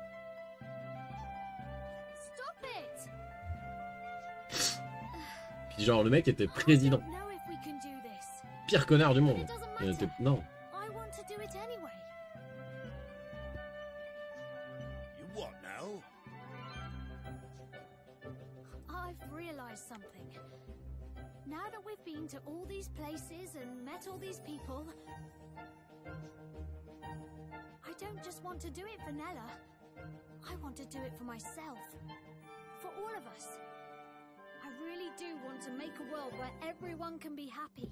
Stop it. Puis genre, le mec était I président. don't know if we can do this. Pire connard du But monde. it doesn't Il était- matter. Non. I want to do it anyway. You what now? I've realized something. Now that we've been to all these places and met all these people, I don't just want to do it for Nella. I want to do it for myself. For all of us. I really do want to make a world where everyone can be happy.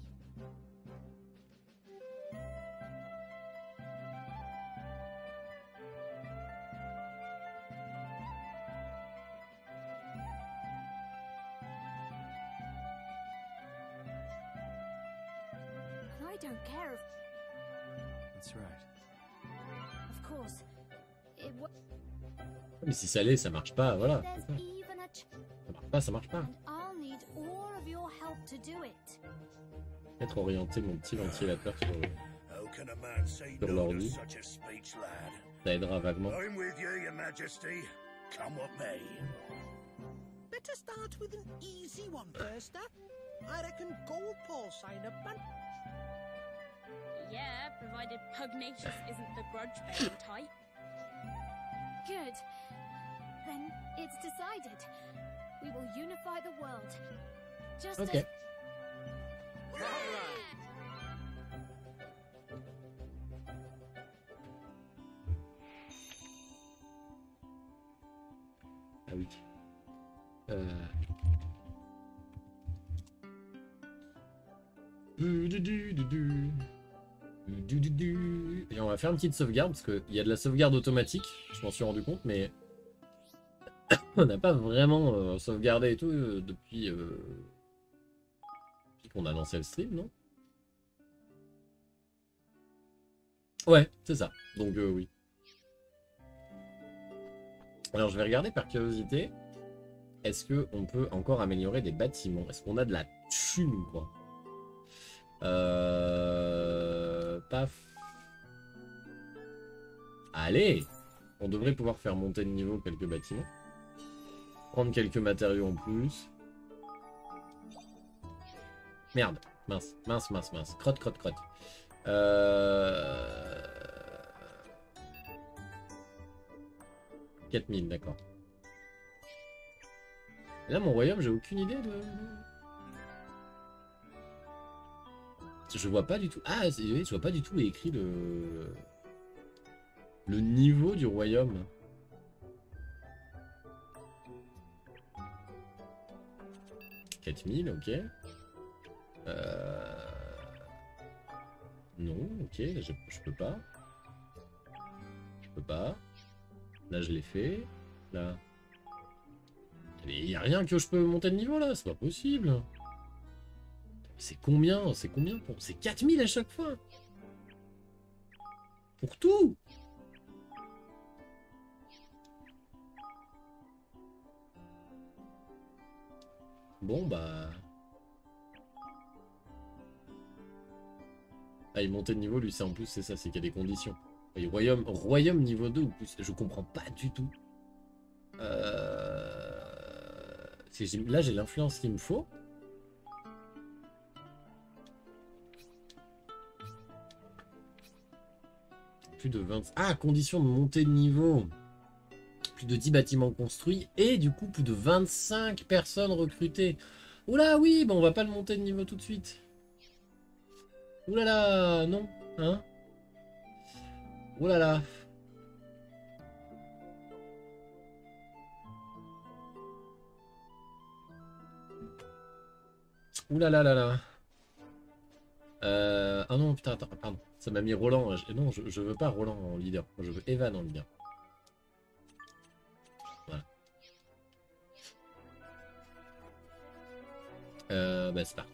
And I don't care if, That's right. of course, it wa- Mais si ça l'est, ça marche pas, voilà. there's even a ch- Ça marche pas, ça marche pas. and I'll need all of your help to do it. Peut-être orienter mon petit ventilateur sur... How can a man say Sur no to l'ordi. such a speech, lad? Ça aidera vaguement. I'm with you, your majesty. Come what may. Better start with an easy one first, huh? I reckon gold paw sign up and Yeah, provided Pugnacious isn't the grudge-bearing type. Good. Then it's decided. We will unify the world. Just Ok. as... Ah oui. Euh... Du, du, du, du, du. Du, du, du. Et on va faire une petite sauvegarde parce qu'il y a de la sauvegarde automatique, je m'en suis rendu compte, mais on n'a pas vraiment euh, sauvegardé et tout euh, depuis, euh... depuis qu'on a lancé le stream, non? Ouais, c'est ça. Donc euh, oui. Alors je vais regarder par curiosité. Est-ce qu'on peut encore améliorer des bâtiments? Est-ce qu'on a de la thune ou quoi? Euh... Paf. Allez! On devrait pouvoir faire monter de niveau quelques bâtiments. Prendre quelques matériaux en plus. Merde. Mince, mince, mince, mince. Crotte, crotte, crotte. Euh... quatre mille, d'accord. Là, mon royaume, j'ai aucune idée de... Je vois pas du tout... Ah, c'est- oui, je vois pas du tout écrit le... Le niveau du royaume. quatre mille, ok. Euh... Non, ok, là je, je peux pas. Je peux pas. Là je l'ai fait. Là. Il n'y a rien que je peux monter de niveau là, c'est pas possible. C'est combien? C'est combien pour... C'est quatre mille à chaque fois. Pour tout. Bon bah... Ah, il montait de niveau, lui, c'est en plus, c'est ça, c'est qu'il y a des conditions. Et royaume, royaume niveau deux ou plus, je comprends pas du tout. Euh... Là, j'ai l'influence qu'il me faut. Plus de vingt... Ah, condition de montée de niveau. Plus de dix bâtiments construits et du coup, plus de vingt-cinq personnes recrutées. Oula, oui, bon, on va pas le monter de niveau tout de suite. Oula là, non, hein? Oula là. Oula là là là. Euh... Ah non, putain, attends, pardon. Ça m'a mis Roland. Je... Non, je, je veux pas Roland en leader. Je veux Evan en leader. Voilà. Euh... Bah c'est parti.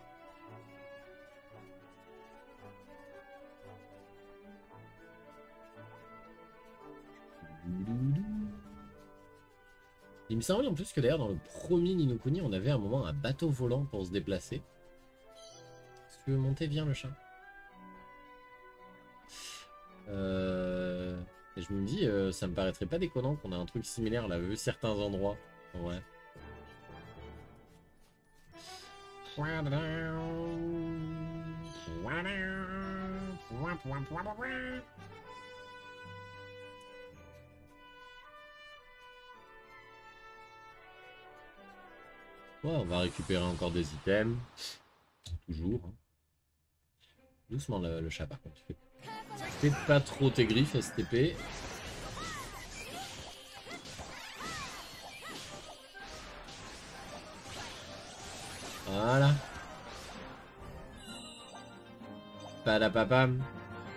Il me semble en plus que d'ailleurs dans le premier Ni no Kuni on avait à un moment un bateau volant pour se déplacer. Est-ce que tu veux monter? Viens le chat. Euh... Et je me dis, euh, ça me paraîtrait pas déconnant qu'on a un truc similaire là, vu certains endroits. Ouais. Ouais, on va récupérer encore des items. Toujours. Hein. Doucement le, le chat par contre. Fais, fais pas trop tes griffes S T P. Voilà. Padapapam.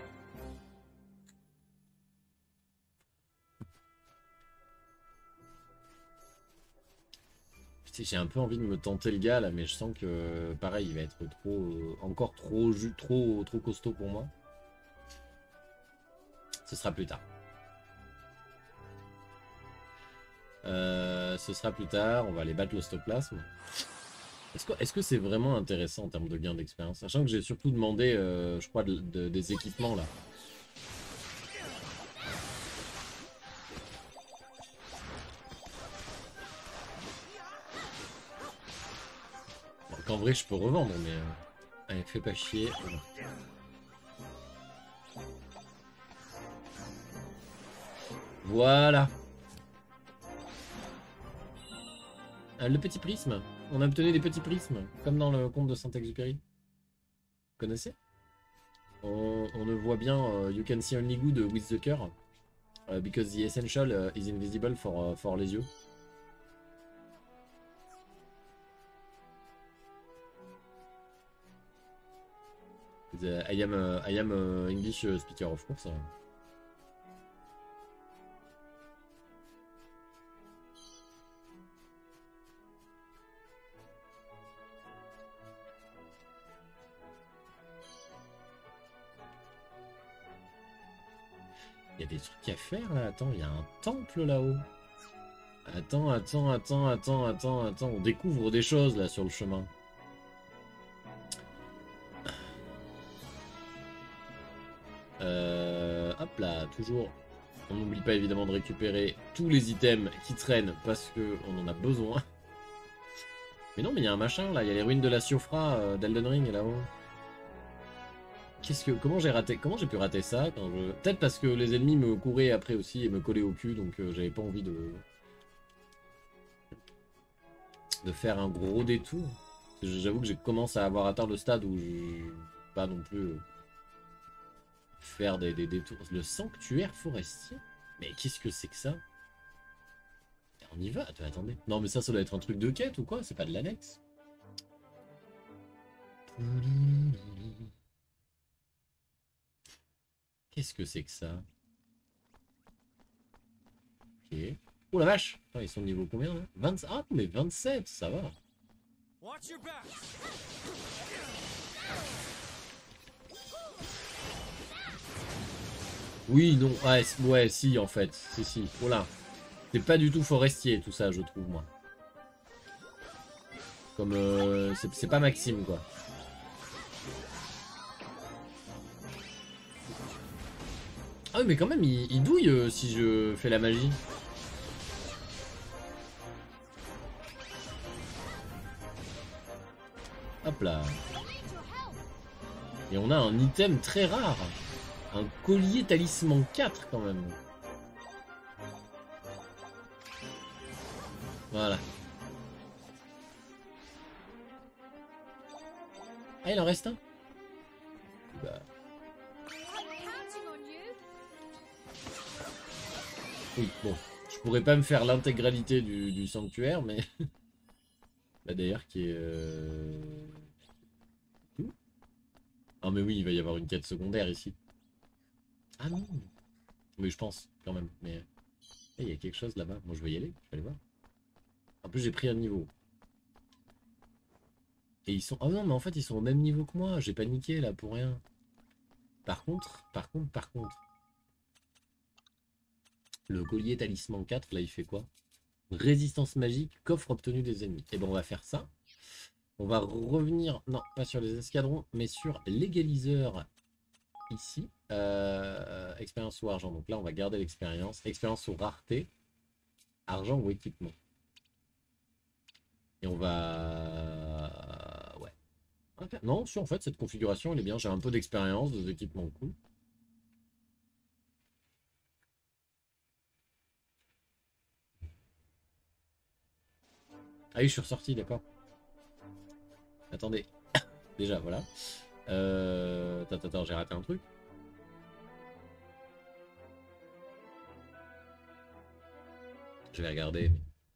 J'ai un peu envie de me tenter le gars là, mais je sens que pareil, il va être trop, euh, encore trop, trop, trop costaud pour moi. Ce sera plus tard. Euh, ce sera plus tard. On va aller battre l'ostoplasme. Est-ce que est-ce que c'est vraiment intéressant en termes de gain d'expérience, sachant que j'ai surtout demandé, euh, je crois, de, de, des équipements là. En vrai je peux revendre mais euh... allez fais pas chier. Voilà. Ah, le petit prisme. On a obtenu des petits prismes comme dans le conte de Saint-Exupéry. Vous connaissez? on, on ne voit bien uh, you can see only good with the cœur uh, because the essential uh, is invisible for, uh, for les yeux. Uh, I am, uh, I am uh, English speaker of course. Il y a des trucs à faire là, attends, il y a un temple là-haut. Attends, attends, attends, attends, attends, attends, on découvre des choses là sur le chemin. Euh, hop là, toujours. On n'oublie pas évidemment de récupérer tous les items qui traînent parce qu'on en a besoin. Mais non, mais il y a un machin là, il y a les ruines de la Siofra euh, d'Elden Ring là-haut. Qu'est-ce que, comment j'ai raté, comment j'ai pu rater ça quand je... Peut-être parce que les ennemis me couraient après aussi et me collaient au cul, donc euh, j'avais pas envie de de faire un gros détour. J'avoue que j'ai commencé à avoir atteint le stade où je pas non plus euh, faire des, des détours. Le sanctuaire forestier. Mais qu'est-ce que c'est que ça? On y va. Attends, attendez. Non mais ça, ça doit être un truc de quête ou quoi? C'est pas de l'annexe? Qu'est-ce que c'est que ça? Ok. Oh la vache! Attends, ils sont de niveau combien là? vingt... Ah mais vingt-sept, ça va. Watch your back. Oui, non, ouais, ouais, si en fait, si, si. Oh là. C'est pas du tout forestier tout ça, je trouve moi. Comme euh, c'est pas Maxime quoi. Ah oui mais quand même il, il douille euh, si je fais la magie. Hop là. Et on a un item très rare. Un collier talisman quatre quand même. Voilà. Ah il en reste un. Bah. Oui, bon. Je pourrais pas me faire l'intégralité du, du sanctuaire, mais... Là d'ailleurs qui est... Euh... Ah mais oui, il va y avoir une quête secondaire ici. Ah non. Oui, je pense, quand même. Mais... Il y a quelque chose là-bas. Moi je vais y aller, je vais aller voir. En plus j'ai pris un niveau. Et ils sont... Oh non, mais en fait ils sont au même niveau que moi. J'ai paniqué là pour rien. Par contre, par contre, par contre... Le collier talisman quatre, là il fait quoi? Résistance magique, coffre obtenu des ennemis. Et ben on va faire ça. On va revenir, non pas sur les escadrons, mais sur l'égaliseur ici. Euh, expérience ou argent. Donc là on va garder l'expérience. Expérience ou rareté. Argent ou équipement. Et on va... Ouais. Okay. Non, si en fait cette configuration elle est bien. J'ai un peu d'expérience, des équipements cool. Ah oui, je suis ressorti, d'accord. Attendez. Déjà, voilà. Euh... Attends, attends, j'ai raté un truc. Je vais regarder.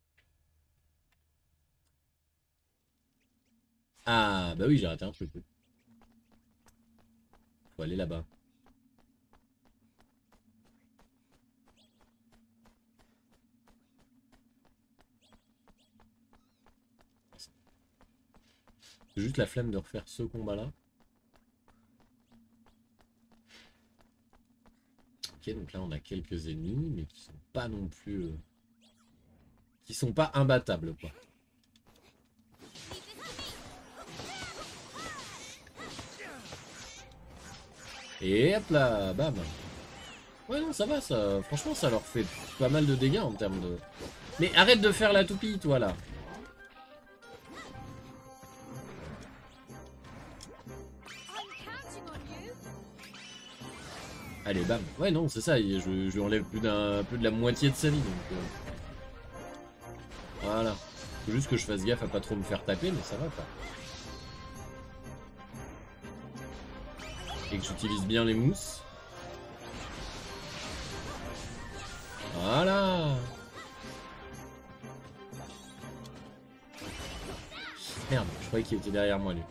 Ah, bah oui, j'ai raté un truc. Faut aller là-bas. C'est juste la flemme de refaire ce combat-là. Ok, donc là on a quelques ennemis, mais qui sont pas non plus... Euh... qui sont pas imbattables, quoi. Et hop là, bam. Ouais non, ça va, ça. Franchement, ça leur fait pas mal de dégâts en termes de... Mais arrête de faire la toupie, toi, là. Allez, bam. Ouais, non, c'est ça. Je, je lui enlève plus, d'un, plus de la moitié de sa vie. Donc, euh... Voilà. Faut juste que je fasse gaffe à pas trop me faire taper, mais ça va pas. Et que j'utilise bien les mousses. Voilà. Merde, je croyais qu'il était derrière moi, lui.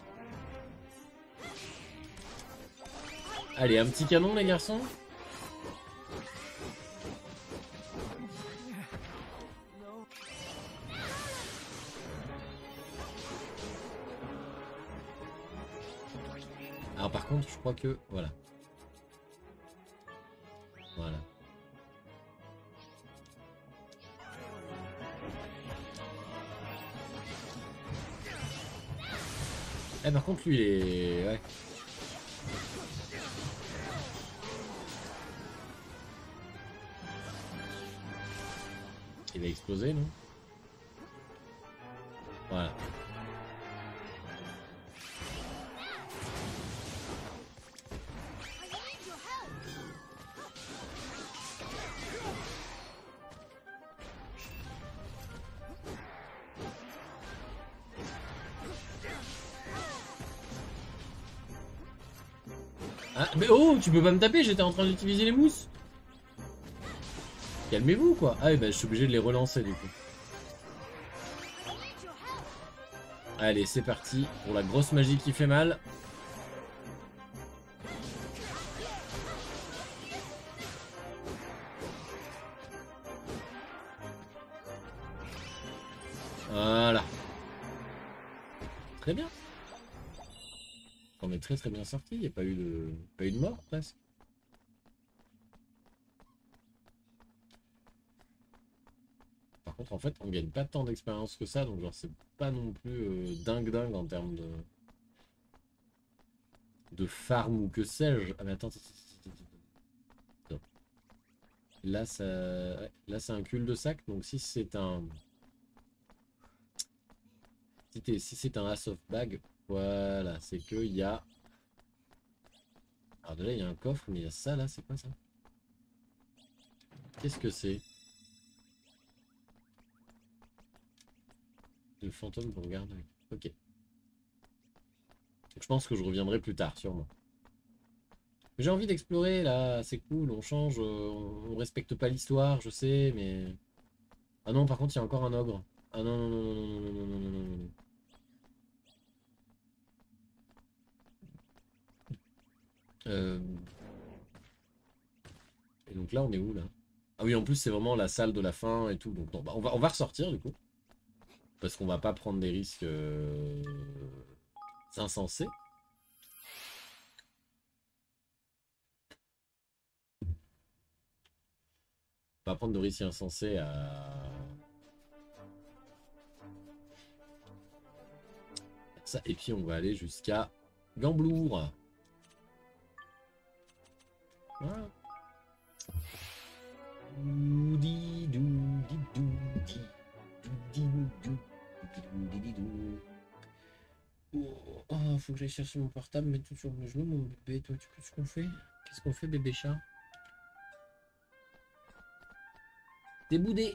Allez, un petit canon, les garçons. Alors par contre, je crois que... Voilà. Voilà. Eh par contre, lui, il est... Ouais. Il va exploser, non? Voilà. Ah, mais oh, tu peux pas me taper, j'étais en train d'utiliser les mousses. Calmez-vous quoi. Ah, bah je suis obligé de les relancer du coup. Allez, c'est parti pour la grosse magie qui fait mal. Voilà. Très bien. On est très très bien sorti. Il n'y a pas eu de, pas eu de mort presque. Par contre, en fait, on gagne pas tant d'expérience que ça, donc genre c'est pas non plus euh, dingue dingue en termes de de farm ou que sais-je. Ah mais attends, attends, attends, attends, attends. Là ça, ouais, là c'est un cul-de-sac, donc si c'est un si, t'es... si c'est un Ass of Bag, voilà, c'est que il y a. Alors déjà il y a un coffre, mais il y a ça là, c'est quoi ça? Qu'est-ce que c'est? Le fantôme qu'on regarde. Ok. Donc, je pense que je reviendrai plus tard, sûrement. J'ai envie d'explorer là, c'est cool, on change, on, on respecte pas l'histoire, je sais, mais. Ah non, par contre, il y a encore un ogre. Ah non, non, non, non, non, non, non, non, non, non. Euh... Et donc là, on est où là? Ah oui, en plus, c'est vraiment la salle de la fin et tout. Donc, non, bah, on va, on va ressortir du coup. Parce qu'on va pas prendre des risques euh... insensés. On va prendre de risques insensés à... ça. Et puis on va aller jusqu'à Gamblour. Voilà. Oh, faut que j'aille chercher mon portable, mettre tout sur le genou, mon bébé. Toi, tu qu'est-ce qu'on fait? Qu'est-ce qu'on fait, bébé chat? T'es boudé.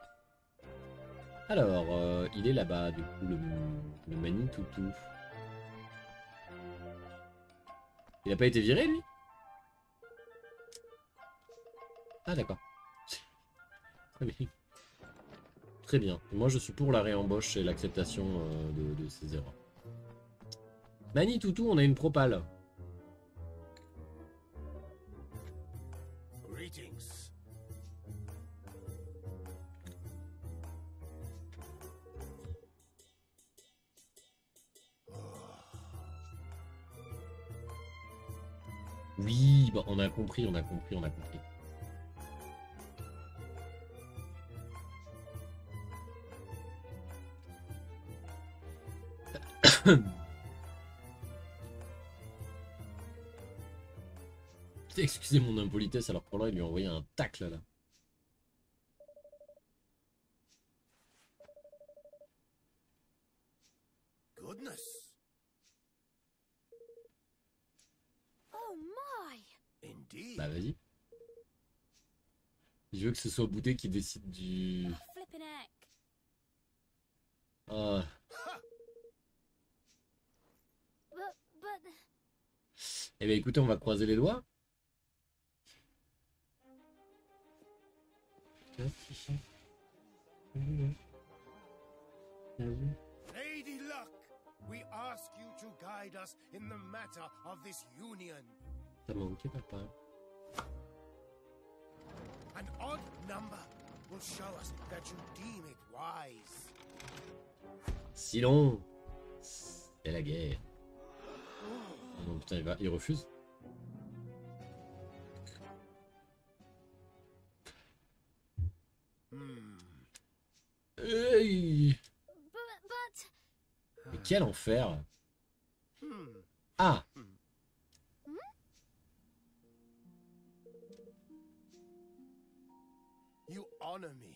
Alors, euh, il est là-bas, du coup, le, le Manitoutou. Il a pas été viré, lui? Ah, d'accord. Très bien. Très bien. Moi, je suis pour la réembauche et l'acceptation euh, de, de ces erreurs. Manitoutou, on a une propale. Greetings. Oui, bah, on a compris, on a compris, on a compris. Excusez mon impolitesse, alors pour là, il lui a envoyé un tacle là. Goodness. Oh my! Indeed. Bah vas-y. Je veux que ce soit Boudé qui décide du... Oh, flipping heck. Ah. But, but... Eh ben écoutez, on va croiser les doigts. Lady Luck, we ask you to guide us in the matter of this union. T'as manqué, papa. An odd number will show us that you deem it wise. Si long. C'est la guerre. Oh non, putain, il va, il refuse. Hmm. Hey. But, but... Mais quel enfer. Hmm. Ah. You honor me.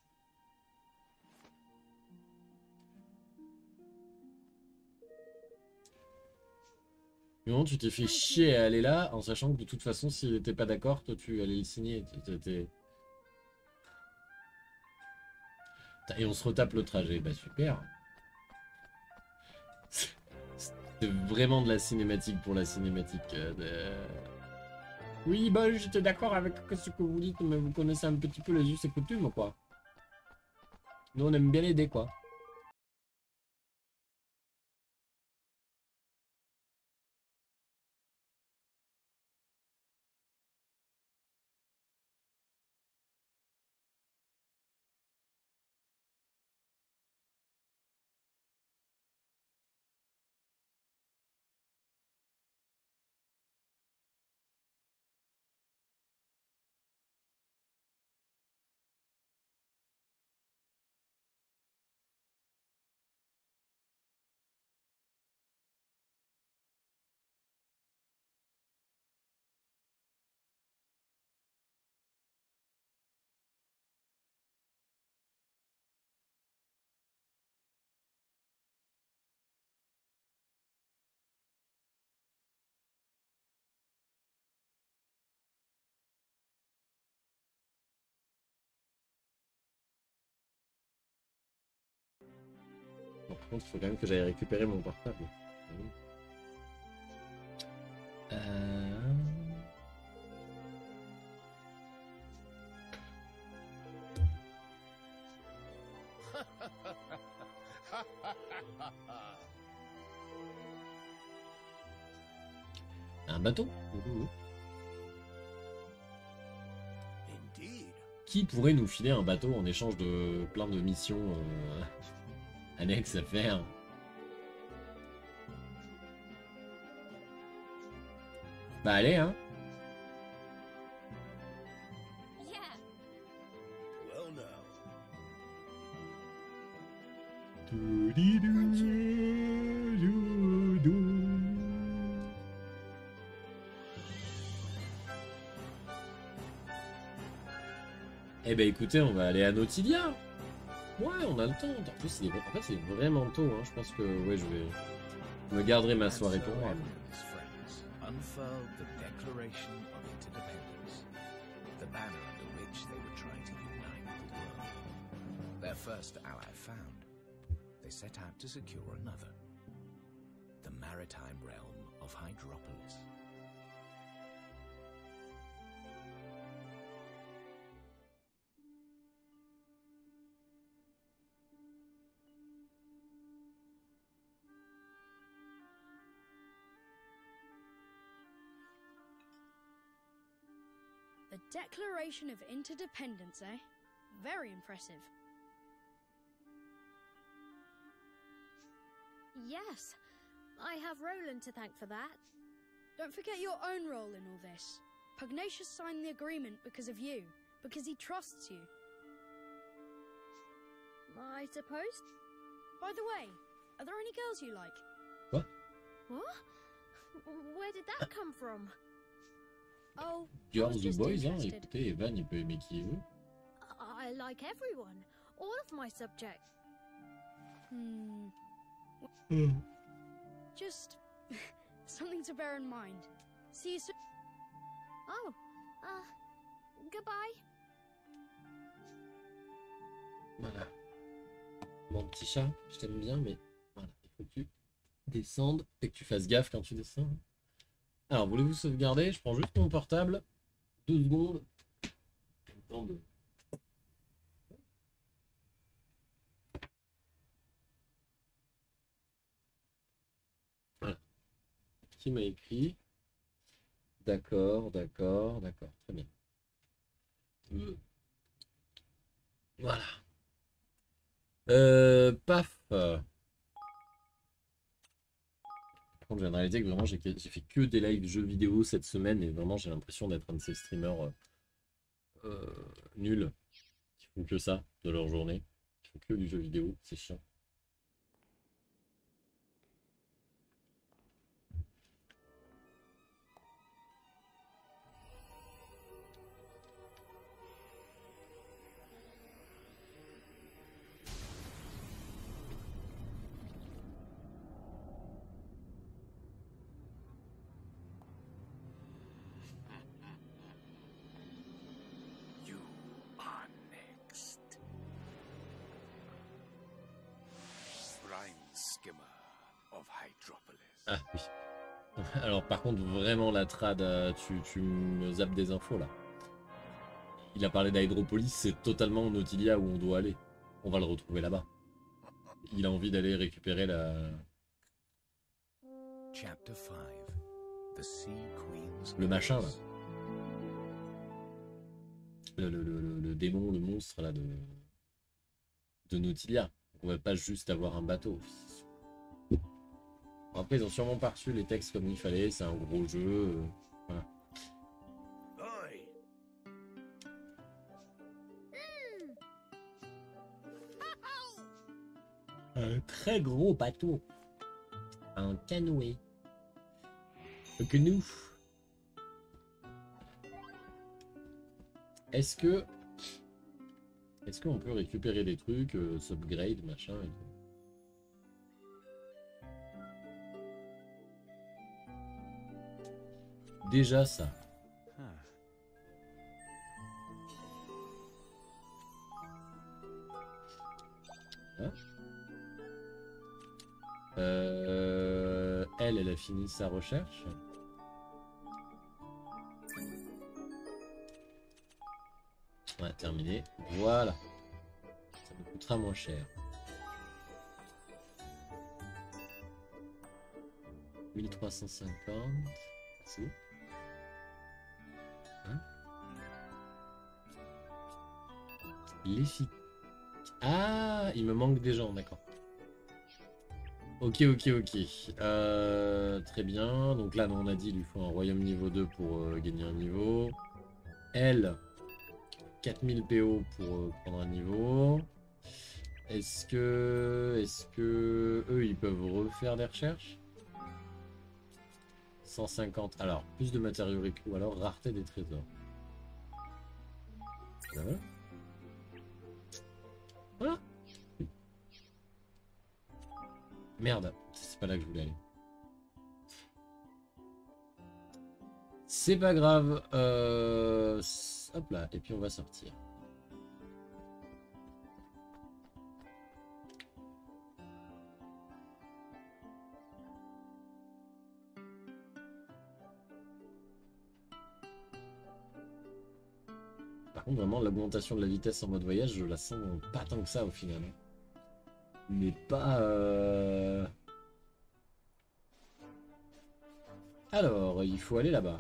Non, tu t'es fait chier à aller là, en sachant que de toute façon, s'il n'était pas d'accord, toi tu allais le signer. T'étais... Et on se retape le trajet, bah super. C'est vraiment de la cinématique pour la cinématique. euh, de... Oui, bah j'étais d'accord avec ce que vous dites, mais vous connaissez un petit peu les us et coutumes, quoi. Nous on aime bien l'aider, quoi. contre, il faut quand même que j'aille récupérer mon portable. Euh... Un bateau? Ouh. Indeed. Qui pourrait nous filer un bateau en échange de plein de missions euh, annexes à faire? Bah allez hein. Yeah. Well, now. Eh ben écoutez, on va aller à Nautilia. Ouais, on a le temps. En plus, il est... en fait, c'est vraiment tôt. Hein. Je pense que ouais, je vais je me garderai ma soirée pour moi. Unfurled the Declaration of Interdependence, the banner under which they were trying to unite the world. Their first ally found, they set out to secure another, the maritime realm of Hydropolis. The Declaration of Interdependence, eh? Very impressive. Yes, I have Roland to thank for that. Don't forget your own role in all this. Pugnacious signed the agreement because of you, because he trusts you. I suppose? By the way, are there any girls you like? What? What? Where did that come from? Oh, I Girls was ou just boys, hein. interested. Écoutez, Evan, il peut aimer qui il veut. I like everyone, all of my subjects. Hmm. Just something to bear in mind. See you soon. Oh, uh, goodbye. Voilà. Mon petit chat, je t'aime bien, mais voilà, il faut que tu descendes et que tu fasses gaffe quand tu descends. Alors, voulez-vous sauvegarder? Je prends juste mon portable. Deux secondes. Le temps de... Voilà. Qui m'a écrit? D'accord, d'accord, d'accord. Très bien. Euh. Voilà. Euh, paf. Par contre, je viens de réaliser que vraiment j'ai j'ai fait que des lives jeux vidéo cette semaine et vraiment j'ai l'impression d'être un de ces streamers euh, euh, nuls qui font que ça de leur journée, qui font que du jeu vidéo, c'est chiant. You are next. Brine Skimmer of Hydropolis. Ah oui. Alors par contre vraiment la trad, euh, tu, tu me zappes des infos là. Il a parlé d'Hydropolis, c'est totalement Nautilia où on doit aller. On va le retrouver là-bas. Il a envie d'aller récupérer la... Chapter five. The Sea Queen's le machin là. Curse. Le, le, le, le démon, le monstre là de, de Nautilia. On va pas juste avoir un bateau. Bon, après ils ont sûrement pas reçu les textes comme il fallait, c'est un gros jeu. euh, Voilà. Aye. Un très gros bateau. Un canoë. Un canoe. Est-ce que... Est-ce qu'on peut récupérer des trucs, euh, s'upgrade, machin et tout? Déjà ça. Huh. Hein? Euh, elle, elle a fini sa recherche. Ouais, terminé. Voilà. Ça me coûtera moins cher. mille trois cent cinquante. C'est où? Hein? L'efficace. Ah, il me manque des gens, d'accord. Ok, ok, ok. Euh, très bien. Donc là, on a dit, il lui faut un royaume niveau deux pour euh, gagner un niveau. Elle, quatre mille P O pour euh, prendre un niveau. Est-ce que... Est-ce que... Eux, ils peuvent refaire des recherches? cent cinquante. Alors, plus de matériaux récupérés ou alors rareté des trésors. Voilà. Voilà. Merde, c'est pas là que je voulais aller. C'est pas grave. Euh... Hop là, et puis on va sortir. Par contre, vraiment, l'augmentation de la vitesse en mode voyage, je la sens pas tant que ça au final. Mais pas... Euh... Alors, il faut aller là-bas.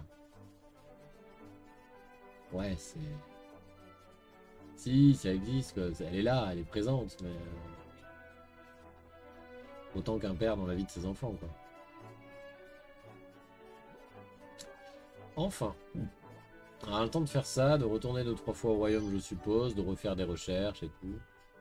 Ouais, c'est... Si, ça existe, quoi. Elle est là, elle est présente, mais... Autant qu'un père dans la vie de ses enfants, quoi. Enfin. On a le temps de faire ça, de retourner deux trois fois au royaume, je suppose, de refaire des recherches et tout.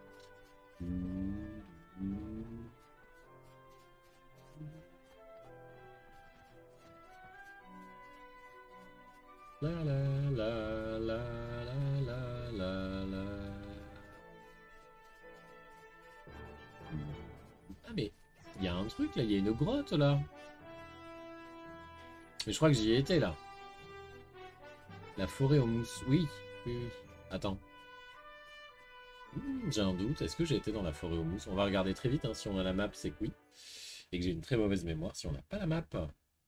La la la la la la la la. Ah mais, il y a un truc là, il y a une grotte là. Mais je crois que j'y ai été là. La forêt aux mousses. Oui, oui, oui. Attends. Hmm, j'ai un doute. Est-ce que j'ai été dans la forêt aux mousses? On va regarder très vite. Hein. Si on a la map, c'est que oui. Et que j'ai une très mauvaise mémoire. Si on n'a pas la map.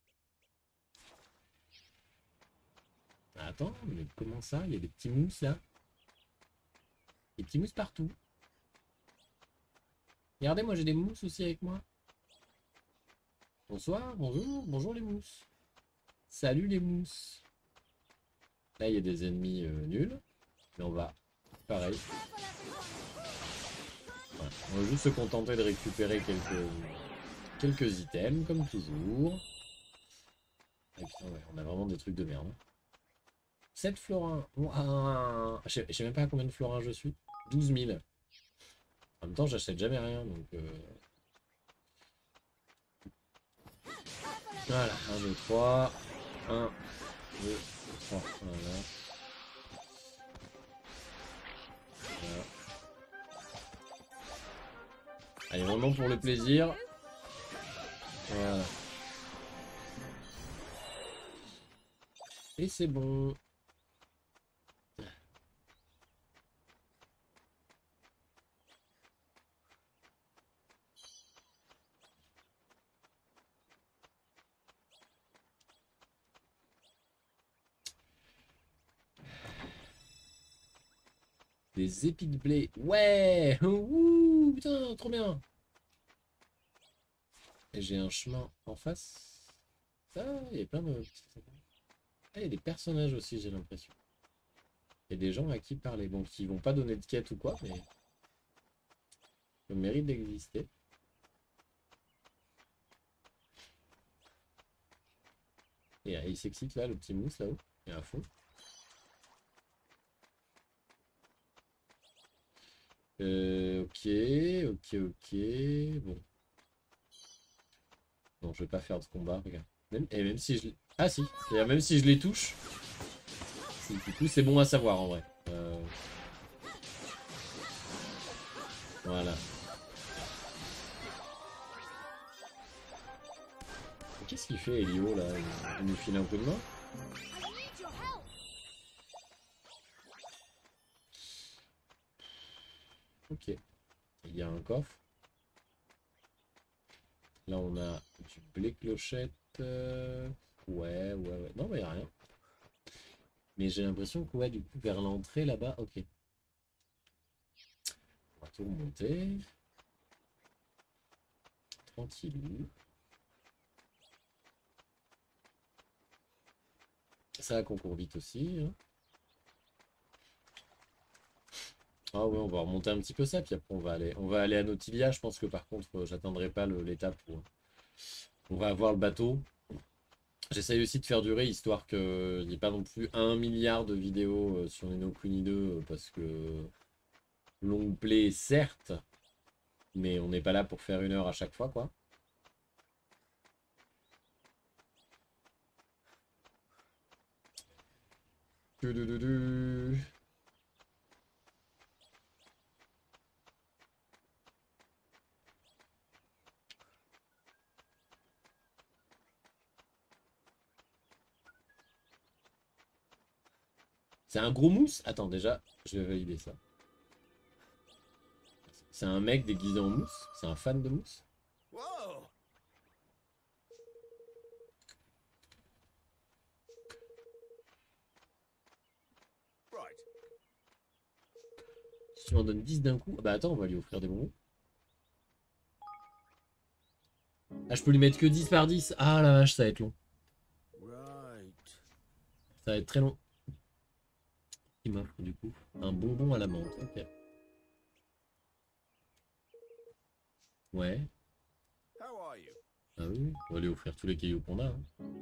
Attends, mais comment ça? Il y a des petits mousses là. Des petits mousses partout. Regardez, moi j'ai des mousses aussi avec moi. Bonsoir, bonjour, bonjour les mousses. Salut les mousses. Là, il y a des ennemis euh, nuls. Mais on va... Pareil. Voilà. On va juste se contenter de récupérer quelques... Quelques items, comme toujours. Ah, putain, ouais, on a vraiment des trucs de merde. sept florins. Ouah. Je sais, je sais même pas à combien de florins je suis. douze mille. En même temps, j'achète jamais rien, donc... Euh... Voilà, un, deux, trois. un, deux, trois. Voilà. Voilà. Allez, vraiment pour le plaisir. Voilà. Et c'est bon. Des épis de blé. Ouais. Ouh, putain, trop bien. Et j'ai un chemin en face. Ah, il y a plein de... Ah, il y a des personnages aussi, j'ai l'impression. Il y a des gens à qui parler. Bon, qui vont pas donner de quête ou quoi, mais... Le mérite d'exister. Et il s'excite là, le petit mousse là-haut. Et à fond. Euh, ok, ok, ok. Bon. Non, je vais pas faire de combat, regarde. Même, et même si je... Ah si, même si je les touche, du coup c'est bon à savoir en vrai. Euh... Voilà. Qu'est-ce qu'il fait Elio là? Il nous file un peu de main? Ok. Il y a un coffre. Là, on a du blé clochette. euh, Ouais, ouais, ouais. Non, mais y a rien. Mais j'ai l'impression que, ouais, du coup, vers l'entrée, là-bas, ok. On va tout remonter. Tranquillou. Ça concourt vite aussi. Hein. Ah ouais, on va remonter un petit peu ça, puis après on va aller, on va aller à Nautilia. Je pense que par contre, euh, j'attendrai pas le- l'étape où on va avoir le bateau. J'essaye aussi de faire durer, histoire qu'il n'y ait pas non plus un milliard de vidéos euh, sur Ni no Kuni deux, euh, parce que long play, certes, mais on n'est pas là pour faire une heure à chaque fois, quoi. Du, du, du, du. C'est un gros mousse? Attends, déjà, je vais valider ça. C'est un mec déguisé en mousse? C'est un fan de mousse? Whoa! Right. Si tu en donnes dix d'un coup... Bah attends, on va lui offrir des bonbons. Ah, je peux lui mettre que dix par dix. Ah la vache, ça va être long. Right. Ça va être très long. Il m'offre du coup un bonbon à la menthe. Ok. Ouais. How are you? Ah oui, on va lui offrir tous les cailloux qu'on a. Hein.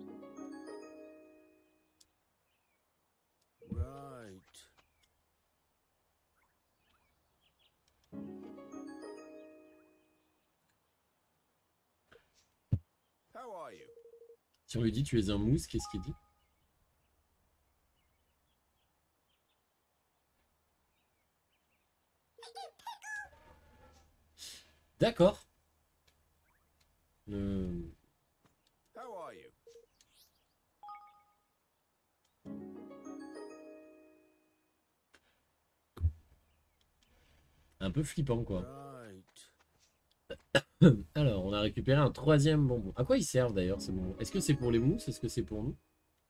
Right. How are you? Si on lui dit tu es un mousse, qu'est-ce qu'il dit? D'accord. Le... How are you? Un peu flippant quoi. Right. Alors, on a récupéré un troisième bonbon. À quoi ils servent d'ailleurs ces bonbons? Est-ce que c'est pour les mousses? Est-ce que c'est pour nous?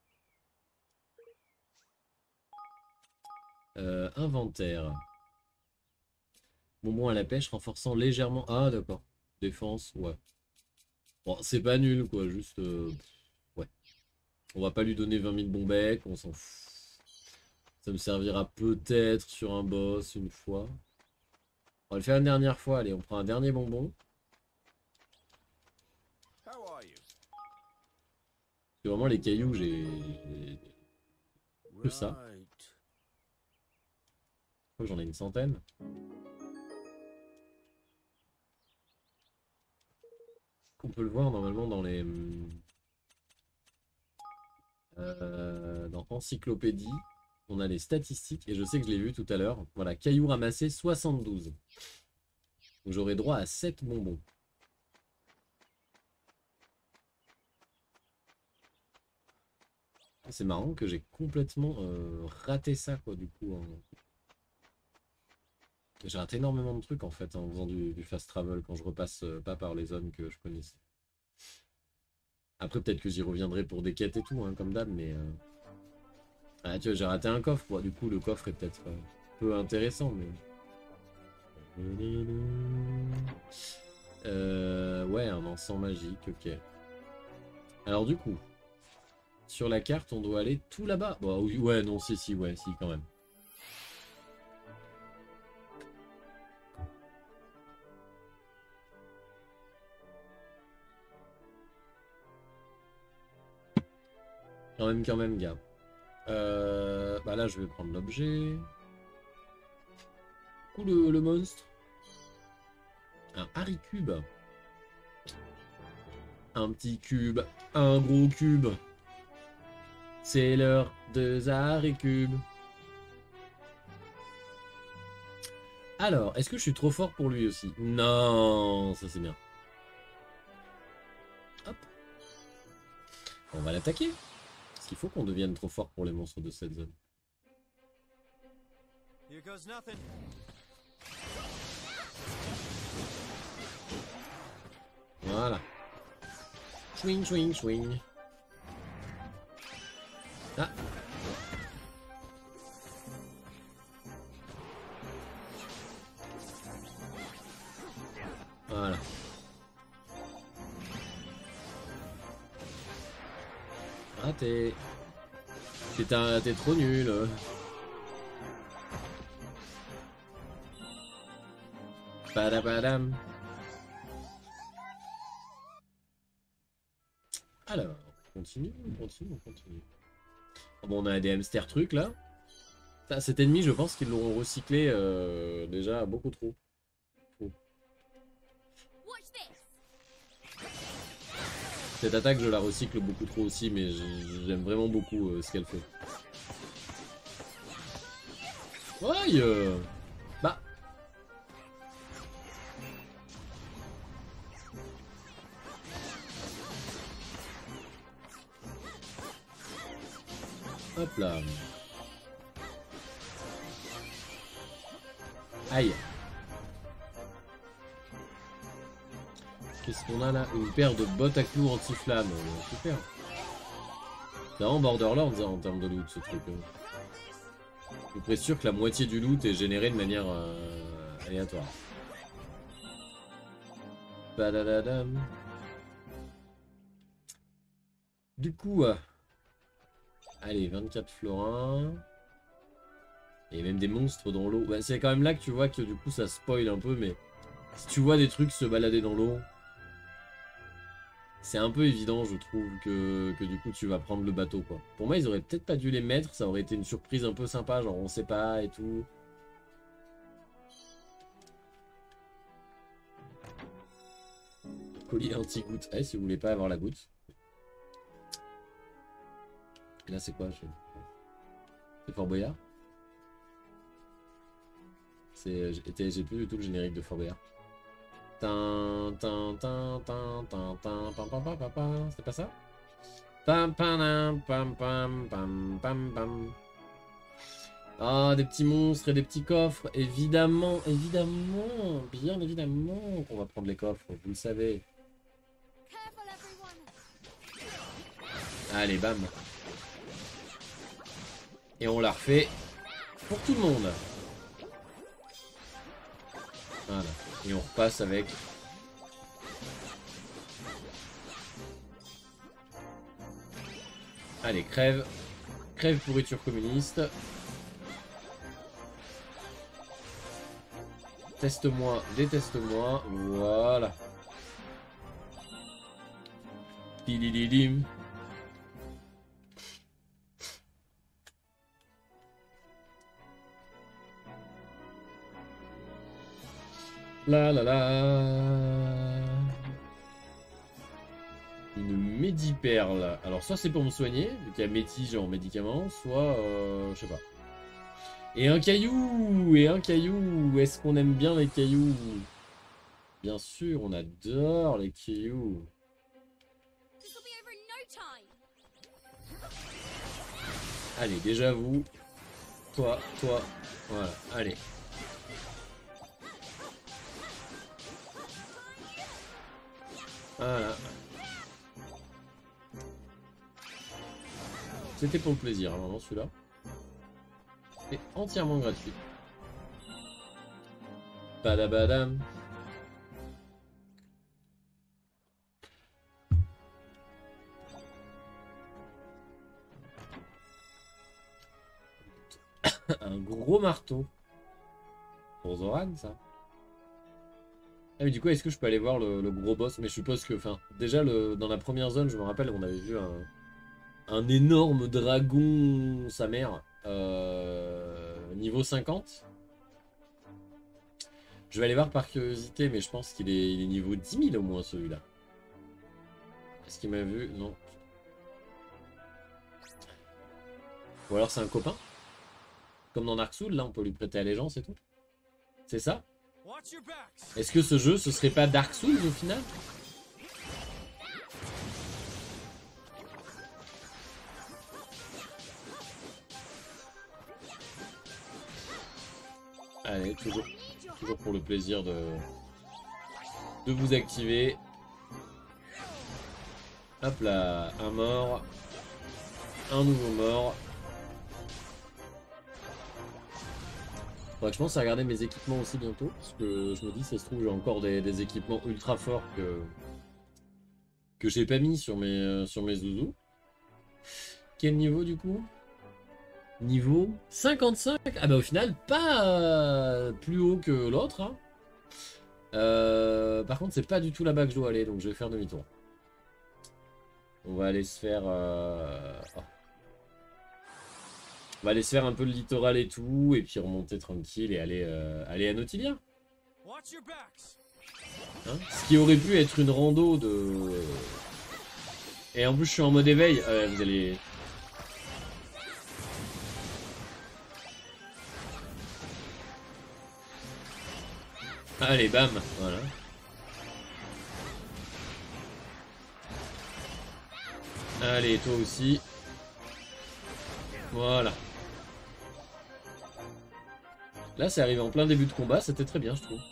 euh, Inventaire. Bonbon à la pêche renforçant légèrement... Ah d'accord. Défense, ouais. Bon, c'est pas nul quoi, juste... euh, Ouais. On va pas lui donner vingt mille bons becs, on s'en fout. Ça me servira peut-être sur un boss une fois. On va le faire une dernière fois, allez, on prend un dernier bonbon. How are you? C'est vraiment les cailloux, j'ai... Que ça. Right. Je crois que j'en ai une centaine. On peut le voir normalement dans les... Euh, dans Encyclopédie. On a les statistiques, et je sais que je l'ai vu tout à l'heure. Voilà, cailloux ramassés, soixante-douze. Donc j'aurai droit à sept bonbons. C'est marrant que j'ai complètement euh, raté ça, quoi, du coup. En... J'ai raté énormément de trucs, en fait, en faisant du, du fast travel, quand je repasse euh, pas par les zones que je connaissais. Après, peut-être que j'y reviendrai pour des quêtes et tout, hein, comme d'hab, mais... Euh... Ah, tu vois, j'ai raté un coffre, quoi. Du coup, le coffre est peut-être euh, peu intéressant, mais... Euh, ouais, un encens magique, ok. Alors, du coup... Sur la carte, on doit aller tout là-bas. Bon, oui, ouais, non, si, si, ouais, si, quand même. Quand même, quand même, gars. Euh, bah là, je vais prendre l'objet. Du coup, le, le monstre. Un Harry Cube. Un petit cube. Un gros cube. C'est l'heure de Harry Cube. Alors, est-ce que je suis trop fort pour lui aussi? Non, ça c'est bien. Hop. On va l'attaquer. Est-ce qu'il faut qu'on devienne trop fort pour les monstres de cette zone? Here goes nothing. Voilà. Swing, swing, swing. Ah. Voilà. Ah, t'es... T'es t'es trop nul. Padabadam. Alors, on continue, on continue, on continue. Oh, bon, on a des hamsters trucs là. Ça, cet ennemi, je pense qu'ils l'auront recyclé euh, déjà beaucoup trop. trop. Cette attaque, je la recycle beaucoup trop aussi, mais j'aime vraiment beaucoup euh, ce qu'elle fait. Ouais, euh... bah. Hop là. Aïe. Qu'est-ce qu'on a là? Une paire de bottes à clous anti-flamme. Super. C'est vraiment Borderlands hein, en termes de loot ce truc. Je suis sûr que la moitié du loot est généré de manière euh, aléatoire. Badadadam. Du coup, euh, allez, vingt-quatre florins. Et même des monstres dans l'eau. Bah, c'est quand même là que tu vois que du coup ça spoil un peu, mais si tu vois des trucs se balader dans l'eau, c'est un peu évident, je trouve, que, que du coup tu vas prendre le bateau, quoi. Pour moi, ils auraient peut-être pas dû les mettre, ça aurait été une surprise un peu sympa, genre on sait pas et tout. Collier anti-goutte. Eh, si vous voulez pas avoir la goutte. Et là, c'est quoi? C'est Fort Boyard? J'ai plus du tout le générique de Fort Boyard. C'était pas ça? Pam pam pam pam pam pam pam. Ah, des petits monstres et des petits coffres. Évidemment, évidemment, bien évidemment qu'on va prendre les coffres, vous le savez. Allez, bam. Et on la refait pour tout le monde. Voilà. Et on repasse avec... Allez, crève. Crève pourriture communiste. Teste-moi, déteste-moi. Voilà. Dilididim. La la la. Une médiperle. Alors soit c'est pour me soigner, vu qu'il y a métis genre médicament, soit euh, je sais pas. Et un caillou. Et un caillou. Est-ce qu'on aime bien les cailloux? Bien sûr, on adore les cailloux. Allez, déjà vous. Toi, toi. Voilà, allez. Voilà. C'était pour le plaisir, hein, vraiment celui-là. C'est entièrement gratuit. Badabadam. Un gros marteau. Pour Zoran, ça. Ah mais du coup, est-ce que je peux aller voir le, le gros boss? Mais je suppose que, enfin, déjà le, dans la première zone, je me rappelle, on avait vu un, un énorme dragon, sa mère, euh, niveau cinquante. Je vais aller voir par curiosité, mais je pense qu'il est, il est niveau dix mille au moins, celui-là. Est-ce qu'il m'a vu? Non. Ou alors c'est un copain? Comme dans Dark Souls, là, on peut lui prêter allégeance et tout. C'est ça? Est-ce que ce jeu, ce serait pas Dark Souls au final? Allez, toujours, toujours pour le plaisir de, de vous activer. Hop là, un mort. Un nouveau mort. Faudrait que je pense à regarder mes équipements aussi bientôt. Parce que je me dis, ça se trouve, j'ai encore des, des équipements ultra forts que, que j'ai pas mis sur mes, euh, sur mes zouzous. Quel niveau du coup? Niveau cinquante-cinq. Ah bah au final, pas euh, plus haut que l'autre. Hein. Euh, par contre, c'est pas du tout là-bas que je dois aller, donc je vais faire demi-tour. On va aller se faire... Euh... Oh. On va aller se faire un peu le littoral et tout, et puis remonter tranquille et aller, euh, aller à Nautilia. Hein, ce qui aurait pu être une rando de... Et en plus je suis en mode éveil. Euh, vous allez... Allez, bam, voilà. Allez, toi aussi. Voilà. Là, c'est arrivé en plein début de combat, c'était très bien, je trouve.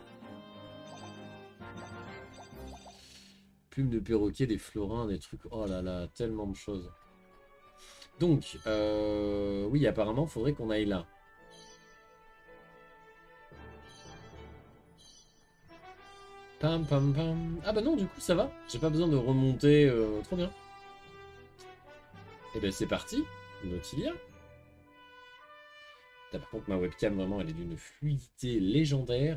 Plume de perroquet, des florins, des trucs... Oh là là, tellement de choses. Donc, euh... oui, apparemment, il faudrait qu'on aille là. Pam, pam, pam. Ah bah non, du coup, ça va. J'ai pas besoin de remonter. Euh... Trop bien. Et ben c'est parti. Nautilia. Là, par contre, ma webcam, vraiment, elle est d'une fluidité légendaire.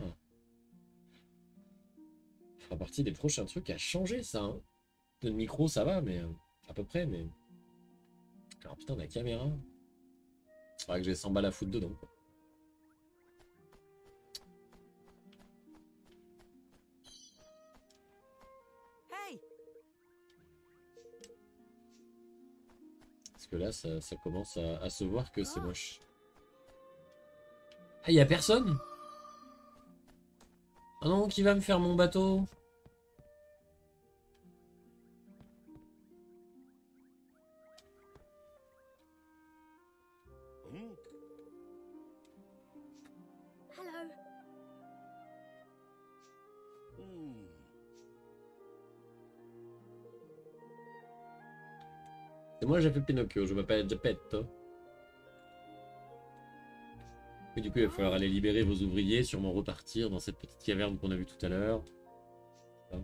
Ça fera partie des prochains trucs à changer, ça. Hein. Le micro, ça va, mais... Euh, à peu près, mais... Alors, putain, la caméra... Il faudra que j'ai cent balles à foutre dedans, quoi. Hey. Parce que là, ça, ça commence à, à se voir que c'est moche. Ah, y a personne? Ah non, qui va me faire mon bateau? Hello. Hmm. Et moi, j'ai fait Pinocchio, je m'appelle Geppetto. Et du coup, il va falloir aller libérer vos ouvriers, sûrement repartir dans cette petite caverne qu'on a vue tout à l'heure. Hein.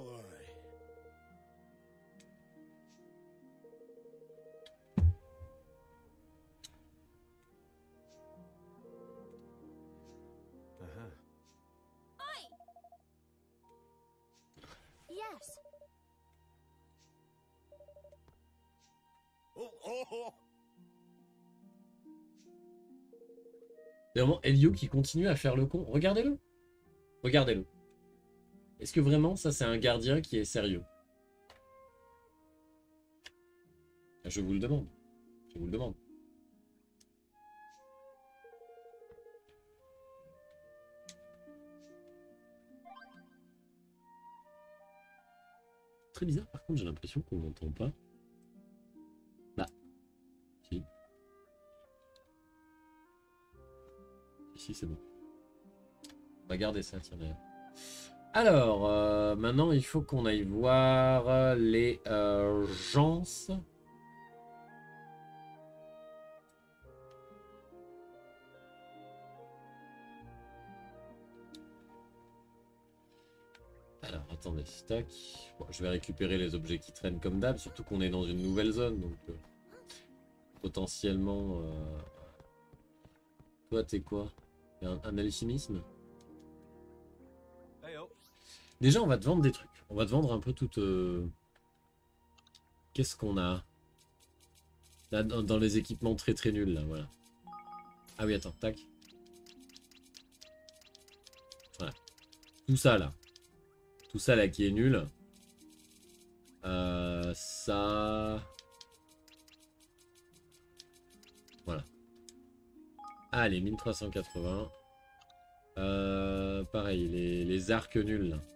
Yes. Oh, oh, oh. C'est vraiment Elio qui continue à faire le con. Regardez-le. Regardez-le. Est-ce que vraiment, ça, c'est un gardien qui est sérieux? Je vous le demande. Je vous le demande. Très bizarre, par contre, j'ai l'impression qu'on m'entend pas. Bah. Si. Ici, c'est bon. On va garder ça, tiens, d'ailleurs. Alors, euh, maintenant, il faut qu'on aille voir les euh, gens. Alors, attendez, tac. Bon, je vais récupérer les objets qui traînent comme d'hab, surtout qu'on est dans une nouvelle zone, donc euh, potentiellement... Euh... Toi, t'es quoi? Un, un alchimisme? Déjà, on va te vendre des trucs. On va te vendre un peu tout... Euh... Qu'est-ce qu'on a là, dans, dans les équipements très très nuls, là, voilà. Ah oui, attends, tac. Voilà. Tout ça, là. Tout ça, là, qui est nul. Euh, ça... Voilà. Allez, mille trois cent quatre-vingts. Euh, pareil, les, les arcs nuls, là.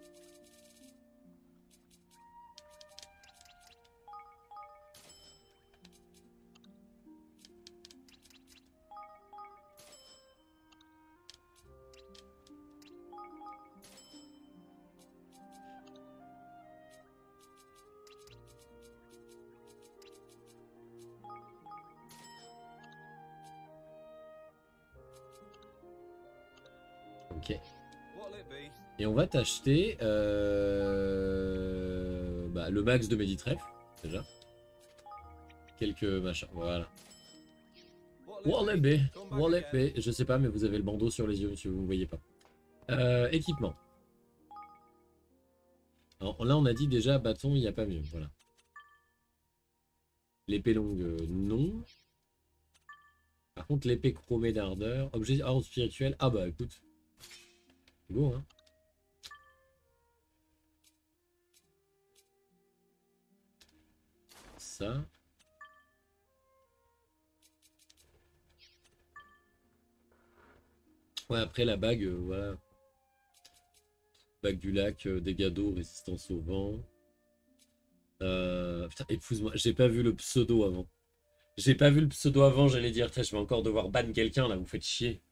Ok. Et on va t'acheter euh... bah, le max de Meditref, déjà. Quelques machins, voilà. Wallaby, Wallaby, je sais pas, mais vous avez le bandeau sur les yeux si vous ne voyez pas. Euh, équipement. Alors là, on a dit déjà bâton, il n'y a pas mieux, voilà. L'épée longue, euh, non. Par contre, l'épée chromée d'ardeur, objet ordre spirituel, ah bah écoute. Go, hein. Ça. Ouais, après la bague, euh, voilà. Bague du lac, euh, dégâts d'eau, résistance au vent. Euh... Putain, épouse-moi, j'ai pas vu le pseudo avant. J'ai pas vu le pseudo avant, j'allais dire, je vais encore devoir ban quelqu'un là, vous faites chier.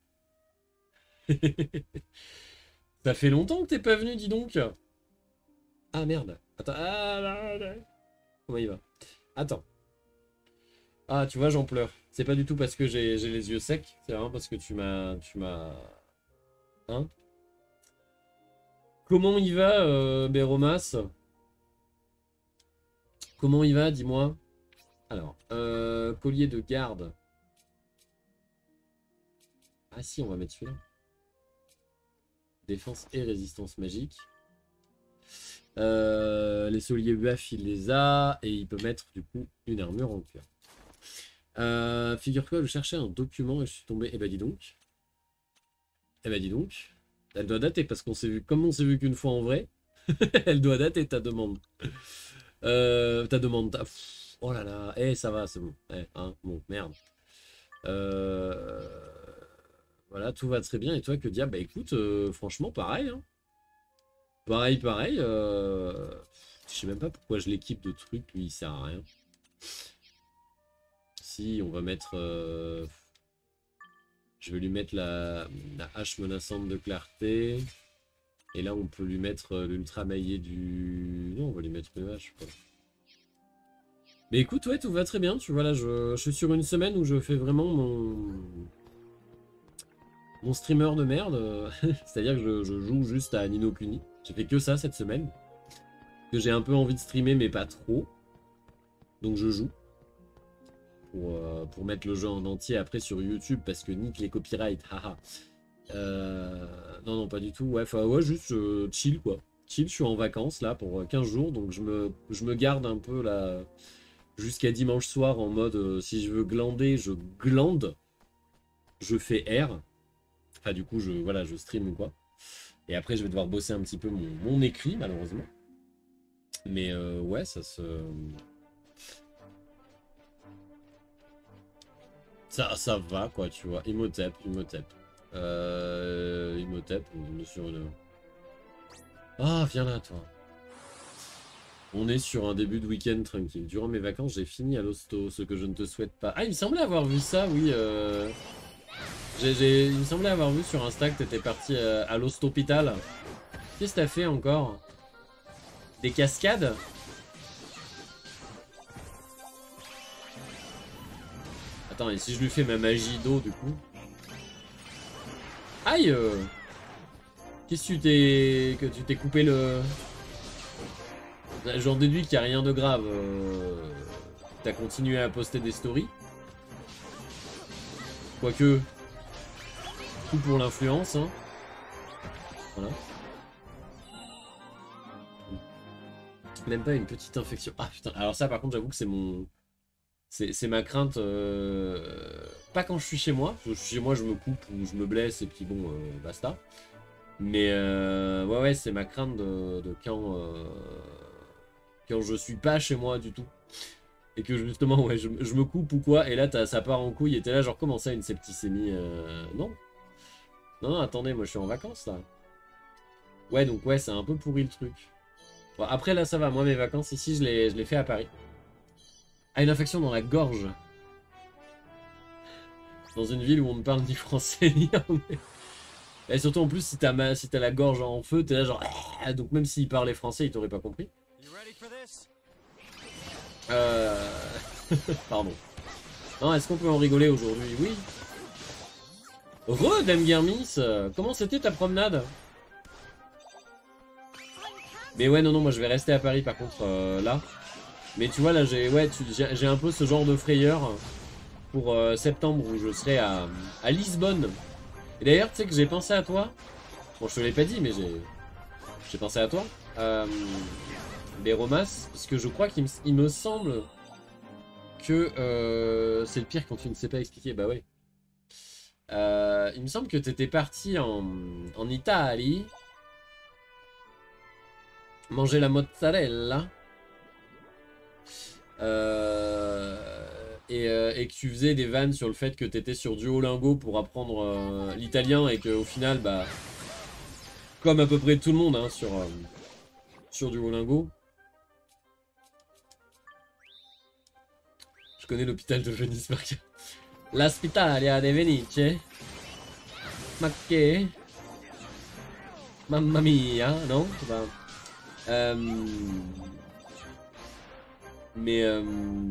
Ça fait longtemps que t'es pas venu, dis donc. Ah merde. Attends. Ah, là, là. Comment il va? Attends. Ah, tu vois, j'en pleure. C'est pas du tout parce que j'ai les yeux secs, c'est vraiment parce que tu m'as... Tu m'as... Hein? Comment il va, euh, Béromas? Comment il va, dis-moi? Alors, euh, collier de garde. Ah si, on va mettre celui-là. Défense et résistance magique. Euh, les souliers U F, il les a. Et il peut mettre, du coup, une armure en cuir. Euh, Figure-toi, je cherchais un document et je suis tombé... Eh ben, dis donc. Eh ben, dis donc. Elle doit dater, parce qu'on s'est vu... Comme on s'est vu qu'une fois en vrai, elle doit dater, ta demande. Euh, ta demande... Ta... Oh là là, eh, ça va, c'est bon. Eh, hein, bon, merde. Euh... Voilà, tout va très bien. Et toi, que diable? Bah écoute, euh, franchement, pareil. Hein. Pareil, pareil. Euh... Je sais même pas pourquoi je l'équipe de trucs, lui, il sert à rien. Si, on va mettre... Euh... Je vais lui mettre la... la hache menaçante de clarté. Et là, on peut lui mettre l'ultra maillé du... Non, on va lui mettre une hache, quoi. Mais écoute, ouais, tout va très bien. Tu vois, là, je, je suis sur une semaine où je fais vraiment mon... Mon streamer de merde. C'est-à-dire que je, je joue juste à Ni no Kuni. J'ai fait que ça cette semaine. Que j'ai un peu envie de streamer, mais pas trop. Donc je joue. Pour, euh, pour mettre le jeu en entier après sur YouTube, parce que nique les copyrights, haha. Euh, non, non, pas du tout. Ouais, enfin, ouais, juste euh, chill, quoi. Chill, je suis en vacances, là, pour quinze jours, donc je me, je me garde un peu, là, jusqu'à dimanche soir, en mode, euh, si je veux glander, je glande. Je fais R. Enfin, du coup, je, voilà, je stream ou quoi. Et après, je vais devoir bosser un petit peu mon, mon écrit, malheureusement. Mais, euh, ouais, ça se... Ça, ça va, quoi, tu vois. Imhotep, Imhotep. Euh... Imhotep, on est sur une... Ah, viens là, toi. On est sur un début de week-end tranquille. Durant mes vacances, j'ai fini à l'hosto, ce que je ne te souhaite pas. Ah, il me semblait avoir vu ça, oui. Euh... J'ai, j'ai... Il me semblait avoir vu sur Insta que t'étais parti à, à l'hostopital. Qu'est-ce que t'as fait encore? Des cascades? Attends, et si je lui fais ma magie d'eau, du coup? Aïe! euh... Qu'est-ce que tu t'es... que tu t'es coupé le... J'en déduis qu'il n'y a rien de grave. Euh... T'as continué à poster des stories? Quoique... Tout pour l'influence, hein. Voilà. Même pas une petite infection. Ah putain, alors ça par contre j'avoue que c'est mon... C'est ma crainte, euh... pas quand je suis chez moi, parce que chez moi je me coupe ou je me blesse et puis bon, euh, basta. Mais euh... ouais ouais, c'est ma crainte de, de quand, euh... quand je suis pas chez moi du tout. Et que justement, ouais, je, je me coupe ou quoi, et là ça part en couille et t'es là genre comment ça une septicémie euh... Non. Non, non, attendez, moi je suis en vacances là. Ouais, donc ouais, c'est un peu pourri le truc. Bon, après là ça va, moi mes vacances ici je les, je les fais à Paris. Ah, une infection dans la gorge. Dans une ville où on ne parle ni français ni anglais. Et surtout en plus, si t'as si t'as la gorge en feu, t'es là genre... Ah, donc même s'il parlait français, il t'aurait pas compris. Euh... Pardon. Non, est-ce qu'on peut en rigoler aujourd'hui? Oui. Re, Dame Guermis, euh, comment c'était ta promenade? Mais ouais, non, non, moi je vais rester à Paris par contre, euh, là. Mais tu vois, là, j'ai ouais, tu- j'ai j'ai un peu ce genre de frayeur pour euh, septembre où je serai à, à Lisbonne. Et d'ailleurs, tu sais que j'ai pensé à toi. Bon, je te l'ai pas dit, mais j'ai j'ai pensé à toi. Euh, Béromas, parce que je crois qu'il me, il me semble que euh, c'est le pire quand tu ne sais pas expliquer. Bah ouais. Euh, il me semble que tu étais parti en, en Italie manger la mozzarella euh, et, euh, et que tu faisais des vannes sur le fait que tu étais sur Duolingo pour apprendre euh, l'italien et qu'au final, bah, comme à peu près tout le monde hein, sur, euh, sur Duolingo, je connais l'hôpital de Venise par cœur. L'Aspitalia de Venice. Ma che? Mamma mia, non? Bah, euh, mais euh,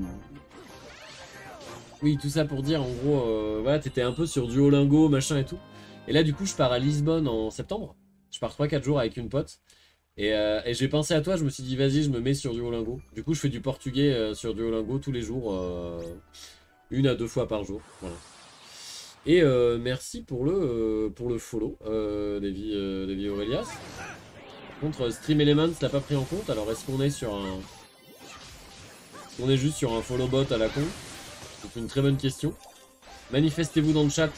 oui, tout ça pour dire, en gros, euh, voilà, t'étais un peu sur Duolingo, machin et tout. Et là, du coup, je pars à Lisbonne en septembre. Je pars trois quatre jours avec une pote. Et, euh, et j'ai pensé à toi, je me suis dit, vas-y, je me mets sur Duolingo. Du coup, je fais du portugais euh, sur Duolingo tous les jours. Euh, Une à deux fois par jour, voilà. Et euh, merci pour le euh, pour le follow, euh, Davy, euh, Davy Aurelias. Par contre, Stream Elements l'a pas pris en compte. Alors, est-ce qu'on est sur un, est-ce qu'on est juste sur un follow bot à la con? C'est une très bonne question. Manifestez-vous dans le chat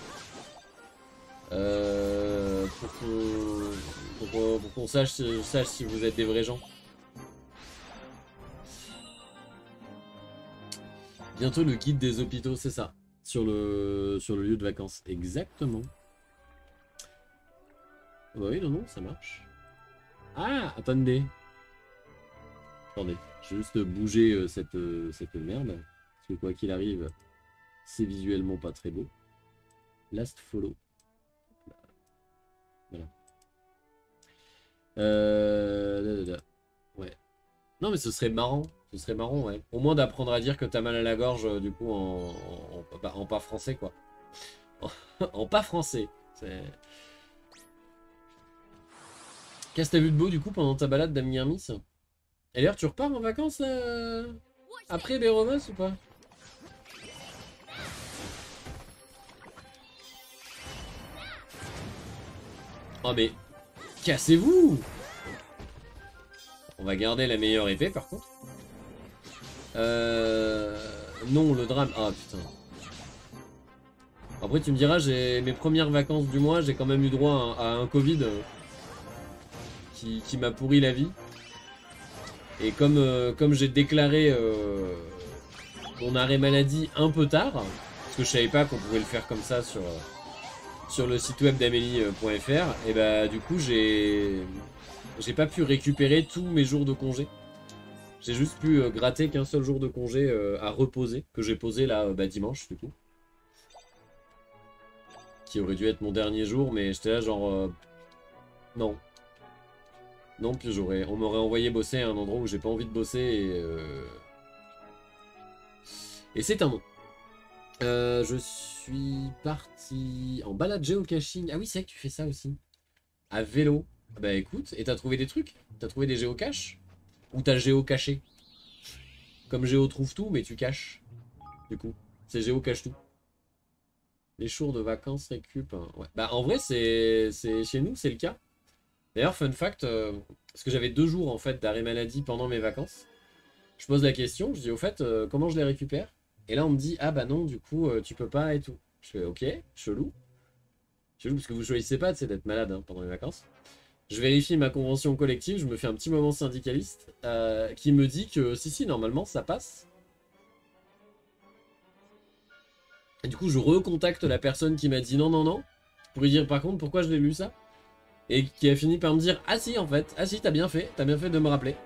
euh, pour qu'on pour qu'on pour qu'on sache sache si vous êtes des vrais gens. Bientôt le guide des hôpitaux, c'est ça. Sur le, sur le lieu de vacances. Exactement. Bah oui, non, non, ça marche. Ah, attendez. Attendez, je vais juste bouger euh, cette, euh, cette merde. Parce que quoi qu'il arrive, c'est visuellement pas très beau. Last follow. Voilà. Euh... Da, da, da. Ouais. Non, mais ce serait marrant. Ce serait marrant, ouais. Au moins d'apprendre à dire que t'as mal à la gorge, euh, du coup, en, en, en, en pas français, quoi. En pas français. Qu'est-ce que t'as vu de beau, du coup, pendant ta balade, Dame Guermis? Et d'ailleurs, tu repars en vacances, là, après Béromas, ou pas? Oh, mais... Cassez-vous! On va garder la meilleure épée, par contre. Euh... Non, le drame... Ah, putain. Après, tu me diras, j'ai mes premières vacances du mois, j'ai quand même eu droit à, à un Covid euh, qui, qui m'a pourri la vie. Et comme, euh, comme j'ai déclaré euh, mon arrêt maladie un peu tard, parce que je savais pas qu'on pouvait le faire comme ça sur, sur le site web d'amélie point F R, et bah du coup, j'ai j'ai pas pu récupérer tous mes jours de congé. J'ai juste pu euh, gratter qu'un seul jour de congé euh, à reposer, que j'ai posé là euh, bah, dimanche du coup. Qui aurait dû être mon dernier jour, mais j'étais là genre... Euh, non. Non, puis j'aurais, on m'aurait envoyé bosser à un endroit où j'ai pas envie de bosser et... Euh... Et c'est un non. Euh, je suis parti en balade géocaching. Ah oui, c'est vrai que tu fais ça aussi. À vélo. Bah écoute, et t'as trouvé des trucs? T'as trouvé des géocaches? Ou t'as géocaché? Comme Géo trouve tout, mais tu caches. Du coup, c'est Géocache tout. Les jours de vacances récup. Hein. Ouais. Bah en vrai, c'est chez nous, c'est le cas. D'ailleurs, fun fact, euh, parce que j'avais deux jours en fait d'arrêt maladie pendant mes vacances. Je pose la question, je dis au fait, euh, comment je les récupère? Et là, on me dit, ah bah non, du coup, euh, tu peux pas et tout. Je fais, ok, chelou. Chelou, parce que vous choisissez pas d'être malade hein, pendant les vacances. Je vérifie ma convention collective, je me fais un petit moment syndicaliste euh, qui me dit que si, si, normalement, ça passe. Et du coup, je recontacte la personne qui m'a dit non, non, non, pour lui dire par contre pourquoi je l'ai lu ça. Et qui a fini par me dire, ah si, en fait, ah si, t'as bien fait, t'as bien fait de me rappeler.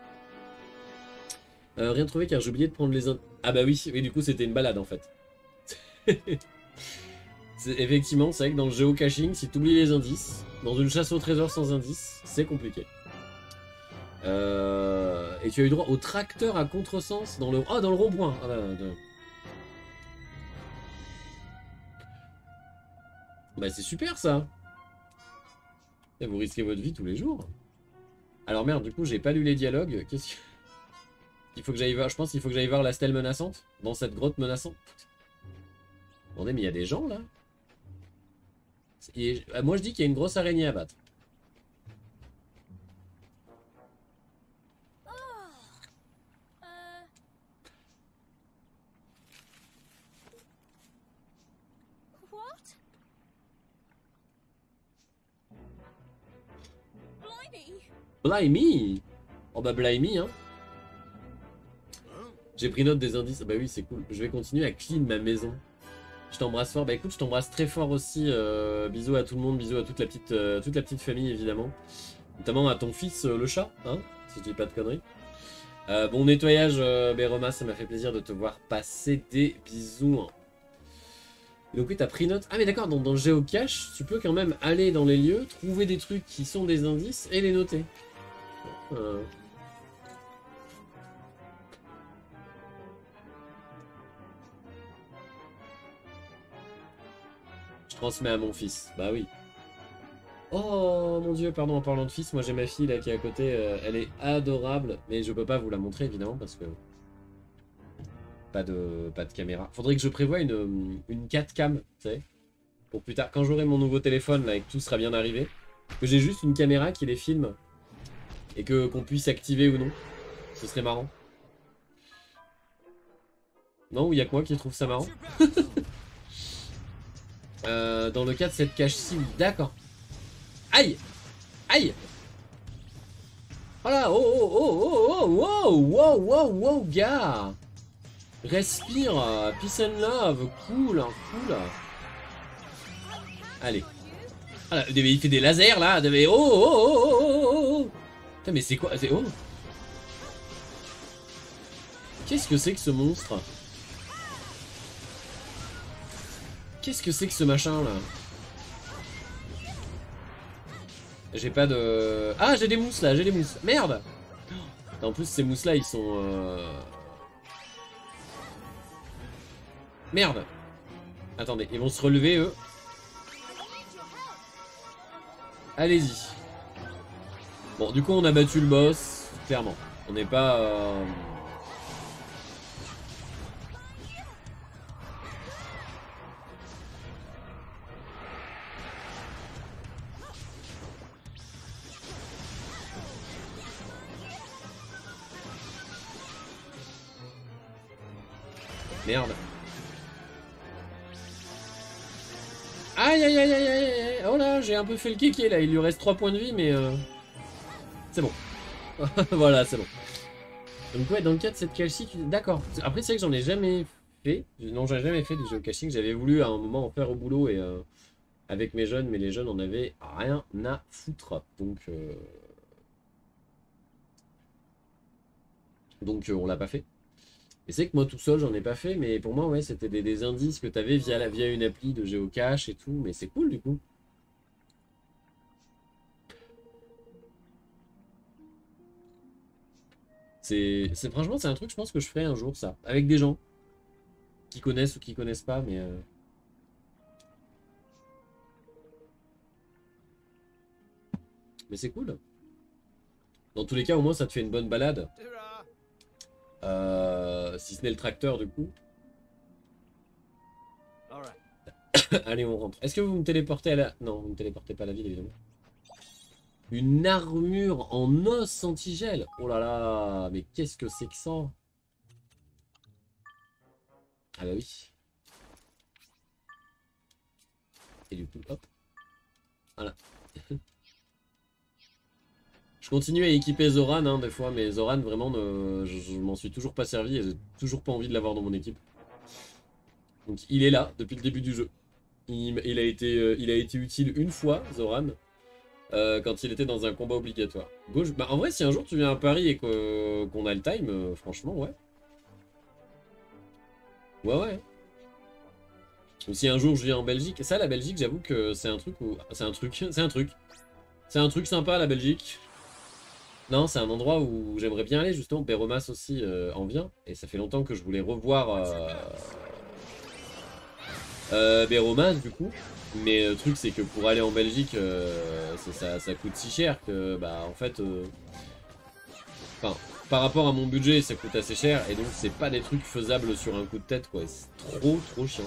Euh, rien trouvé car j'ai oublié de prendre les... Ah bah oui, oui, du coup, c'était une balade en fait. Effectivement, c'est vrai que dans le géocaching, si tu oublies les indices, dans une chasse au trésor sans indices, c'est compliqué. Euh... Et tu as eu droit au tracteur à contresens dans le... Ah, dans le rond-point. Ah, bah, de... Bah c'est super ça. Et vous risquez votre vie tous les jours. Alors merde, du coup j'ai pas lu les dialogues. Qu'est-ce que... Il faut que j'aille voir, je pense qu'il faut que j'aille voir la stèle menaçante. Dans cette grotte menaçante. Attendez, mais il y a des gens là. Et, moi je dis qu'il y a une grosse araignée à battre. What? Blimey! Blimey! Oh bah blimey hein. J'ai pris note des indices. Bah oui c'est cool. Je vais continuer à clean ma maison. Je t'embrasse fort. Bah écoute, je t'embrasse très fort aussi. Euh, bisous à tout le monde, bisous à toute la petite, euh, toute la petite famille évidemment. Notamment à ton fils euh, le chat, hein, si je dis pas de conneries. Euh, bon nettoyage euh, Béroma, ça m'a fait plaisir de te voir passer. Des bisous. Donc oui, t'as pris note. Ah mais d'accord, dans, dans le géocache, tu peux quand même aller dans les lieux, trouver des trucs qui sont des indices et les noter. Euh... Je transmets à mon fils, bah oui. Oh mon dieu, pardon, en parlant de fils, moi j'ai ma fille là qui est à côté, euh, elle est adorable, mais je peux pas vous la montrer évidemment parce que... Pas de, pas de caméra. Faudrait que je prévoie une, une quatre cam, tu sais, pour plus tard, quand j'aurai mon nouveau téléphone là et que tout sera bien arrivé, que j'ai juste une caméra qui les filme et que qu'on puisse activer ou non. Ce serait marrant. Non, ou il y a que moi qui trouve ça marrant. euh, Dans le cas de cette cache-ci, oui, d'accord. Aïe! Aïe! Voilà! Oh oh oh oh oh! Wow! Wow! Wow! Wow! Gars! Respire! Peace and love! Cool! Cool! Allez! Ah, il fait des lasers là! Oh oh oh oh oh oh! Putain, mais c'est quoi? C'est oh! Qu'est-ce que c'est que ce monstre? Qu'est-ce que c'est que ce machin là? J'ai pas de... Ah, j'ai des mousses là, j'ai des mousses. Merde! En plus, ces mousses là, ils sont... Euh... Merde! Attendez, ils vont se relever eux. Allez-y. Bon, du coup, on a battu le boss, clairement. On n'est pas... Euh... Merde. Aïe aïe aïe aïe aïe. Oh là, j'ai un peu fait le kéké là. Il lui reste trois points de vie, mais... Euh... C'est bon. Voilà, c'est bon. Donc ouais, dans le cas de cette cache-ci, tu... d'accord. Après, c'est vrai que j'en ai jamais fait. Non, j'en ai jamais fait du géocaching. J'avais voulu à un moment en faire au boulot et euh, avec mes jeunes, mais les jeunes en avaient rien à foutre. Donc... Euh... Donc euh, on l'a pas fait. Et c'est que moi tout seul j'en ai pas fait, mais pour moi ouais c'était des, des indices que t'avais via, la, via une appli de géocache et tout, mais c'est cool du coup. C'est franchement c'est un truc je pense que je ferai un jour ça, avec des gens qui connaissent ou qui connaissent pas, mais... Euh... Mais c'est cool. Dans tous les cas au moins ça te fait une bonne balade. Euh, si ce n'est le tracteur du coup. Allez on rentre. Est-ce que vous me téléportez à la... Non vous me téléportez pas à la ville évidemment. Une armure en os anti-gel. Oh là là. Mais qu'est-ce que c'est que ça? Ah bah oui. Et du coup hop. Voilà. Je continue à équiper Zoran hein, des fois, mais Zoran vraiment ne... je, je m'en suis toujours pas servi et j'ai toujours pas envie de l'avoir dans mon équipe. Donc il est là depuis le début du jeu. Il, il, a, été, euh, il a été utile une fois, Zoran, euh, quand il était dans un combat obligatoire. Gauche... Bah, en vrai, si un jour tu viens à Paris et qu'on qu'on a le time, euh, franchement, ouais. Ouais, ouais. Ou si un jour je viens en Belgique. Et ça, la Belgique, j'avoue que c'est un truc où... C'est un truc, c'est un truc. C'est un truc sympa, la Belgique. Non, c'est un endroit où j'aimerais bien aller, justement. Béromas aussi euh, en vient. Et ça fait longtemps que je voulais revoir euh... Euh, Béromas, du coup. Mais le truc c'est que pour aller en Belgique, euh, ça, ça, ça coûte si cher que bah en fait, euh... enfin par rapport à mon budget ça coûte assez cher et donc c'est pas des trucs faisables sur un coup de tête quoi. C'est trop trop chiant.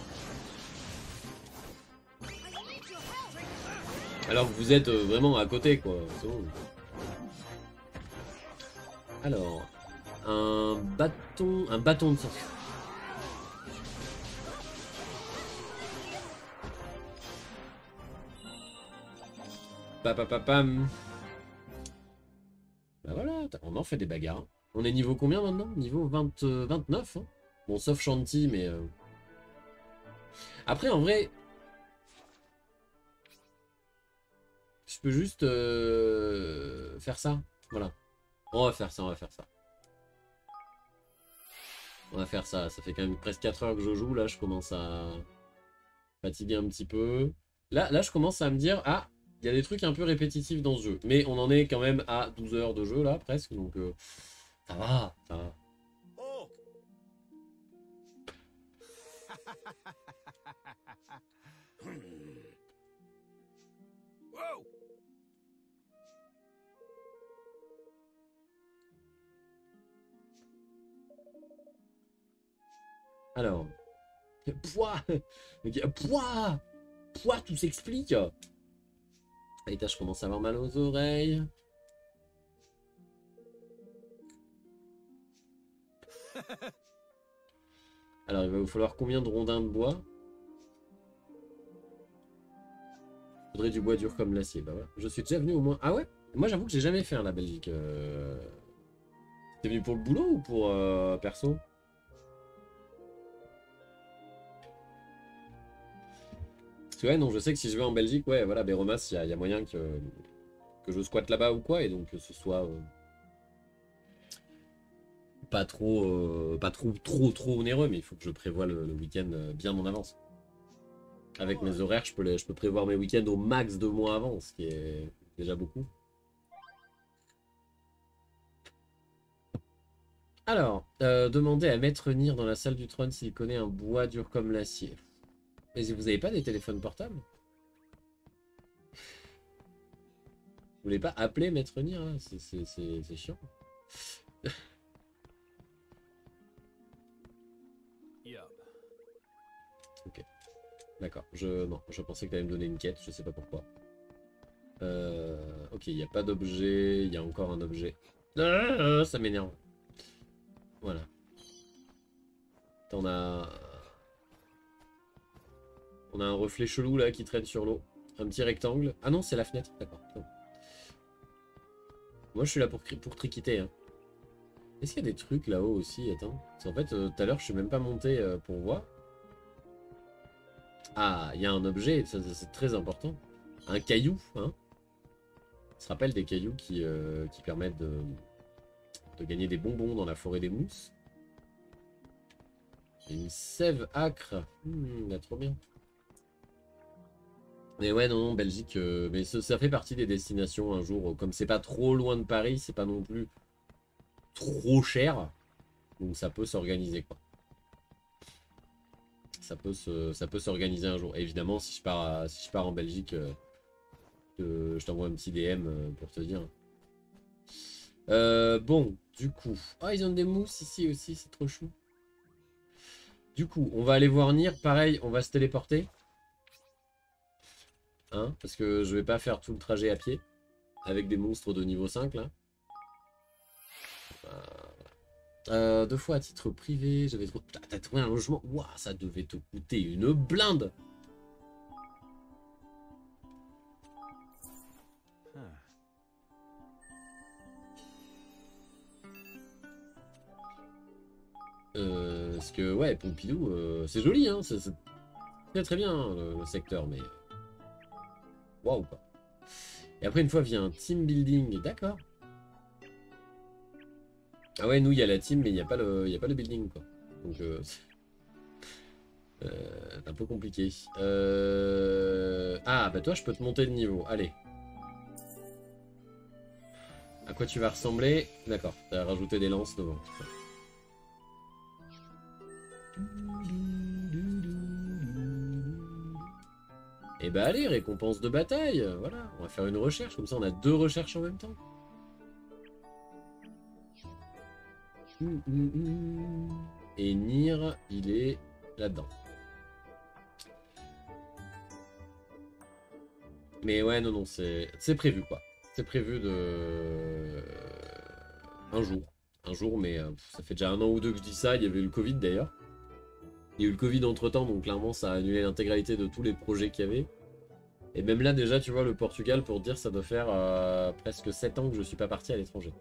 Alors que vous êtes vraiment à côté quoi. C'est bon. Alors, un bâton, un bâton de sens. Papapapam. Bah voilà, on en fait des bagarres. On est niveau combien maintenant? Niveau vingt, euh, vingt-neuf. Hein. Bon, sauf Shanti, mais... Euh... Après, en vrai... Je peux juste euh... faire ça. Voilà. On va faire ça, on va faire ça. On va faire ça. Ça fait quand même presque quatre heures que je joue. Là, je commence à fatiguer un petit peu. Là, là je commence à me dire... Ah, il y a des trucs un peu répétitifs dans ce jeu. Mais on en est quand même à douze heures de jeu, là, presque. Donc, euh, ça va, ça va. Oh. Wow. Alors, poids, poids, poids, tout s'explique. Et là, je commence à avoir mal aux oreilles. Alors, il va vous falloir combien de rondins de bois? Il faudrait du bois dur comme l'acier. Bah voilà. Je suis déjà venu au moins. Ah ouais? Moi, j'avoue que j'ai jamais fait hein, la Belgique. Euh... T'es venu pour le boulot ou pour euh, perso? Ouais, non, je sais que si je vais en Belgique, ouais, voilà, Béromas, il y, y a moyen que, que je squatte là-bas ou quoi, et donc que ce soit euh, pas trop, euh, pas trop, trop, trop onéreux, mais il faut que je prévoie le, le week-end bien en avance. Avec mes horaires, je peux, les, je peux prévoir mes week-ends au max deux mois avant, ce qui est déjà beaucoup. Alors, euh, demandez à Maître Nier dans la salle du trône s'il connaît un bois dur comme l'acier. Mais vous avez pas des téléphones portables? Vous voulez pas appeler Maître Nier hein? C'est chiant. Ok. D'accord. Je... Non, je pensais que tu allais me donner une quête, je sais pas pourquoi. Euh... Ok, il n'y a pas d'objet, il y a encore un objet. Ah, ça m'énerve. Voilà. T'en as... On a un reflet chelou là qui traîne sur l'eau. Un petit rectangle. Ah non, c'est la fenêtre. D'accord. Moi, je suis là pour, pour triquiter. Hein. Est-ce qu'il y a des trucs là-haut aussi? Attends. Parce qu'en fait, euh, tout à l'heure, je suis même pas monté euh, pour voir. Ah, il y a un objet. Ça, c'est très important. Un caillou. Hein. On se rappelle des cailloux qui, euh, qui permettent de, de gagner des bonbons dans la forêt des mousses. Et une sève âcre. Mmh, là, trop bien. Mais ouais, non, non, Belgique, euh, mais ça, ça fait partie des destinations un jour. Comme c'est pas trop loin de Paris, c'est pas non plus trop cher. Donc ça peut s'organiser, quoi. Ça peut se, ça peut s'organiser un jour. Et évidemment, si je pars, à, si je pars en Belgique, euh, euh, je t'envoie un petit D M euh, pour te dire. Euh, bon, du coup. Ah, oh, ils ont des mousses ici aussi, c'est trop chou. Du coup, on va aller voir Nier. Pareil, on va se téléporter. Hein, parce que je vais pas faire tout le trajet à pied avec des monstres de niveau cinq là. Euh, deux fois à titre privé, j'avais trouvé. Putain, t'as trouvé un logement. Waouh, ça devait te coûter une blinde. Euh, parce que ouais, Pompidou, euh, c'est joli, hein, c'est très très bien hein, le, le secteur, mais. Waouh quoi. Et après une fois vient un team building, d'accord. Ah ouais, nous il y a la team mais il n'y a pas le il y a pas le building quoi. Donc euh, euh, c'est un peu compliqué. Euh... Ah bah toi je peux te monter de niveau, allez. À quoi tu vas ressembler? D'accord, t'as rajouté des lances devant. Et bah allez, récompense de bataille, euh, voilà, on va faire une recherche, comme ça on a deux recherches en même temps. Hum, hum, hum. Et Nier, il est là-dedans. Mais ouais, non, non, c'est c'est prévu quoi. C'est prévu de... Un jour. Un jour, mais euh, ça fait déjà un an ou deux que je dis ça, il y avait eu le Covid d'ailleurs. Il y a eu le Covid entre temps, donc clairement ça a annulé l'intégralité de tous les projets qu'il y avait. Et même là déjà, tu vois, le Portugal, pour dire, ça doit faire euh, presque sept ans que je suis pas parti à l'étranger.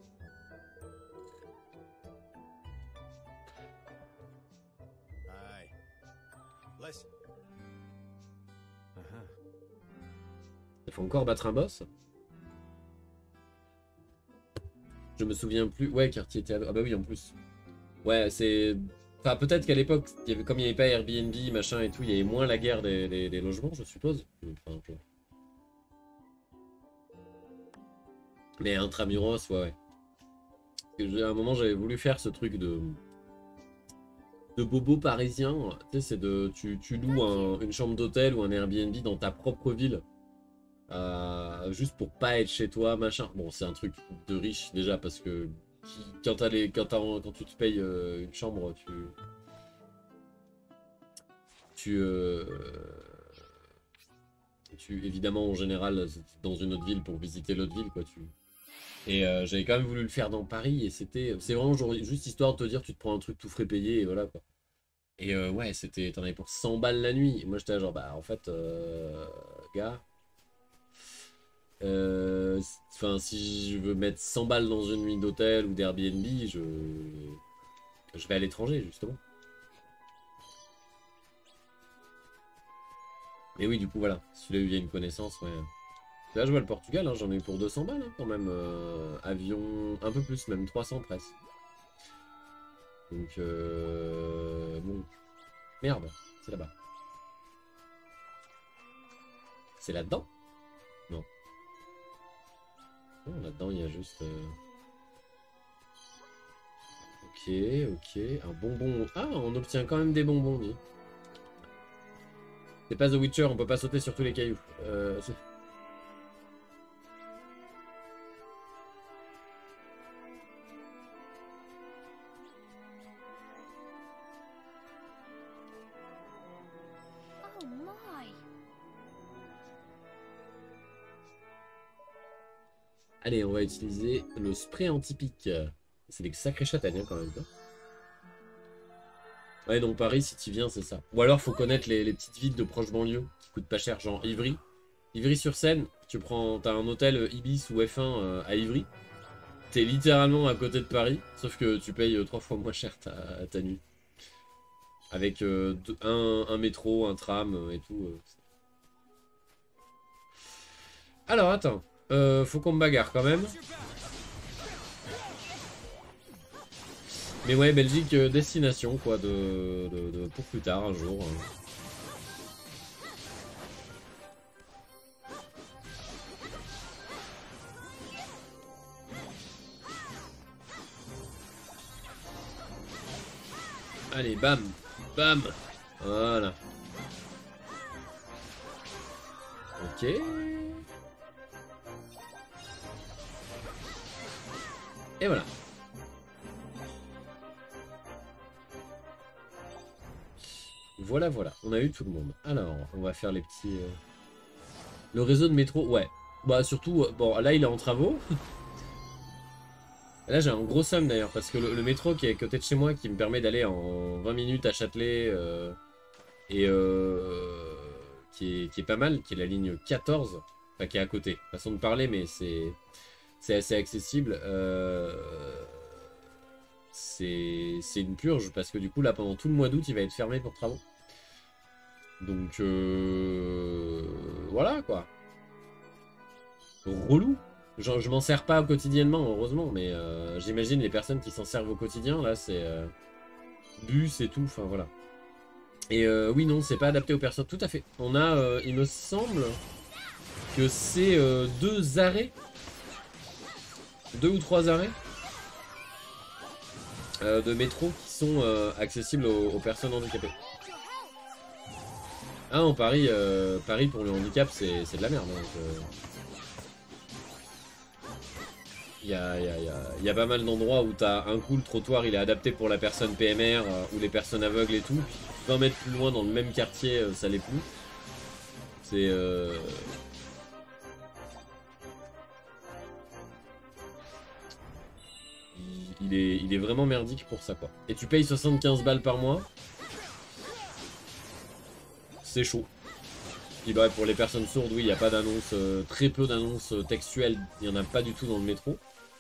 Aye. Listen. Uh-huh. Il faut encore battre un boss. Je me souviens plus. Ouais, quartier était... Ah bah oui, en plus. Ouais, c'est... Enfin, peut-être qu'à l'époque, il y avait, comme il n'y avait pas Airbnb, machin et tout, il y avait moins la guerre des, des, des logements, je suppose. Enfin, je... Mais intramuros, ouais, ouais. Parce que à un moment, j'avais voulu faire ce truc de... de bobo parisien. Tu sais, c'est de... Tu, tu loues un, une chambre d'hôtel ou un Airbnb dans ta propre ville. Euh, juste pour pas être chez toi, machin. Bon, c'est un truc de riche, déjà, parce que... Quand, t'as les, quand, t'as, quand tu te payes euh, une chambre, tu... Tu... Euh, tu évidemment, en général, dans une autre ville pour visiter l'autre ville, quoi. Tu... Et euh, j'avais quand même voulu le faire dans Paris, et c'était... C'est vraiment genre, juste histoire de te dire, tu te prends un truc tout frais payé, et voilà, quoi. Et euh, ouais, c'était... T'en avais pour cent balles la nuit. Et moi, j'étais genre, bah, en fait, euh, gars... Euh, enfin, si je veux mettre cent balles dans une nuit d'hôtel ou d'Airbnb, je... je vais à l'étranger, justement. Mais oui, du coup, voilà. Si tu l'as eu via une connaissance, ouais. Là, je vois le Portugal, hein, j'en ai eu pour deux cents balles, hein, quand même. Euh, avion, un peu plus, même trois cents presque. Donc, euh... bon. Merde, c'est là-bas. C'est là-dedans? Non. Oh, là-dedans, il y a juste... Euh... Ok, ok. Un bonbon... Ah, on obtient quand même des bonbons, dit. C'est pas The Witcher, on peut pas sauter sur tous les cailloux. Euh... Oh my! Allez, on va utiliser le spray anti-pique. C'est des sacrés châtaignes hein, quand même. Hein. Ouais, donc Paris, si tu viens, c'est ça. Ou alors, faut connaître les, les petites villes de proche banlieue qui coûtent pas cher, genre Ivry. Ivry-sur-Seine, tu prends, t'as un hôtel Ibis ou F un euh, à Ivry. T'es littéralement à côté de Paris, sauf que tu payes euh, trois fois moins cher ta, ta nuit. Avec euh, deux, un, un métro, un tram euh, et tout. Euh. Alors, attends. Euh, faut qu'on me bagarre quand même. Mais ouais, Belgique, euh, destination quoi, de, de, de, pour plus tard, un jour. Hein. Allez, bam, bam, voilà. Ok. Et voilà. Voilà, voilà. On a eu tout le monde. Alors, on va faire les petits... Euh... Le réseau de métro, ouais. Bah, surtout... Euh, bon, là, il est en travaux. Là, j'ai un gros somme, d'ailleurs, parce que le, le métro qui est à côté de chez moi, qui me permet d'aller en vingt minutes à Châtelet, euh, et euh, qui, est, qui est pas mal, qui est la ligne quatorze, enfin, qui est à côté. Façon de parler, mais c'est... C'est assez accessible. Euh... C'est une purge parce que du coup là pendant tout le mois d'août il va être fermé pour travaux. Donc euh... voilà quoi. Relou. Genre, je m'en sers pas quotidiennement heureusement, mais euh, j'imagine les personnes qui s'en servent au quotidien là c'est euh, bus et tout. Enfin voilà. Et euh, oui non c'est pas adapté aux personnes. Tout à fait. On a euh, il me semble que c'est euh, deux arrêts. Deux ou trois arrêts euh, de métro qui sont euh, accessibles aux, aux personnes handicapées. Ah non, Paris, euh, Paris pour le handicap, c'est de la merde. Donc, euh... Il y a, y, a, y, a, y a pas mal d'endroits où t'as un coup, le trottoir il est adapté pour la personne P M R euh, ou les personnes aveugles et tout. Puis vingt mètres plus loin dans le même quartier, euh, ça l'est plus. C'est... Euh... Il, il, est, il est vraiment merdique pour ça quoi. Et tu payes soixante-quinze balles par mois. C'est chaud. Puis bah, pour les personnes sourdes, oui, il n'y a pas d'annonce, euh, très peu d'annonces textuelles. Il n'y en a pas du tout dans le métro.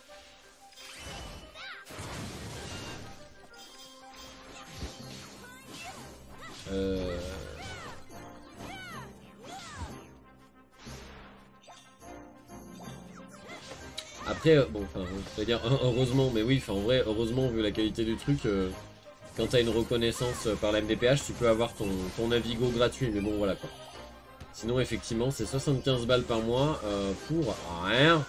Euh... Après, euh, bon, enfin, je vais dire heureusement, mais oui, enfin en vrai, heureusement, vu la qualité du truc, euh, quand t'as une reconnaissance par la M D P H, tu peux avoir ton, ton Navigo gratuit, mais bon, voilà quoi. Sinon, effectivement, c'est soixante-quinze balles par mois euh, pour rien.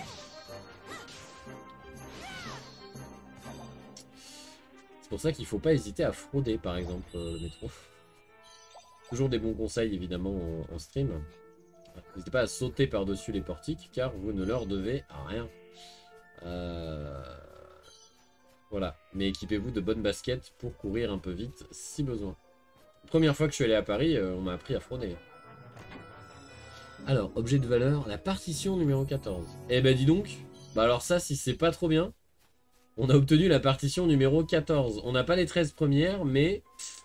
C'est pour ça qu'il faut pas hésiter à frauder, par exemple, euh, le métro. Toujours des bons conseils, évidemment, en, en stream. N'hésitez pas à sauter par-dessus les portiques, car vous ne leur devez rien. Euh... Voilà. Mais équipez-vous de bonnes baskets pour courir un peu vite, si besoin. Première fois que je suis allé à Paris, euh, on m'a appris à frauder. Alors, objet de valeur, la partition numéro quatorze. Eh ben dis donc, bah alors ça, si c'est pas trop bien, on a obtenu la partition numéro quatorze. On n'a pas les treize premières, mais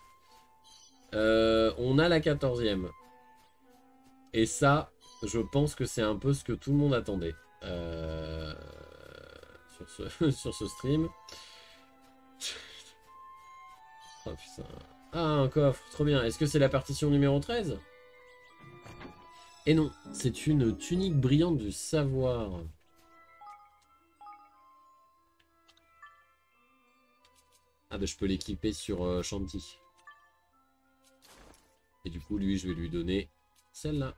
euh, on a la quatorzième. Et ça, je pense que c'est un peu ce que tout le monde attendait euh, sur, ce, sur ce stream. Oh putain. Ah, un coffre, trop bien. Est-ce que c'est la partition numéro treize? Et non, c'est une tunique brillante du savoir. Ah bah je peux l'équiper sur euh, Shanti. Et du coup lui je vais lui donner celle-là.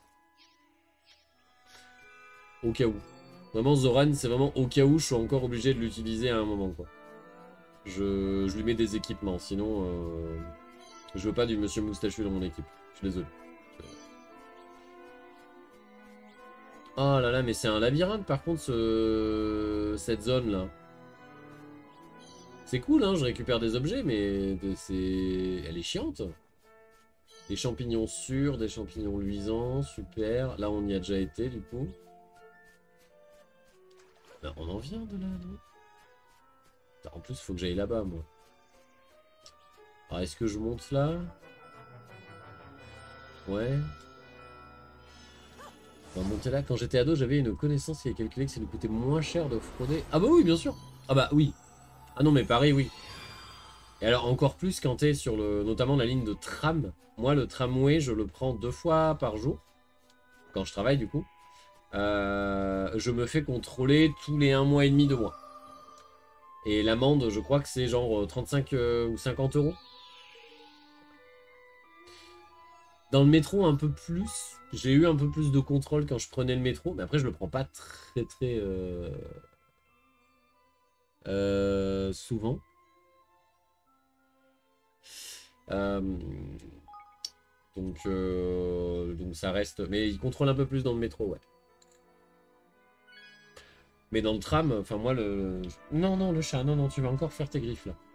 Au cas où. Vraiment Zoran c'est vraiment au cas où je suis encore obligé de l'utiliser à un moment quoi. Je, je lui mets des équipements, sinon euh, je veux pas du monsieur moustachu dans mon équipe. Je suis désolé. Oh là là, mais c'est un labyrinthe par contre ce... cette zone là. C'est cool hein, je récupère des objets mais c'est... elle est chiante. Des champignons sûrs, des champignons luisants, super. Là on y a déjà été du coup. Ben, on en vient de là, non? En plus faut que j'aille là-bas moi. Alors est-ce que je monte là? Ouais. On va monter là. Quand j'étais ado, j'avais une connaissance qui a calculé que ça nous coûtait moins cher de frauder. Ah bah oui, bien sûr. Ah bah oui. Ah non, mais pareil, oui. Et alors encore plus quand t'es sur le, notamment la ligne de tram. Moi, le tramway, je le prends deux fois par jour. Quand je travaille, du coup. Euh, je me fais contrôler tous les un mois et demi, deux mois. Et l'amende, je crois que c'est genre trente-cinq euh, ou cinquante euros. Dans le métro, un peu plus. J'ai eu un peu plus de contrôle quand je prenais le métro. Mais après, je le prends pas très très euh... Euh, souvent. Euh... Donc, euh... donc ça reste... Mais il contrôle un peu plus dans le métro, ouais. Mais dans le tram, enfin moi le... Non, non, le chat, non, non, tu vas encore faire tes griffes là.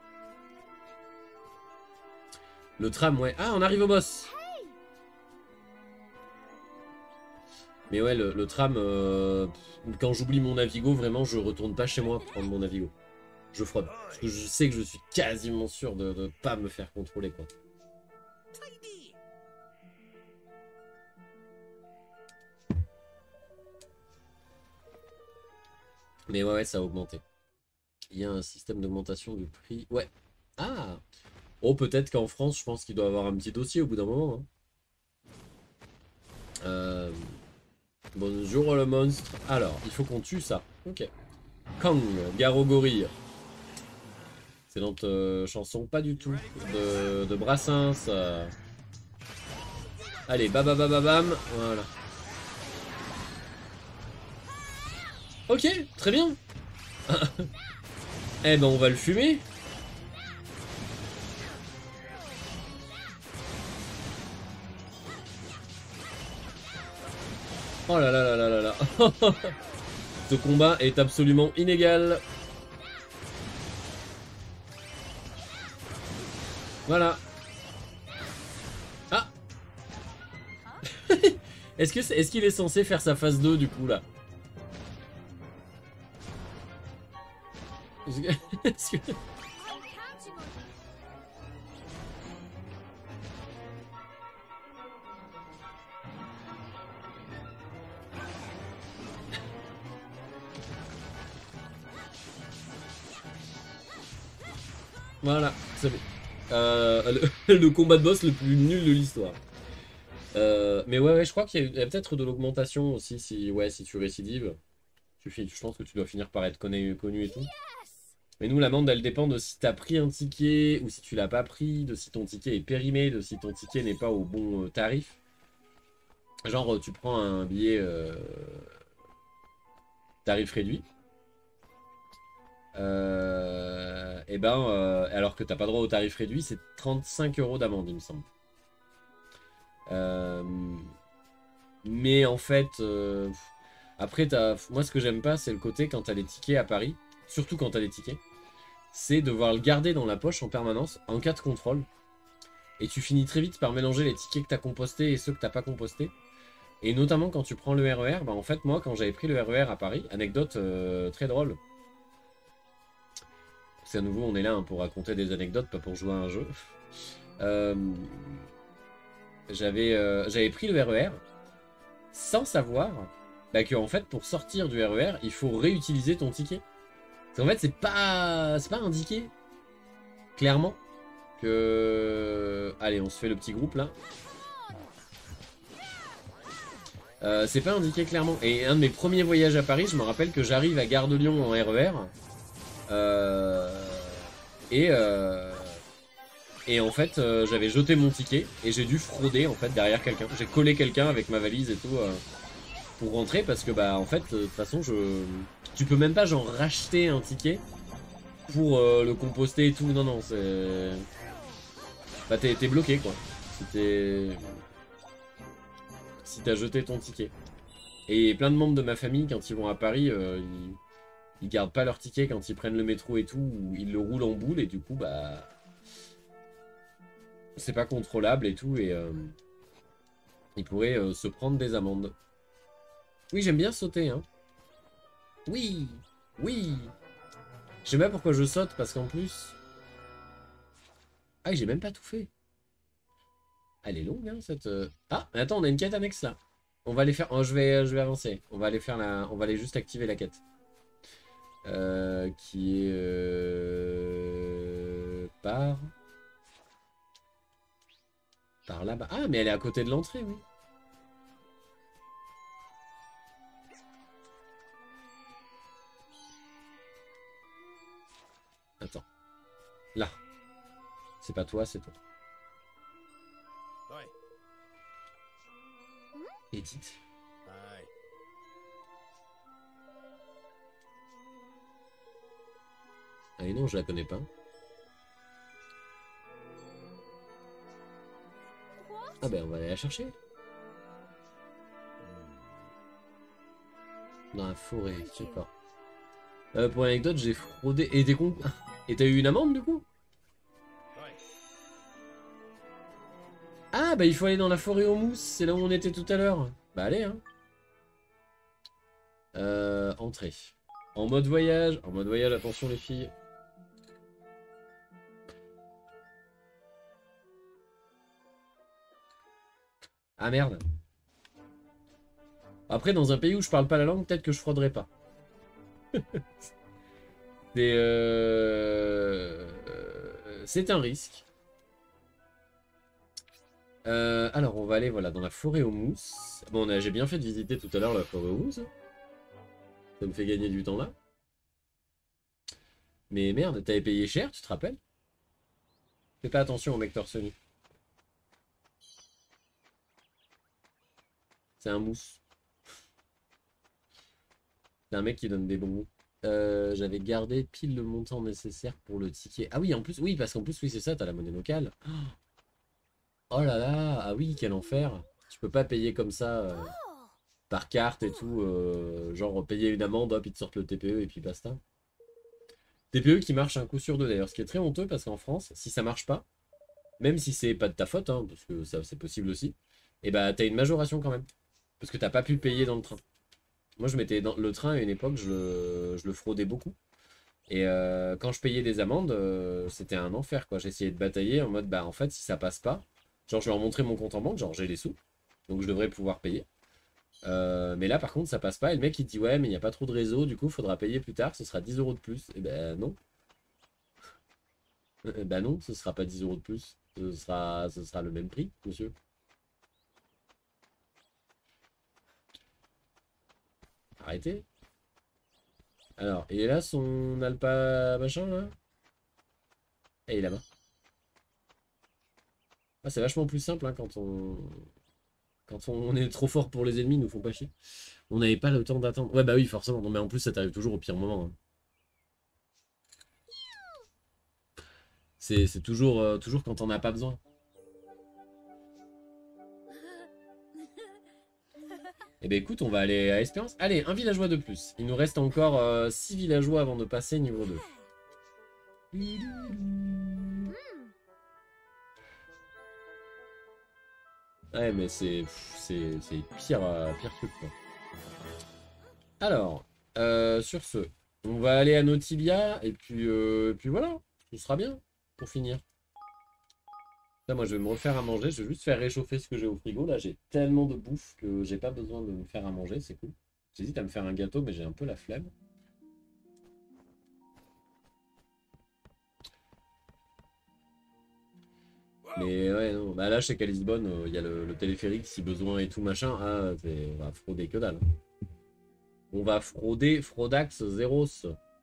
Le tram, ouais. Ah, on arrive au boss. Mais ouais, le, le tram, euh, quand j'oublie mon Navigo, vraiment, je retourne pas chez moi pour prendre mon Navigo. Je fraude. Parce que je sais que je suis quasiment sûr de ne pas me faire contrôler, quoi. Mais ouais, ouais, ça a augmenté. Il y a un système d'augmentation du prix. Ouais. Ah! Oh, peut-être qu'en France, je pense qu'il doit avoir un petit dossier au bout d'un moment. Hein. Euh... Bonjour le monstre. Alors, il faut qu'on tue ça. Ok. Kang, Garo Gorille. Excellente euh, chanson, pas du tout. De, de Brassens. Euh... Allez, bababababam. Voilà. Ok, très bien. Eh ben, on va le fumer. Oh là là là là là là. Ce combat est absolument inégal. Voilà. Ah. Est-ce que c'est, est-ce qu'il est censé faire sa phase deux du coup là? Est-ce que... est-ce que... Voilà, c'est bon. Euh, le, le combat de boss le plus nul de l'histoire. Euh, mais ouais, ouais, je crois qu'il y a, eu- il y a peut-être de l'augmentation aussi si, ouais, si tu récidives. Tu finis, je pense que tu dois finir par être connu, connu et tout. Mais nous, l'amende, elle dépend de si t'as pris un ticket ou si tu l'as pas pris, de si ton ticket est périmé, de si ton ticket n'est pas au bon euh, tarif. Genre, euh, tu prends un billet euh, tarif réduit. Euh, et ben, euh, alors que t'as pas droit au tarif réduit, c'est trente-cinq euros d'amende, il me semble. Euh, mais en fait, euh, après, t'as, moi ce que j'aime pas, c'est le côté quand t'as les tickets à Paris, surtout quand t'as les tickets, c'est devoir le garder dans la poche en permanence en cas de contrôle. Et tu finis très vite par mélanger les tickets que t'as compostés et ceux que t'as pas compostés. Et notamment quand tu prends le R E R, bah en fait, moi, quand j'avais pris le R E R à Paris, anecdote euh, très drôle. C'est à nouveau, on est là hein, pour raconter des anecdotes, pas pour jouer à un jeu. Euh, J'avais euh, j'avais pris le R E R sans savoir bah, que en fait, pour sortir du R E R, il faut réutiliser ton ticket. Parce qu'en fait, c'est pas, c'est pas indiqué clairement que... Allez, on se fait le petit groupe là. Euh, c'est pas indiqué clairement. Et un de mes premiers voyages à Paris, je me rappelle que j'arrive à Gare de Lyon en R E R. Euh, et, euh, et en fait, euh, j'avais jeté mon ticket et j'ai dû frauder en fait derrière quelqu'un. J'ai collé quelqu'un avec ma valise et tout euh, pour rentrer parce que bah en fait, de toute façon, je, tu peux même pas genre racheter un ticket pour euh, le composter et tout. Non non, c'est, bah t'es bloqué quoi. C'était, si t'as jeté ton ticket. Et plein de membres de ma famille quand ils vont à Paris, euh, ils Ils gardent pas leur ticket quand ils prennent le métro et tout, ou ils le roulent en boule et du coup, bah... c'est pas contrôlable et tout, et euh, ils pourraient euh, se prendre des amendes. Oui, j'aime bien sauter, hein. Oui, oui. Je sais pas pourquoi je saute, parce qu'en plus... Ah, j'ai même pas tout fait. Elle est longue, hein, cette... euh, Ah, mais attends, on a une quête annexe, là. On va aller faire... Oh, je vais, je vais avancer. On va aller faire la... On va aller juste activer la quête. Euh, qui est euh, par par là-bas. Ah, mais elle est à côté de l'entrée, oui. Attends. Là. C'est pas toi, c'est toi. Ouais. Edith. Aye. Ah et non, je la connais pas. Ah ben on va aller la chercher. Dans la forêt, je sais pas. Euh, pour l'anecdote, j'ai fraudé. Et t'es con. Et t'as eu une amende du coup? Ah bah il faut aller dans la forêt aux mousses, c'est là où on était tout à l'heure. Bah allez hein. Euh, entrée. En mode voyage. En mode voyage, attention les filles. Ah merde. Après, dans un pays où je parle pas la langue, peut-être que je frauderai pas. C'est euh... c'est un risque. Euh, alors, on va aller voilà, dans la forêt aux mousses. Bon, j'ai bien fait de visiter tout à l'heure la forêt aux mousses. Ça me fait gagner du temps là. Mais merde, t'avais payé cher, tu te rappelles? Fais pas attention au mec torse nu. C'est un mousse. C'est un mec qui donne des bonbons. Euh, J'avais gardé pile le montant nécessaire pour le ticket. Ah oui, en plus, oui, parce qu'en plus, oui, c'est ça, t'as la monnaie locale. Oh là là, ah oui, quel enfer. Tu peux pas payer comme ça. Euh... par carte et tout, euh, genre payer une amende, hop, ils te sortent le T P E et puis basta. T P E qui marche un coup sur deux d'ailleurs, ce qui est très honteux parce qu'en France, si ça marche pas, même si c'est pas de ta faute, hein, parce que ça c'est possible aussi, et bah t'as une majoration quand même. Parce que t'as pas pu payer dans le train. Moi je mettais dans le train à une époque, je le, je le fraudais beaucoup. Et euh, quand je payais des amendes, euh, c'était un enfer quoi. J'essayais de batailler en mode bah en fait si ça passe pas, genre je vais leur montrer mon compte en banque, genre j'ai les sous, donc je devrais pouvoir payer. Euh, mais là par contre ça passe pas et le mec il dit ouais mais il n'y a pas trop de réseau, du coup faudra payer plus tard, ce sera dix euros de plus. Et ben non. Bah non, ce sera pas dix euros de plus, ce sera, ce sera le même prix, monsieur. Arrêtez. Alors, il est là son alpa machin là. Et il est là-bas. Ah, c'est vachement plus simple hein, quand on... Quand on est trop fort pour les ennemis, ils nous font pas chier. On n'avait pas le temps d'attendre. Ouais bah oui forcément, non mais en plus ça t'arrive toujours au pire moment. Hein. C'est toujours, euh, toujours quand on n'a pas besoin. Eh ben écoute, on va aller à Espérance. Allez, un villageois de plus. Il nous reste encore six villageois avant de passer niveau deux. Ouais, mais c'est c'est pire, euh, pire truc, quoi. Alors, euh, sur ce, on va aller à Nautilia, et puis, euh, puis voilà, ce sera bien, pour finir. Là, moi, je vais me refaire à manger. Je vais juste faire réchauffer ce que j'ai au frigo. Là, j'ai tellement de bouffe que j'ai pas besoin de me faire à manger. C'est cool. J'hésite à me faire un gâteau, mais j'ai un peu la flemme. Mais ouais, non. Bah là, chez Lisbonne, il euh, y a le, le téléphérique si besoin et tout machin. Ah, on va frauder que dalle. On va frauder Fraudax Zeros.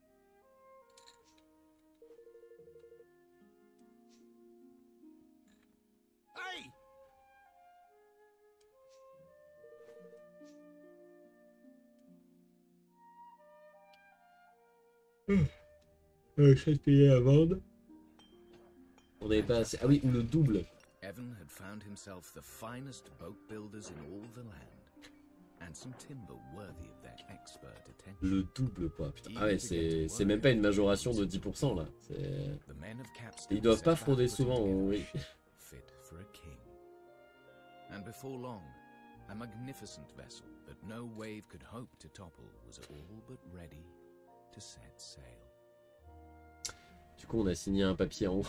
Euh, chaque pays à vendre. On n'avait pas assez. Ah oui, ou le double. Evan had found himself the finest boat builders in all the land, and some timber worthy of their expert attention. Le double quoi, putain. Ah ouais, c'est c'est même pas une majoration de dix pour cent là. Ils doivent pas frauder souvent, oui. Fit for a king. And before long, a magnificent vessel that no wave could hope to topple was all but ready to set sail. Du coup, on a signé un papier en haut.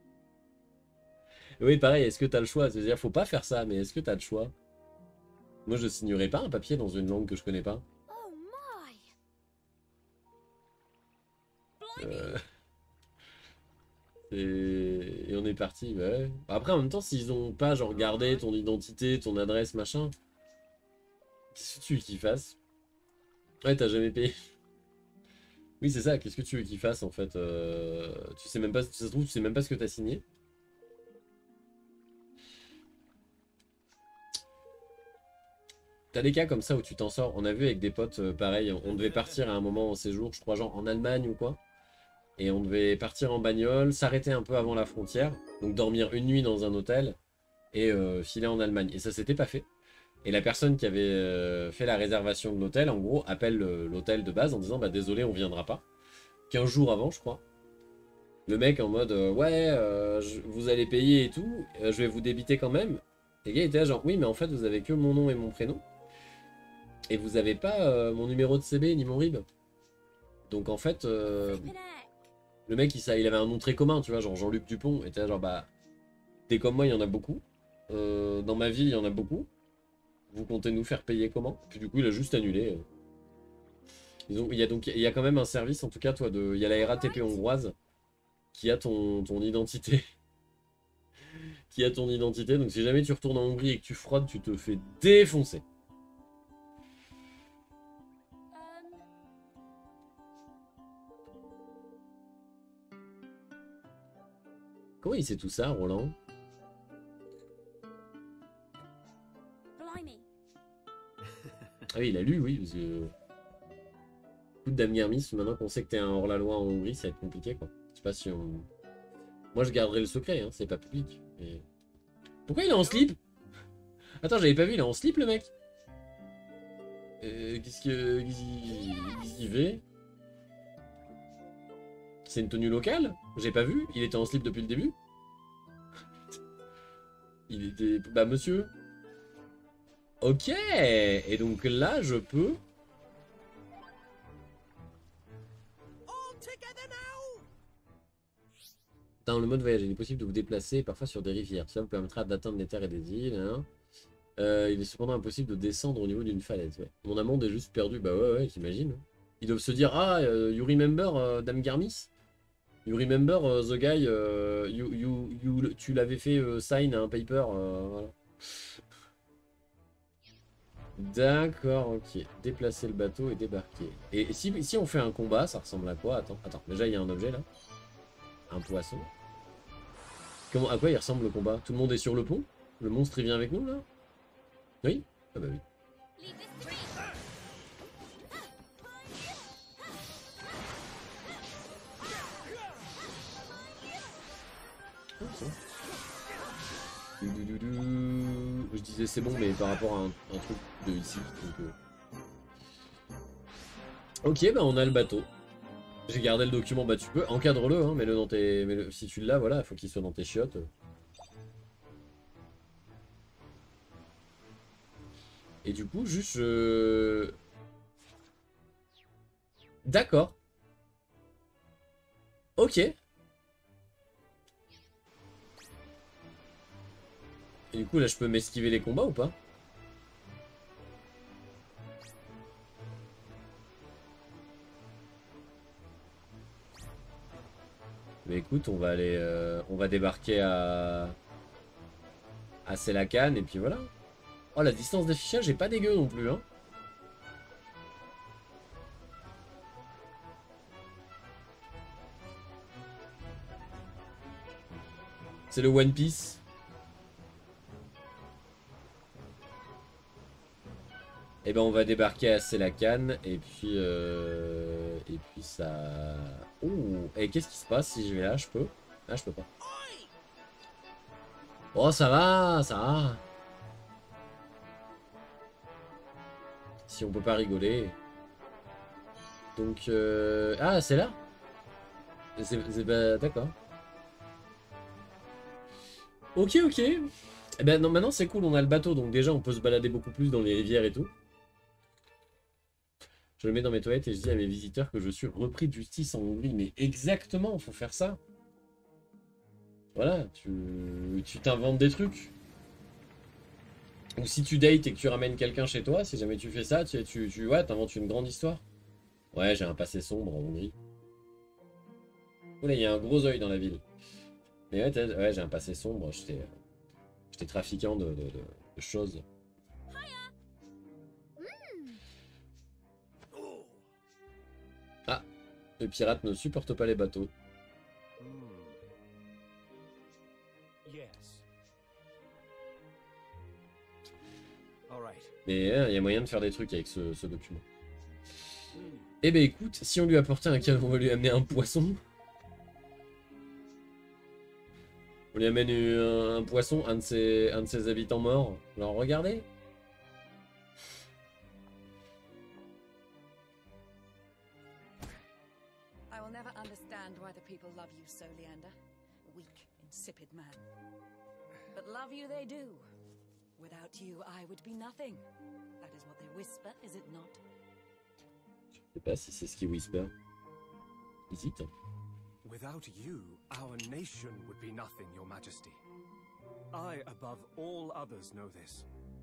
Oui, pareil, est-ce que t'as le choix? C'est-à-dire, faut pas faire ça, mais est-ce que t'as le choix? Moi, je signerai pas un papier dans une langue que je connais pas. Euh... Et... Et on est parti, ouais. Après, en même temps, s'ils ont pas, genre, gardé ton identité, ton adresse, machin... Qu'est-ce que tu veux qu'ils fassent? Ouais, t'as jamais payé. Oui, c'est ça, qu'est-ce que tu veux qu'ils fassent, en fait? euh... Tu sais même pas, ça se trouve, tu sais même pas ce que t'as signé. T'as des cas comme ça où tu t'en sors. On a vu avec des potes, euh, pareil, on devait partir à un moment en séjour, je crois, genre en Allemagne ou quoi. Et on devait partir en bagnole, s'arrêter un peu avant la frontière, donc dormir une nuit dans un hôtel et euh, filer en Allemagne. Et ça s'était pas fait. Et la personne qui avait euh, fait la réservation de l'hôtel, en gros, appelle euh, l'hôtel de base en disant bah désolé, on viendra pas. quinze jours avant, je crois. Le mec en mode euh, ouais, euh, je, vous allez payer et tout, euh, je vais vous débiter quand même. Les gars étaient là genre oui, mais en fait vous avez que mon nom et mon prénom. Et vous avez pas euh, mon numéro de C B ni mon R I B. Donc en fait, euh, le mec il, ça, il avait un nom très commun, tu vois, genre Jean-Luc Dupont. Et t'es là genre bah, des comme moi il y en a beaucoup. Euh, dans ma vie il y en a beaucoup. Vous comptez nous faire payer comment? Puis du coup il a juste annulé. Ils ont, il y a donc il y a quand même un service en tout cas toi de, il y a la R A T P hongroise qui a ton, ton identité. qui a ton identité. Donc si jamais tu retournes en Hongrie et que tu fraudes, tu te fais défoncer. Comment il sait tout ça, Roland? Ah oui, il a lu, oui, parce que... Coup de Dame Guermis, maintenant qu'on sait que t'es un hors-la-loi en Hongrie, ça va être compliqué, quoi. Je sais pas si on... Moi, je garderai le secret, hein, c'est pas public. Mais... Pourquoi il est en slip? Attends, j'avais pas vu, il est en slip, le mec? Euh, Qu'est-ce que... Qu'est-ce qu'il qu'est-ce qu'il fait? C'est une tenue locale? J'ai pas vu, il était en slip depuis le début. Il était... Bah monsieur. Ok. Et donc là, je peux... Dans le mode voyage, il est possible de vous déplacer parfois sur des rivières. Cela vous permettra d'atteindre des terres et des îles. Hein. Euh, il est cependant impossible de descendre au niveau d'une falaise. Ouais. Mon amande est juste perdu. Bah ouais, ouais, j'imagine. Ils doivent se dire, ah, uh, you remember uh, Dame Garmis? You remember uh, the guy, uh, you, you, you, tu l'avais fait uh, sign un paper. Uh, voilà. D'accord, ok. Déplacer le bateau et débarquer. Et si, si on fait un combat, ça ressemble à quoi? Attends, attends. Déjà, il y a un objet là. Un poisson. Comment, à quoi il ressemble le combat? Tout le monde est sur le pont? Le monstre il vient avec nous là? Oui? Ah bah oui. Okay. Du, du, du, du. Je disais c'est bon mais par rapport à un, un truc de ici. Donc, euh... Ok bah on a le bateau. J'ai gardé le document, bah tu peux, encadre-le, hein, mets-le dans tes... Mets -le... Si tu l'as, voilà, il faut qu'il soit dans tes chiottes. Et du coup, juste... Je... D'accord. Ok. Et du coup, là, je peux m'esquiver les combats ou pas? Mais écoute, on va aller, euh, on va débarquer à, à Selacan et puis voilà. Oh, la distance d'affichage est pas dégueu non plus, hein. C'est le One Piece. Et ben on va débarquer à Selacan et puis euh, et puis ça. Oh, et qu'est-ce qui se passe si je vais là? Je peux? Ah, je peux pas. Oh, ça va, ça va. Si on peut pas rigoler. Donc euh... ah, c'est là. C'est pas d'accord. Ok, ok. Et ben non, maintenant c'est cool, on a le bateau, donc déjà on peut se balader beaucoup plus dans les rivières et tout. Je le mets dans mes toilettes et je dis à mes visiteurs que je suis repris de justice en Hongrie. Mais exactement, faut faire ça. Voilà, tu tu t'inventes des trucs. Ou si tu dates et que tu ramènes quelqu'un chez toi, si jamais tu fais ça, tu, tu, tu ouais, t'inventes une grande histoire. Ouais, j'ai un passé sombre en Hongrie. Oula, il y a un gros œil dans la ville. Mais ouais, ouais j'ai un passé sombre, j'étais j'étais trafiquant de, de, de, de choses. Ah, le pirate ne supporte pas les bateaux. Mais il euh, y a moyen de faire des trucs avec ce, ce document. Eh ben écoute, si on lui apportait un cadeau, on va lui amener un poisson. On lui amène un, un poisson, un de, ses, un de ses habitants morts. Alors regardez. I will never understand why the people love you so, Leander. Weak, insipid man. But love you they do. Without you, I would be nothing. That is what they whisper, is it not? Je sais pas si c'est ce qu'ils whisper. Hésite. Without you, our nation would be nothing, Your Majesty. I, above all others, know this.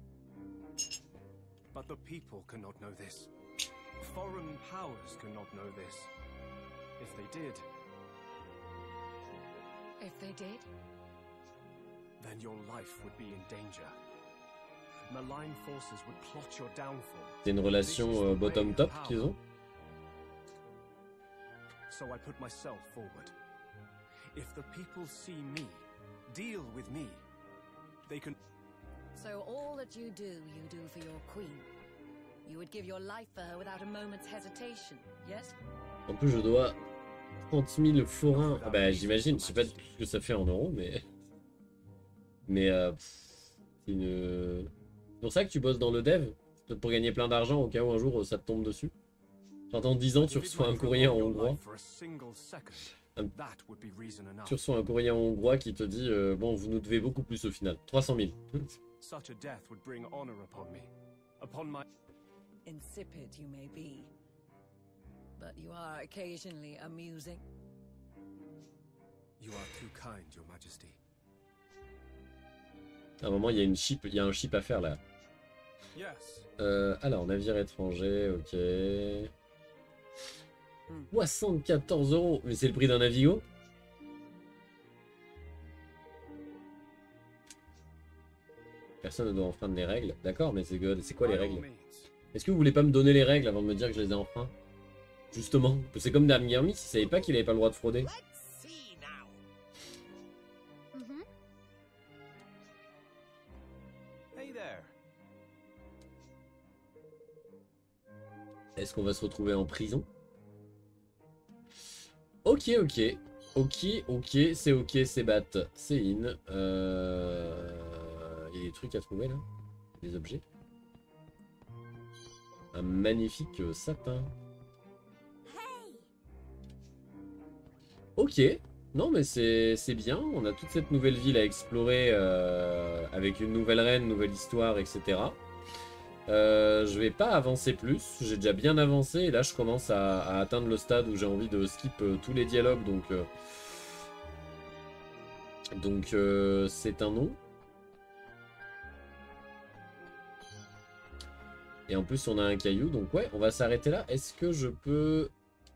But the people cannot know this. Foreign powers cannot know this. If they did... If they did? Then your life would be in danger. Malign forces would plot your downfall. C'est une relation euh, bottom-top qu'ils ont. So I put myself forward. If the people see me, deal with me, they can... So all that you do, you do for your queen. You would give your life for her without a moment's hesitation, yes? En plus, je dois trente mille forains. Ah bah j'imagine, je sais pas ce que ça fait en euros, mais... Mais euh, c'est une... C'est pour ça que tu bosses dans le dev? Peut-être pour gagner plein d'argent au cas où un jour ça te tombe dessus. Dans dix ans, tu reçois un courrier en hongrois. Un... Tu reçois un courrier en hongrois qui te dit euh, bon, vous nous devez beaucoup plus au final. trois cent mille. Such a death would bring honor upon me. Upon my... Insipid you may be, but you are occasionally amusing. You are too kind, Your Majesty. À un moment, il y a une chip, il y a un chip à faire là. Yes. Euh, alors, navire étranger, ok. soixante-quatorze euros, mais c'est le prix d'un Navigo. Personne ne doit enfreindre les règles. D'accord, mais c'est c'est quoi les règles? Est-ce que vous voulez pas me donner les règles avant de me dire que je les ai enfreintes? Justement, c'est comme Dame Guillermis, il savait pas qu'il avait pas le droit de frauder. Est-ce qu'on va se retrouver en prison? Ok, ok. Ok, ok, c'est ok, c'est bat, c'est in. Euh... Il y a des trucs à trouver là? Des objets? Un magnifique sapin. Ok. Non mais c'est bien. On a toute cette nouvelle ville à explorer euh, avec une nouvelle reine, nouvelle histoire, et cetera. Euh, je vais pas avancer plus, j'ai déjà bien avancé et là je commence à, à atteindre le stade où j'ai envie de skip euh, tous les dialogues, donc euh, donc euh, c'est un non. Et en plus on a un caillou, donc ouais, on va s'arrêter là. Est-ce que je peux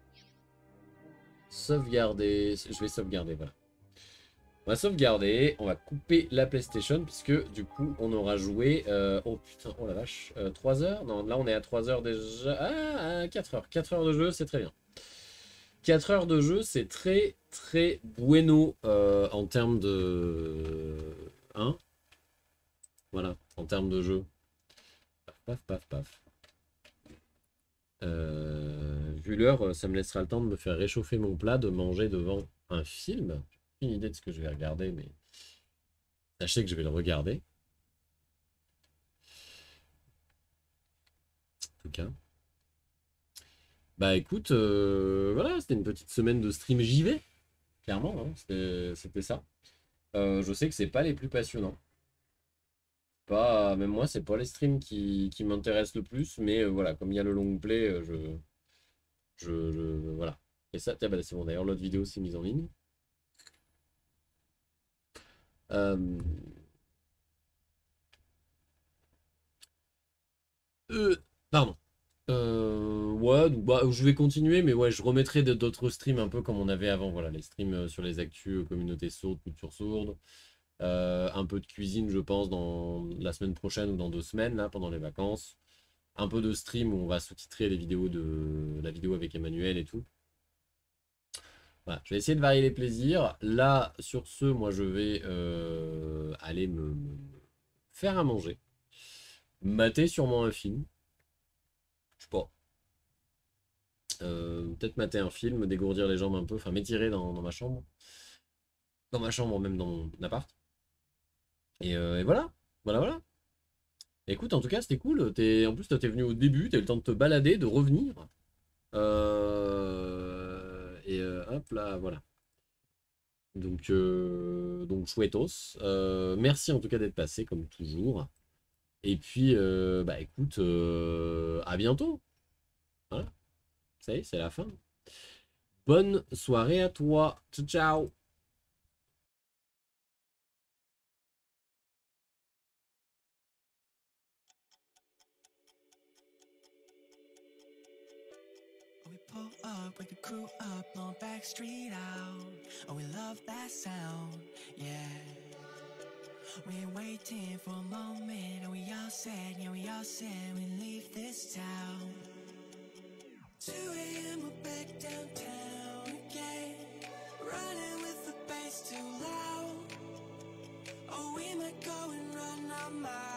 sauvegarder? Je vais sauvegarder, voilà. On va sauvegarder, on va couper la PlayStation puisque du coup on aura joué, euh, oh putain, oh la vache, euh, trois heures? Non, là on est à trois heures déjà, ah, quatre heures, quatre heures de jeu, c'est très bien. quatre heures de jeu, c'est très très bueno euh, en termes de... Hein? Voilà, en termes de jeu. Paf, paf, paf. Euh, vu l'heure, ça me laissera le temps de me faire réchauffer mon plat, de manger devant un film. Une idée de ce que je vais regarder, mais sachez que je vais le regarder. En tout cas. Bah écoute, euh, voilà, c'était une petite semaine de stream J V. Clairement, hein, c'était ça. Euh, je sais que c'est pas les plus passionnants. Pas, même moi, c'est pas les streams qui, qui m'intéressent le plus, mais euh, voilà, comme il y a le long play, euh, je, je, je, voilà. Et ça, tiens, bah, c'est bon, d'ailleurs, l'autre vidéo s'est mise en ligne. Euh... Euh, pardon. Euh, ouais, bah, je vais continuer, mais ouais, je remettrai d'autres streams un peu comme on avait avant. Voilà, les streams sur les actus, communauté sourde, culture sourde. Euh, un peu de cuisine, je pense, dans la semaine prochaine ou dans deux semaines, là, pendant les vacances. Un peu de stream où on va sous-titrer les vidéos de la vidéo avec Emmanuel et tout. Voilà, je vais essayer de varier les plaisirs. Là, sur ce, moi, je vais euh, aller me, me faire à manger. Mater sûrement un film. Je sais pas. Euh, Peut-être mater un film, me dégourdir les jambes un peu, enfin m'étirer dans, dans ma chambre. Dans ma chambre, même dans mon appart. Et, euh, et voilà. Voilà, voilà. Écoute, en tout cas, c'était cool. Es, en plus, toi, t'es venu au début, t'as eu le temps de te balader, de revenir. Euh, et euh, hop là, voilà. Donc, euh, donc chouettos. Euh, merci en tout cas d'être passé, comme toujours. Et puis, euh, bah écoute, euh, à bientôt. Voilà. Ça y est, c'est la fin. Bonne soirée à toi. Ciao, ciao. Pull up with the crew up on Back Street out. Oh, we love that sound, yeah. We're waiting for a moment, and we all said, yeah, we all said we leave this town. two A M we're back downtown again, running with the bass too loud. Oh, we might go and run our mouth.